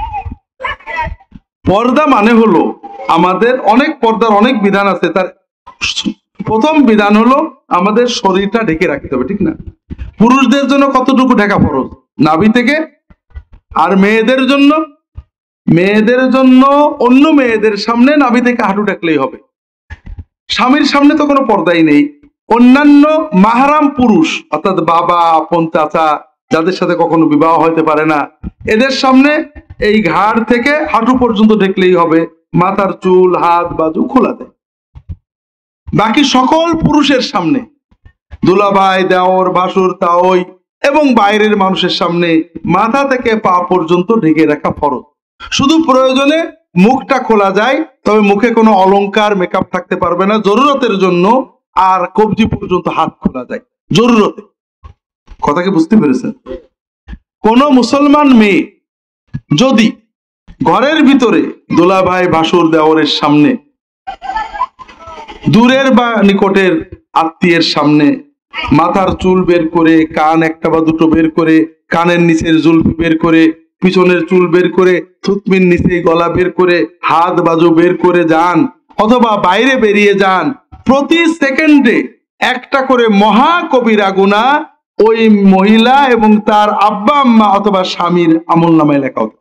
পর্দা মানে হলো আমাদের অনেক পর্দার অনেক বিধান আছে, তার প্রথম বিধান হলো আমাদের শরীরটা ঢেকে রাখতে হবে, ঠিক না? পুরুষদের জন্য কতটুকু ঢাকা ফরজ? নাভি থেকে। আর মেয়েদের জন্য, মেয়েদের জন্য অন্য মেয়েদের সামনে নাভি থেকে হাঁটু ঢাকলেই হবে। স্বামীর সামনে তো কোনো পর্দাই নেই। অন্যান্য মাহরাম পুরুষ অর্থাৎ বাবা, আপন, চাচা, যাদের সাথে কখনো বিবাহ হইতে পারে না, এদের সামনে এই ঘাড় থেকে হাঁটু পর্যন্ত ঢেকলেই হবে, মাথার চুল, হাত, বাজু খোলা দেয়। বাকি সকল পুরুষের সামনে, দুলাভাই, দেওর, ভাসুর, তাওই এবং বাইরের মানুষের সামনে মাথা থেকে পা পর্যন্ত ঢেকে রাখা ফরজ। শুধু প্রয়োজনে মুখটা খোলা যায়, তবে মুখে কোনো অলংকার, মেকআপ থাকতে পারবে না জরুরতের জন্য। আর কবজি পর্যন্ত হাত খোলা যায় জরুরতে। কথা কি বুঝতে পেরেছেন? কোন মুসলমান মেয়ে যদি ঘরের ভিতরে দোলাভাই, ভাসুর, দেওরের সামনে, দূরের বা নিকটের আত্মীয়ের সামনে মাথার চুল বের করে, কান একটা বা দুটো বের করে, কানের নিচের জুলফি বের করে, পিছনের চুল বের করে, থুতমির নিচে গলা বের করে, হাত বাজু বের করে যান, অথবা বাইরে বেরিয়ে যান, প্রতি সেকেন্ডে একটা করে মহা কবিরা গুনাহ ওই মহিলা এবং তার আব্বা আম্মা অথবা স্বামীর আমলনামায় লেখা হতো।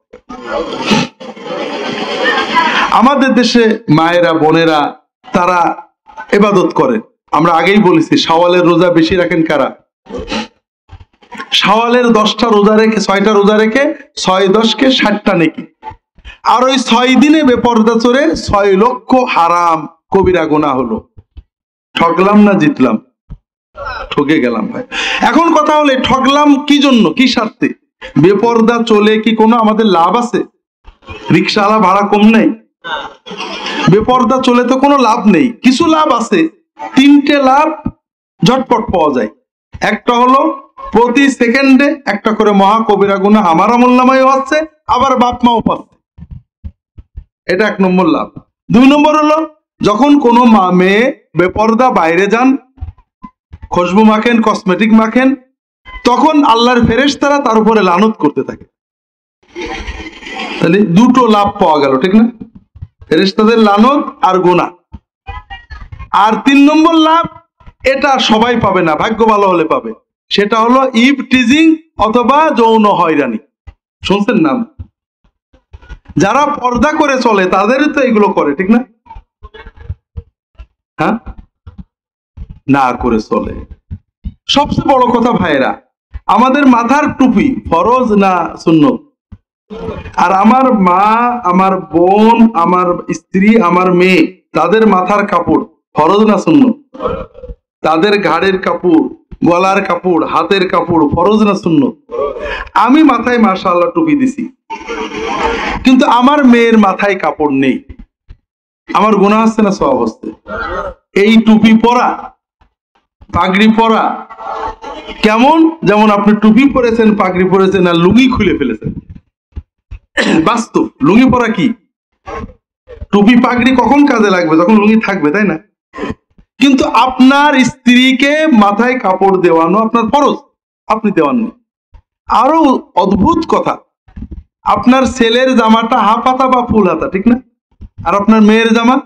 আমাদের দেশে মায়েরা, বোনেরা তারা ইবাদত করেন। আমরা আগেই বলেছি শাওয়ালের রোজা বেশি রাখেন কারা? শাওয়ালের দশটা রোজা রেখে, ছয়টা রোজা রেখে ছয় দশকে ষাটটা নেকি। আর ওই ছয় দিনে বেপরদা চড়ে ছয় লক্ষ হারাম কবিরা গুনাহ হলো। ঠকলাম না জিতলাম? ঠকে গেলাম ভাই। এখন কথা হলে ঠকলাম কি জন্য, কি স্বার্থে? বেপরদা চলে কি কোনো আমাদের লাভ আছে? রিক্সাওয়ালা ভাড়া কম নেই? বেপরদা চলে তো কোনো লাভ নেই। কিছু লাভ আছে, তিনটে লাভ ঝটপট পাওয়া যায়। একটা হলো প্রতি সেকেন্ডে একটা করে মহা কবিরা গুনাহ আমার আমলনামায়ও আছে, আবার বাপ মাও পাচ্ছে। এটা এক নম্বর লাভ। দুই নম্বর হলো যখন কোনো মা মেয়ে বেপরদা বাইরে যান, খুশবু মাখেন, কসমেটিক মাখেন, তখন আল্লাহর ফেরেশতারা তার উপরে লানত করতে থাকে। তাহলে দুটো লাভ পাওয়া গেল, ঠিক না? ফেরেশতাদের লানত আর গুনাহ। আর তিন নম্বর লাভ, এটা সবাই পাবে না, ভাগ্য ভালো হলে পাবে। সেটা হলো ইভ টিজিং অথবা যৌন হয়রানি। শুনছেন নাম? যারা পর্দা করে চলে তাদেরই তো এগুলো করে, ঠিক না? হ্যাঁ, না করে চলে। সবচেয়ে বড় কথা ভাইরা, আমাদের মাথার টুপি ফরজ না সুন্নত? আর আমার মা, আমার বোন, আমার স্ত্রী, আমার মেয়ে, তাদের মাথার কাপড় ফরজ না সুন্নত? তাদের ঘাড়ের কাপড়, গলার কাপড়, হাতের কাপড় ফরজ না সুন্নত? আমি মাথায় মাশাআল্লাহ টুপি দিছি, কিন্তু আমার মেয়ের মাথায় কাপড় নেই, আমার গুনাহ হচ্ছে না সওয়াব হচ্ছে? এই টুপি পরা, পাগড়ি পরা কেমন? যেমন আপনি টুপি পরেছেন, পাগড়ি পরেছেন আর লুঙ্গি খুলে ফেলেছেন। বাস্তব লুঙ্গি পরা কি? টুপি পাগড়ি কখন কাজে লাগবে? যখন লুঙ্গি থাকবে, তাই না? কিন্তু আপনার স্ত্রীকে মাথায় কাপড় দেওয়ানো আপনার ফরজ, আপনি দেওয়াননি। আরো অদ্ভুত কথা, আপনার ছেলের জামাটা হাফ হাতা বা ফুল হাতা, ঠিক না? আর আপনার মেয়ের জামা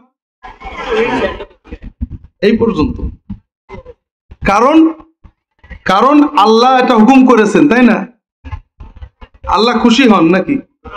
এই পর্যন্ত। কারণ কারণ আল্লাহ এটা হুকুম করেছেন, তাই না? আল্লাহ খুশি হন নাকি?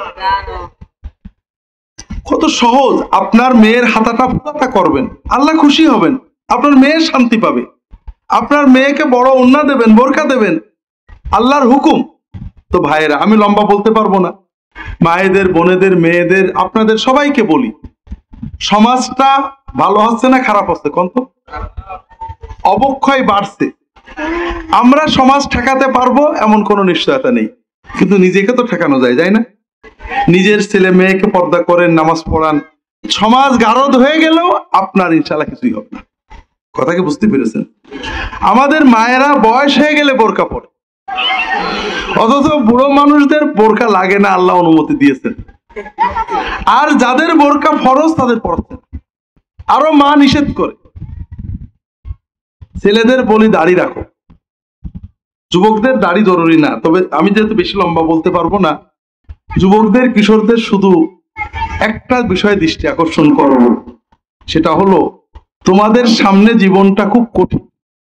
কত সহজ। আপনার মেয়ের হাতাটা ফুলাতা করবেন, আল্লাহ খুশি হবেন, আপনার মেয়ে শান্তি পাবে। আপনার মেয়েকে বড় ওন্না দেবেন, বোরকা দেবেন, আল্লাহর হুকুম। তো ভাইয়েরা, আমি লম্বা বলতে পারবো না, মায়েদের, বোনেদের, মেয়েদের, আপনাদের সবাইকে বলি, সমাজটা ভালো হচ্ছে না খারাপ হচ্ছে? কোন তো অবক্ষয় বাড়ছে। আমরা সমাজ ঠেকাতে পারবো এমন কোনো নিশ্চয়তা নেই, কিন্তু নিজেকে তো ঠেকানো যায়, যায় না? নিজের ছেলে মেয়েকে পর্দা করেন, নামাজ পড়ান, সমাজ গারদ হয়ে গেলেও আপনার ইনশাআল্লাহ কিছুই হবে না। কথা কি বুঝতে পেরেছেন? আমাদের মায়েরা বয়স হয়ে গেলে বোরকা পরে, অথচ বুড়ো মানুষদের বোরকা লাগে না, আল্লাহ অনুমতি দিয়েছেন। আর যাদের বোরকা ফরজ তাদের পড়ছেন, আরো মা নিষেধ করে। ছেলেদের বলি দাড়ি রাখো, যুবকদের দাড়ি জরুরি না, তবে আমি যেহেতু বেশি লম্বা বলতে পারবো না, যুবকদের কিশোরদের শুধু একটা বিষয়ে দৃষ্টি আকর্ষণ করব, সেটা হলো তোমাদের সামনে জীবনটা খুব কঠিন।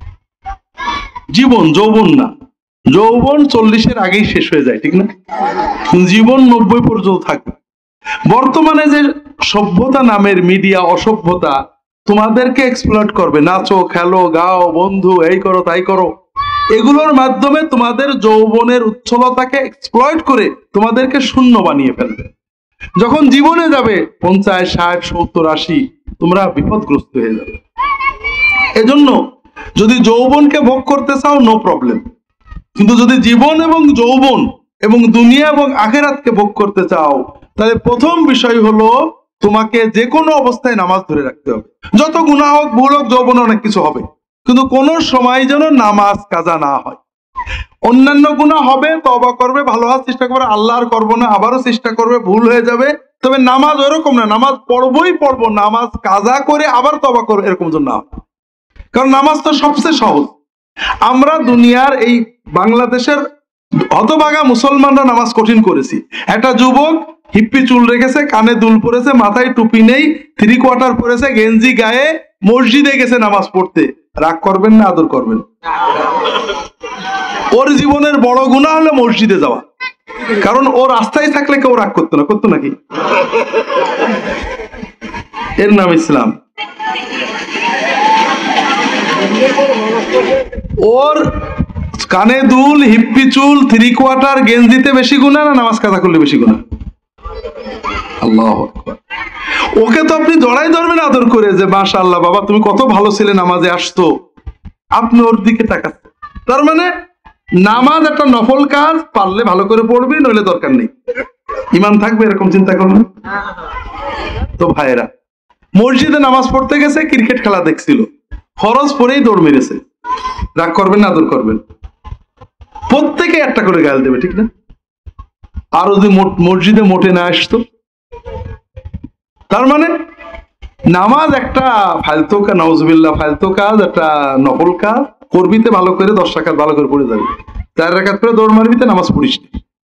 জীবন যৌবন না, যৌবন চল্লিশের আগেই শেষ হয়ে যায়, ঠিক না? জীবন নব্বই পর্যন্ত থাকবে। বর্তমানে যে সভ্যতা নামের মিডিয়া, অসভ্যতা তোমাদেরকে এক্সপ্লয়েট করবে, নাচো খেলো গাও বন্ধু এই করো তাই করো, এগুলোর মাধ্যমে তোমাদের যৌবনের উচ্ছলতাকে এক্সপ্লয়েট করে তোমাদেরকে শূন্য বানিয়ে ফেলবে। যখন জীবনে যাবে পঞ্চাশ ষাট সত্তর আশি, তোমরা বিপদগ্রস্ত হয়ে যাবে। এজন্য যদি যৌবনকে ভোগ করতে চাও নো প্রবলেম, কিন্তু যদি জীবন এবং যৌবন এবং দুনিয়া এবং আখিরাতকে ভোগ করতে চাও, তাহলে প্রথম বিষয় হলো তোমাকে যে কোনো অবস্থায় নামাজ ধরে রাখতে হবে। যত গুনাহ হোক ভুল হোক, যৌবনে অনেক কিছু হবে, কিন্তু কোন সময় যেন নামাজ কাজা না হয়। অন্যান্য গুনাহ হবে, তওবা করবে, ভালো হওয়ার চেষ্টা করবে, আল্লাহর করবো না, আবারও চেষ্টা করবে, ভুল হয়ে যাবে, তবে নামাজ ওরকম না, নামাজ পড়বই পড়বো, নামাজ কাজা করে আবার তওবা করবে, এরকম জন্য না। কারণ নামাজ তো সবচেয়ে সহজ। আমরা দুনিয়ার এই বাংলাদেশের হতভাগা মুসলমানরা নামাজ কঠিন করেছি। একটা যুবক হিপ্পি চুল রেখেছে, কানে দুল পরেছে, মাথায় টুপি নেই, থ্রি কোয়ার্টার পরেছে, গেঞ্জি গায়ে মসজিদে গেছে নামাজ পড়তে, রাগ করবেন না আদর করবেন? ওর জীবনের বড় গুনাহ হলো মসজিদে যাওয়া, কারণ ও রাস্তায় থাকলে কেউ রাগ করতো না, করতো নাকি? এর নাম ইসলাম। ওর কানে দুল, হিপ্পি চুল, থ্রি কোয়ার্টার, গেঞ্জিতে বেশি গুনাহ না নামাজ কাজা করলে বেশি গুনাহ? আল্লাহু আকবার। ওকে তো আপনি জড়াই ধরবেন আদর করে, যে মাশাআল্লাহ বাবা তুমি কত ভালো ছিলে, নামাজে আসতো, আপনি ওর দিকে তাকাচ্ছেন। তার মানে নামাজ একটা নফল কাজ, পারলে ভালো করে পড়বি, নইলে দরকার নেই। ইমান থাকবে, এরকম চিন্তা করবেন। তো ভাইয়েরা, মসজিদে নামাজ পড়তে গেছে, ক্রিকেট খেলা দেখছিল, ফরজ পরেই দৌড় মেরেছে, রাগ করবেন না আদর করবেন? প্রত্যেকে একটা করে গাল দেবে, ঠিক না? আর যদি মসজিদে মোটে না আসতো, তার মানে নামাজ একটা ফালতু কাজ, নাউজুবিল্লাহ ফালতু কাজ, একটা নফল কাজ। করবিতে ভালো করে দশ রাকাত ভালো করে পড়ে যাবে, চার রাকাত করে দৌড় মারবিতে নামাজ পড়িস,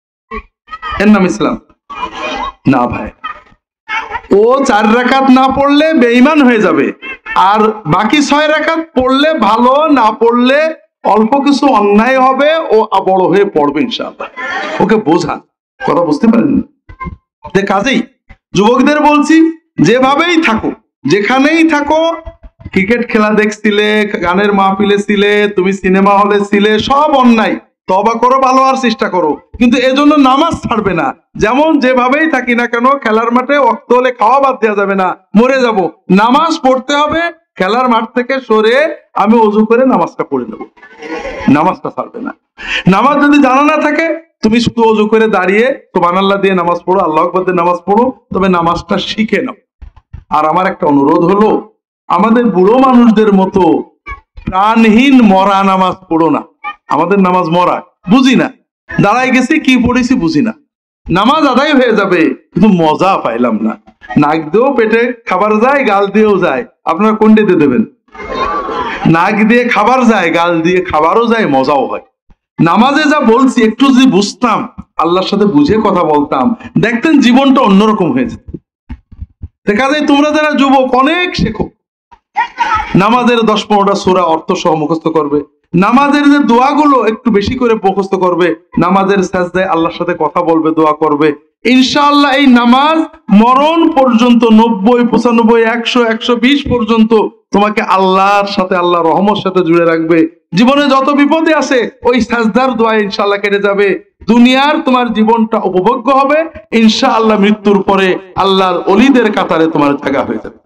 এর নাম ইসলাম না ভাই। ও চার রাকাত না পড়লে বেঈমান হয়ে যাবে, আর বাকি ছয় রাকাত পড়লে ভালো, না পড়লে অল্প কিছু অন্যায় হবে, ও বড় হয়ে পড়বে ইনশাআল্লাহ। ওকে বোঝান, কথা বুঝতে পারেন? যে কাজেই যুবকদের বলছি, যেভাবেই থাকো, যেখানেই থাকো, ক্রিকেট খেলা দেখছিলে, গানের মাহফিলে ছিলে, তুমি সিনেমা হলে ছিলে, সব অন্যায়, তওবা করো, ভালো হওয়ার চেষ্টা করো, কিন্তু এজন্য নামাজ ছাড়বে না। যেমন যেভাবেই থাকি না কেন, খেলার মাঠে ওয়াক্ত হলে খাওয়া বাদ দেওয়া যাবে না, মরে যাব, নামাজ পড়তে হবে। খেলার মাঠ থেকে সরে আমি ওযু করে নামাজটা পড়ে নেব, নামাজটা ছাড়বে না। নামাজ যদি জানা না থাকে, তুমি শুধু ওযু করে দাঁড়িয়ে সুবহানাল্লাহ দিয়ে নামাজ পড়ো, আল্লাহু আকবার দিয়ে নামাজ পড়ো, তবে নামাজটা শিখে নাও। আর আমার একটা অনুরোধ হলো, আমাদের বুড়ো মানুষদের মতো প্রাণহীন মরা নামাজ পড়ো না। আমাদের নামাজ মরা, বুঝি না, দাঁড়াই গেছি কি পড়েছি বুঝি না, নামাজ আদায় হয়ে যাবে কিন্তু মজা পাইলাম না। নাক দিয়েও পেটে খাবার যায়, গাল দিয়েও যায়, আপনারা কোনটা দিয়ে দেবেন? নাক দিয়ে খাবার যায়, গাল দিয়ে খাবারও যায়, মজাও হয়। নামাজে যা বলছি একটু যদি বুঝতাম, আল্লাহর সাথে বুঝে কথা বলতাম, দেখতেন জীবনটা অন্যরকম হয়ে যেত। দেখা যায় তোমরা যারা যুবক অনেক শেখো, নামাজের দশ পনেরোটা সূরা অর্থ সহ মুখস্থ করবে, নামাজের যে দোয়াগুলো একটু বেশি করে মুখস্থ করবে, নামাজের সাজদায় আল্লাহর সাথে কথা বলবে, দোয়া করবে, ইনশাআল্লাহ এই নামাজ মরণ পর্যন্ত, নব্বই পঁচানব্বই একশো একশো বিশ পর্যন্ত তোমাকে আল্লাহর সাথে, আল্লাহ রহমতের সাথে জুড়ে রাখবে। জীবনে যত বিপদে আছে ওই সাজদার দোয়া ইনশাআল্লাহ কেটে যাবে, দুনিয়ার তোমার জীবনটা উপভোগ্য হবে, ইনশাআল্লাহ মৃত্যুর পরে আল্লাহর ওলিদের কাতারে তোমার জায়গা হয়ে যাবে।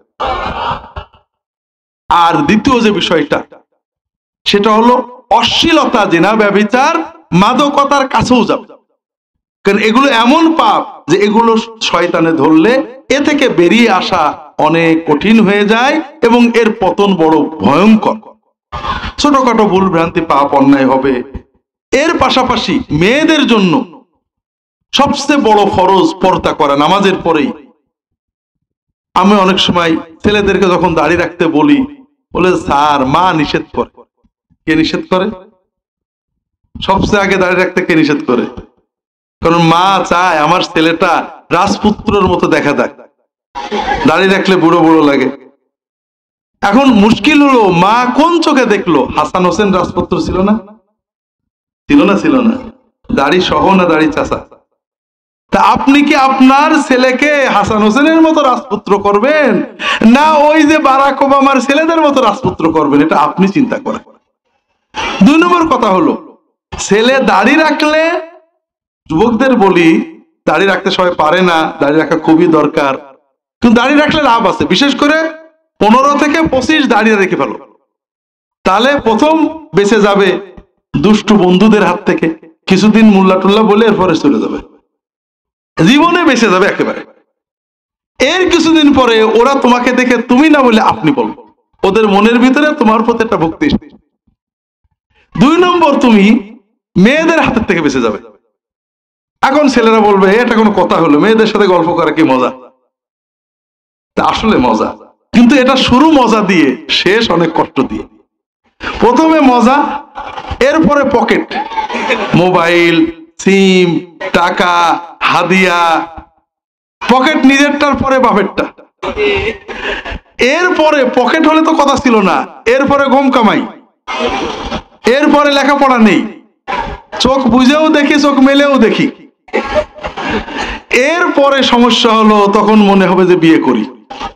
আর দ্বিতীয় যে বিষয়টা, সেটা হলো অশ্লীলতা, জিনা, ব্যভিচার, মাদকতার কাছেও যাবে, কারণ এগুলো এমন পাপ যে এগুলো শয়তানে ধরলে এ থেকে বেরিয়ে আসা অনেক কঠিন হয়ে যায় এবং এর পতন বড় ভয়ঙ্কর। ছোটখাটো ভুল ভ্রান্তি, পাপ, অন্যায় হবে। এর পাশাপাশি মেয়েদের জন্য সবচেয়ে বড় ফরজ পর্দা করা, নামাজের পরেই। আমি অনেক সময় ছেলেদেরকে যখন দাড়ি রাখতে বলি, বলে স্যার মা নিষেধ করে। কে নিষেধ করে? সবচেয়ে আগে দাড়ি রাখতে কে নিষেধ করে? কারণ মা চায় আমার ছেলেটা রাজপুত্রের মতো দেখা দেয়, দাড়ি রাখলে বুড়ো বুড়ো লাগে। এখন মুশকিল হলো মা কোন চোখে দেখলো? হাসান হোসেন রাজপুত্র ছিল না? ছিল না? ছিল না? দাড়ি সহ না দাড়ি চাচা? তা আপনি কি আপনার ছেলেকে হাসান হোসেনের মতো রাজপুত্র করবেন, না ওই যে বারাক ওবামার ছেলেদের মতো রাজপুত্র করবেন? এটা আপনি চিন্তা করেন। দুই নম্বর কথা হলো, ছেলে দাড়ি রাখলে, যুবকদের বলি দাড়ি রাখতে সবাই পারে না, দাড়ি রাখা খুবই দরকার, কিন্তু দাড়ি রাখলে লাভ আছে। বিশেষ করে পনেরো থেকে পঁচিশ দাড়ি রেখে ফেলো, তাহলে প্রথম বেঁচে যাবে দুষ্টু বন্ধুদের হাত থেকে, কিছুদিন মোল্লা টুল্লা বলে এরপরে চলে যাবে, জীবনে বেঁচে যাবে একেবারে। এর কিছুদিন পরে ওরা তোমাকে দেখে তুমি না বলে আপনি বলবো, ওদের মনের ভিতরে তোমার প্রতি একটা ভক্তি। দুই নম্বর, তুমি মেয়েদের হাতের থেকে বেঁচে যাবে। এখন ছেলেরা বলবে এটা কোনো কথা হলো, মেয়েদের সাথে গল্প করা কি মজা? আসলে মজা, কিন্তু এটা শুরু মজা দিয়ে, শেষ অনেক কষ্ট দিয়ে। প্রথমে মজা, এরপরে পকেট, মোবাইল, সিম, টাকা, হাদিয়া, পকেট নিজেরটার পরে বাপেরটা। এরপরে পকেট হলে তো কথা ছিল না, এরপরে গম কামাই, এরপরে লেখাপড়া নেই, চোখ বুঝেও দেখি, চোখ মেলেও দেখি। এরপরে সমস্যা হলো, তখন মনে হবে যে বিয়ে করি।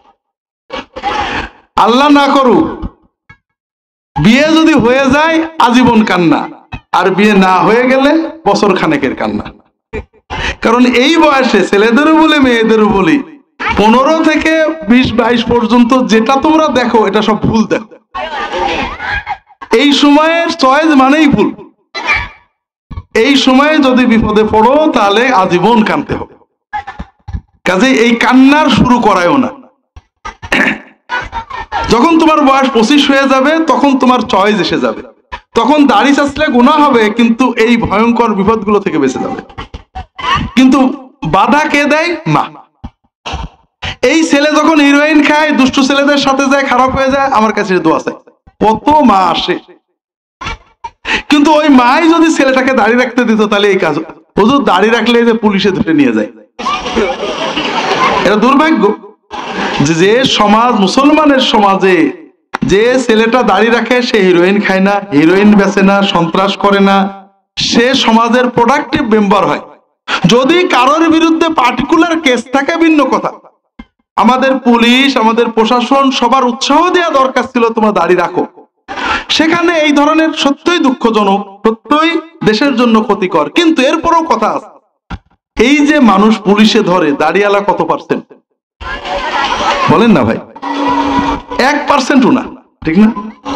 আল্লাহ না করুক, বিয়ে যদি হয়ে যায় আজীবন কান্না, আর বিয়ে না হয়ে গেলে বছর খানেকের কান্না। কারণ এই বয়সে ছেলেদেরও বলি মেয়েদেরও বলি, পনেরো থেকে বিশ বাইশ পর্যন্ত যেটা তোমরা দেখো এটা সব ভুল দেখো। এই সময়ের চয়েস মানেই ভুল। এই সময়ে যদি বিপদে পড়ো তাহলে আজীবন কাঁদতে হবে। কাজে এই কান্নার শুরু করায়ও না। যখন তোমার বয়স পঁচিশ হয়ে যাবে তখন তোমার চয়েস এসে যাবে, তখন দাড়ি চাচলে গুনাহ হবে, কিন্তু এই ভয়ঙ্কর বিপদগুলো থেকে বেঁচে যাবে। কিন্তু বাধা কে দেয়? মা। এই ছেলে যখন হিরোইন খায়, দুষ্টু ছেলেদের সাথে যায়, খারাপ হয়ে যায়, আমার কাছে দোয়া চায়, কত মা আসে। কিন্তু ওই মাই যদি ছেলেটাকে দাড়ি রাখতে দিত তাহলে এই কাজ, হুজুর দাড়ি রাখলে যে পুলিশে ধরে নিয়ে যায়। এটা দুর্ভাগ্য যে সমাজ, মুসলমানের সমাজে যে ছেলেটা দাড়ি রাখে সে হিরোইন খায় না, হিরোইন বেচে না, সন্ত্রাস করে না, সে সমাজের প্রোডাক্টিভ মেম্বার হয়। যদি কারোর বিরুদ্ধে পার্টিকুলার কেস থাকে ভিন্ন কথা, আমাদের পুলিশ, আমাদের প্রশাসন সবার উৎসাহ দেওয়া দরকার ছিল তোমরা দাড়ি রাখো। সেখানে এই ধরনের সত্যই দুঃখজনক, সত্যই দেশের জন্য ক্ষতিকর। কিন্তু এরপরও কথা আছে, এই যে মানুষ পুলিশে ধরে, দাড়িওয়ালা কত পার্সেন্ট বলেন না ভাই? এক পার্সেন্টও না, ঠিক না?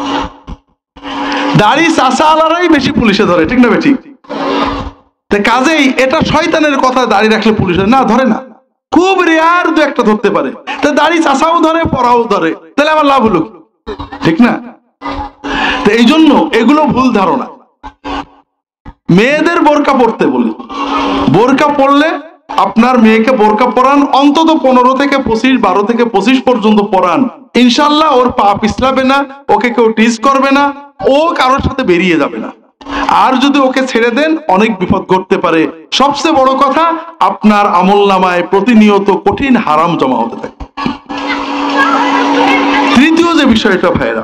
দাড়ি চাচাওয়ালারাই বেশি পুলিশে ধরে, ঠিক না বেঠিক? কাজেই এটা শয়তানের কথা, দাড়ি রাখলে পুলিশে না ধরে না, খুব রেয়ার দু একটা ধরতে পারে। তা দাড়ি চাচাও ধরে, পড়াও ধরে, তাহলে আমার লাভ হলো, ঠিক না? তো এই জন্য এগুলো ভুল ধারণা। মেয়েদের বোরকা পড়তে বলি, বোরকা পড়লে আপনার মেয়েকে বোরকা পরান, অন্তত পনেরো থেকে পঁচিশ, বারো থেকে পঁচিশ পর্যন্ত পরান। ইনশাল্লাহ ওর পা পিছলাবে না, ওকে কেউ টিজ করবে না, ও কারোর সাথে বেরিয়ে যাবে না। আর যদি ওকে ছেড়ে দেন অনেক বিপদ ঘটতে পারে। সবচেয়ে বড় কথা, আপনার আমলনামায় প্রতিনিয়ত কঠিন হারাম জমা হতে থাকে। তৃতীয় যে বিষয়টা ভাইরা,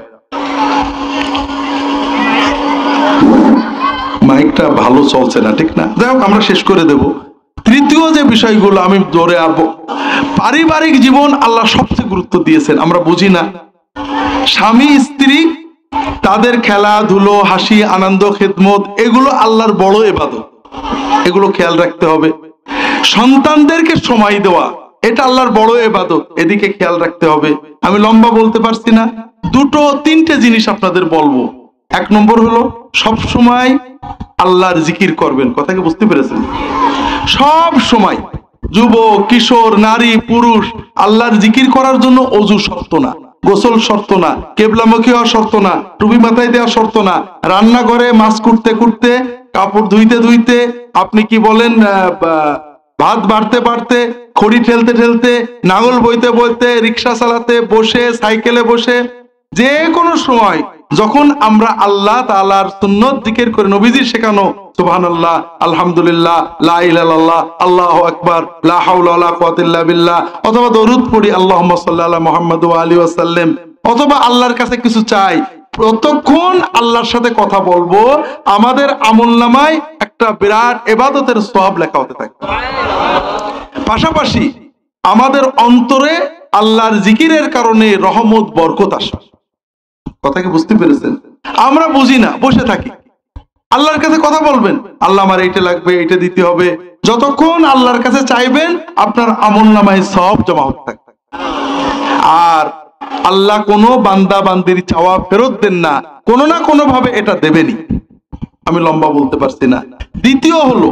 মাইকটা ভালো চলছে না, ঠিক না? যাই হোক, আমরা শেষ করে দেব। তৃতীয় যে বিষয়গুলো আমি ধরে আসবো, পারিবারিক জীবন আল্লাহ সবচেয়ে গুরুত্ব দিয়েছেন, আমরা বুঝি না। স্বামী স্ত্রী, তাদের খেলাধুলো, হাসি, আনন্দ, খেদমত, এগুলো আল্লাহর বড় ইবাদত, এগুলো খেয়াল রাখতে হবে। সন্তানদেরকে সময় দেওয়া, এটা আল্লাহর বড় ইবাদত, এদিকে খেয়াল রাখতে হবে। আমি লম্বা বলতে পারছি না, দুটো তিনটে জিনিস আপনাদের বলবো। এক নম্বর হলো সব সময় আল্লাহর জিকির করবেন। কথা কি বুঝতে পেরেছেন? সব সময় যুবক, কিশোর, নারী, পুরুষ আল্লাহর জিকির করার জন্য অজু শর্ত না, গোসল শর্ত না, কেবলামুখী হওয়া শর্ত না, টুপি মাথায় দেওয়া শর্ত না, রান্নাঘরে মাছ কুটতে কুটতে, কাপড় ধুইতে ধুইতে, আপনি কি বলেন ভাত বাড়তে বাড়তে, খড়ি ঠেলতে ঠেলতে, নাঙল বইতে বইতে, রিক্সা চালাতে বসে, সাইকেলে বসে, যে কোনো সময় যখন আমরা আল্লাহ তাআলার সুন্নত জিকির করে নবীজির শেখানো সুবহানাল্লাহ, আলহামদুলিল্লাহ, লা ইলাহা ইল্লাল্লাহ, আল্লাহু আকবার, লা হাওলা ওয়ালা কুওয়াতা ইল্লা বিল্লাহ, অথবা দরুদ পড়ি আল্লাহুম্মা সাল্লি আলা মুহাম্মাদ ওয়া আলিহি ওয়াসাল্লাম, অথবা আল্লাহর কাছে কিছু চাই, যতক্ষণ আল্লাহর সাথে কথা বলবো আমাদের আমলনামায় একটা বিরাট ইবাদতের সওয়াব লেখা হতে থাকে। পাশাপাশি আমাদের অন্তরে আল্লাহর জিকিরের কারণে রহমত বরকত আসে। কথা কি বুঝতে পেরেছেন? আমরা বুঝি না, বসে থাকি। আল্লাহর কাছে কথা বলবেন, আল্লাহ আমার এইটা লাগবে, এইটা দিতে হবে। যতক্ষণ আল্লাহর কাছে চাইবেন আপনার আমলনামায় সওয়াব জমা হতে থাকবে। আর আল্লাহ কোনো বান্দা বান্দির চাওয়া ফেরত দেন না, কোনো না কোনো ভাবে এটা দেবেনি। আমি লম্বা বলতে পারছি না। দ্বিতীয় হলো,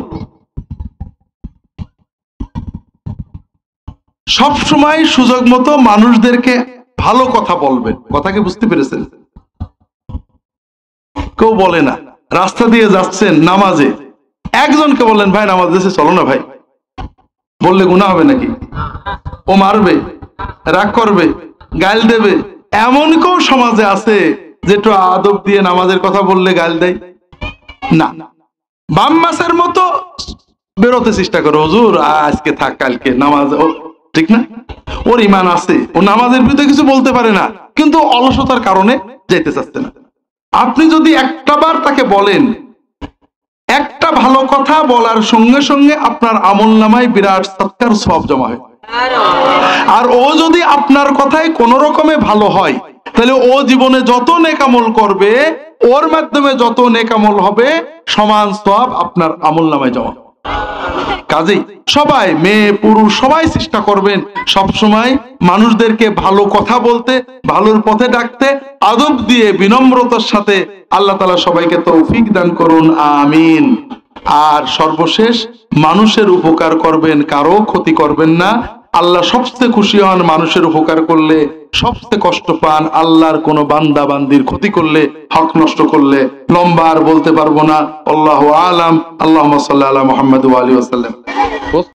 সব সময় সুযোগ মতো মানুষদেরকে ভালো কথা বলবেন। কথা কি বুঝতে পেরেছেন? কেউ বলে না, রাস্তা দিয়ে যাচ্ছেন নামাজে, একজনকে বললেন ভাই নামাজ দেশে চলো না ভাই, বললে গুনাহ হবে নাকি? ও মারবে, রাগ করবে, গাল দেবে। এমন কেউ সমাজে আছে যে একটু আদব দিয়ে নামাজের কথা বললে গাল দেয় না? বাম মাসের মতো বেরোতে চেষ্টা করো, হুজুর আজকে থাক, কালকে নামাজ, ঠিক না? ওর ইমান আছে, ও নামাজের বিরুদ্ধে কিছু বলতে পারে না, কিন্তু অলসতার কারণে যেতে চাচ্ছে না। আপনি যদি একটা বার তাকে বলেন, একটা ভালো কথা বলার সঙ্গে সঙ্গে আপনার আমলনামায় বিরাট সৎকার সওয়াব জমা হয়। আর ও যদি আপনার কথায় কোন রকমে ভালো হয়, তাহলে ও জীবনে যত নেক আমল করবে, ওর মাধ্যমে যত নেক আমল হবে, সমান সওয়াব আপনার আমলনামায় জমা। কাজেই সবাই, মেয়ে পুরুষ সবাই চেষ্টা করবেন সব সময় মানুষদেরকে ভালো কথা বলতে, ভালোর পথে ডাকতে, আদব দিয়ে বিনম্রতার সাথে। আল্লাহ তাআলা সবাইকে তৌফিক দান করুন, আমিন। আর সর্বশেষ, মানুষের উপকার করবেন, কারো ক্ষতি করবেন না। আল্লাহ সবচেয়ে খুশি হন মানুষের উপকার করলে, সবচেয়ে কষ্ট পান আল্লাহর কোন বান্দা বান্দির ক্ষতি করলে, হক নষ্ট করলে। লম্বা আর বলতে পারবো না। আল্লাহু আলাম। আল্লাহুম্মা সাল্লি আলা মুহাম্মাদ ওয়া আলিহি ওয়াসাল্লাম।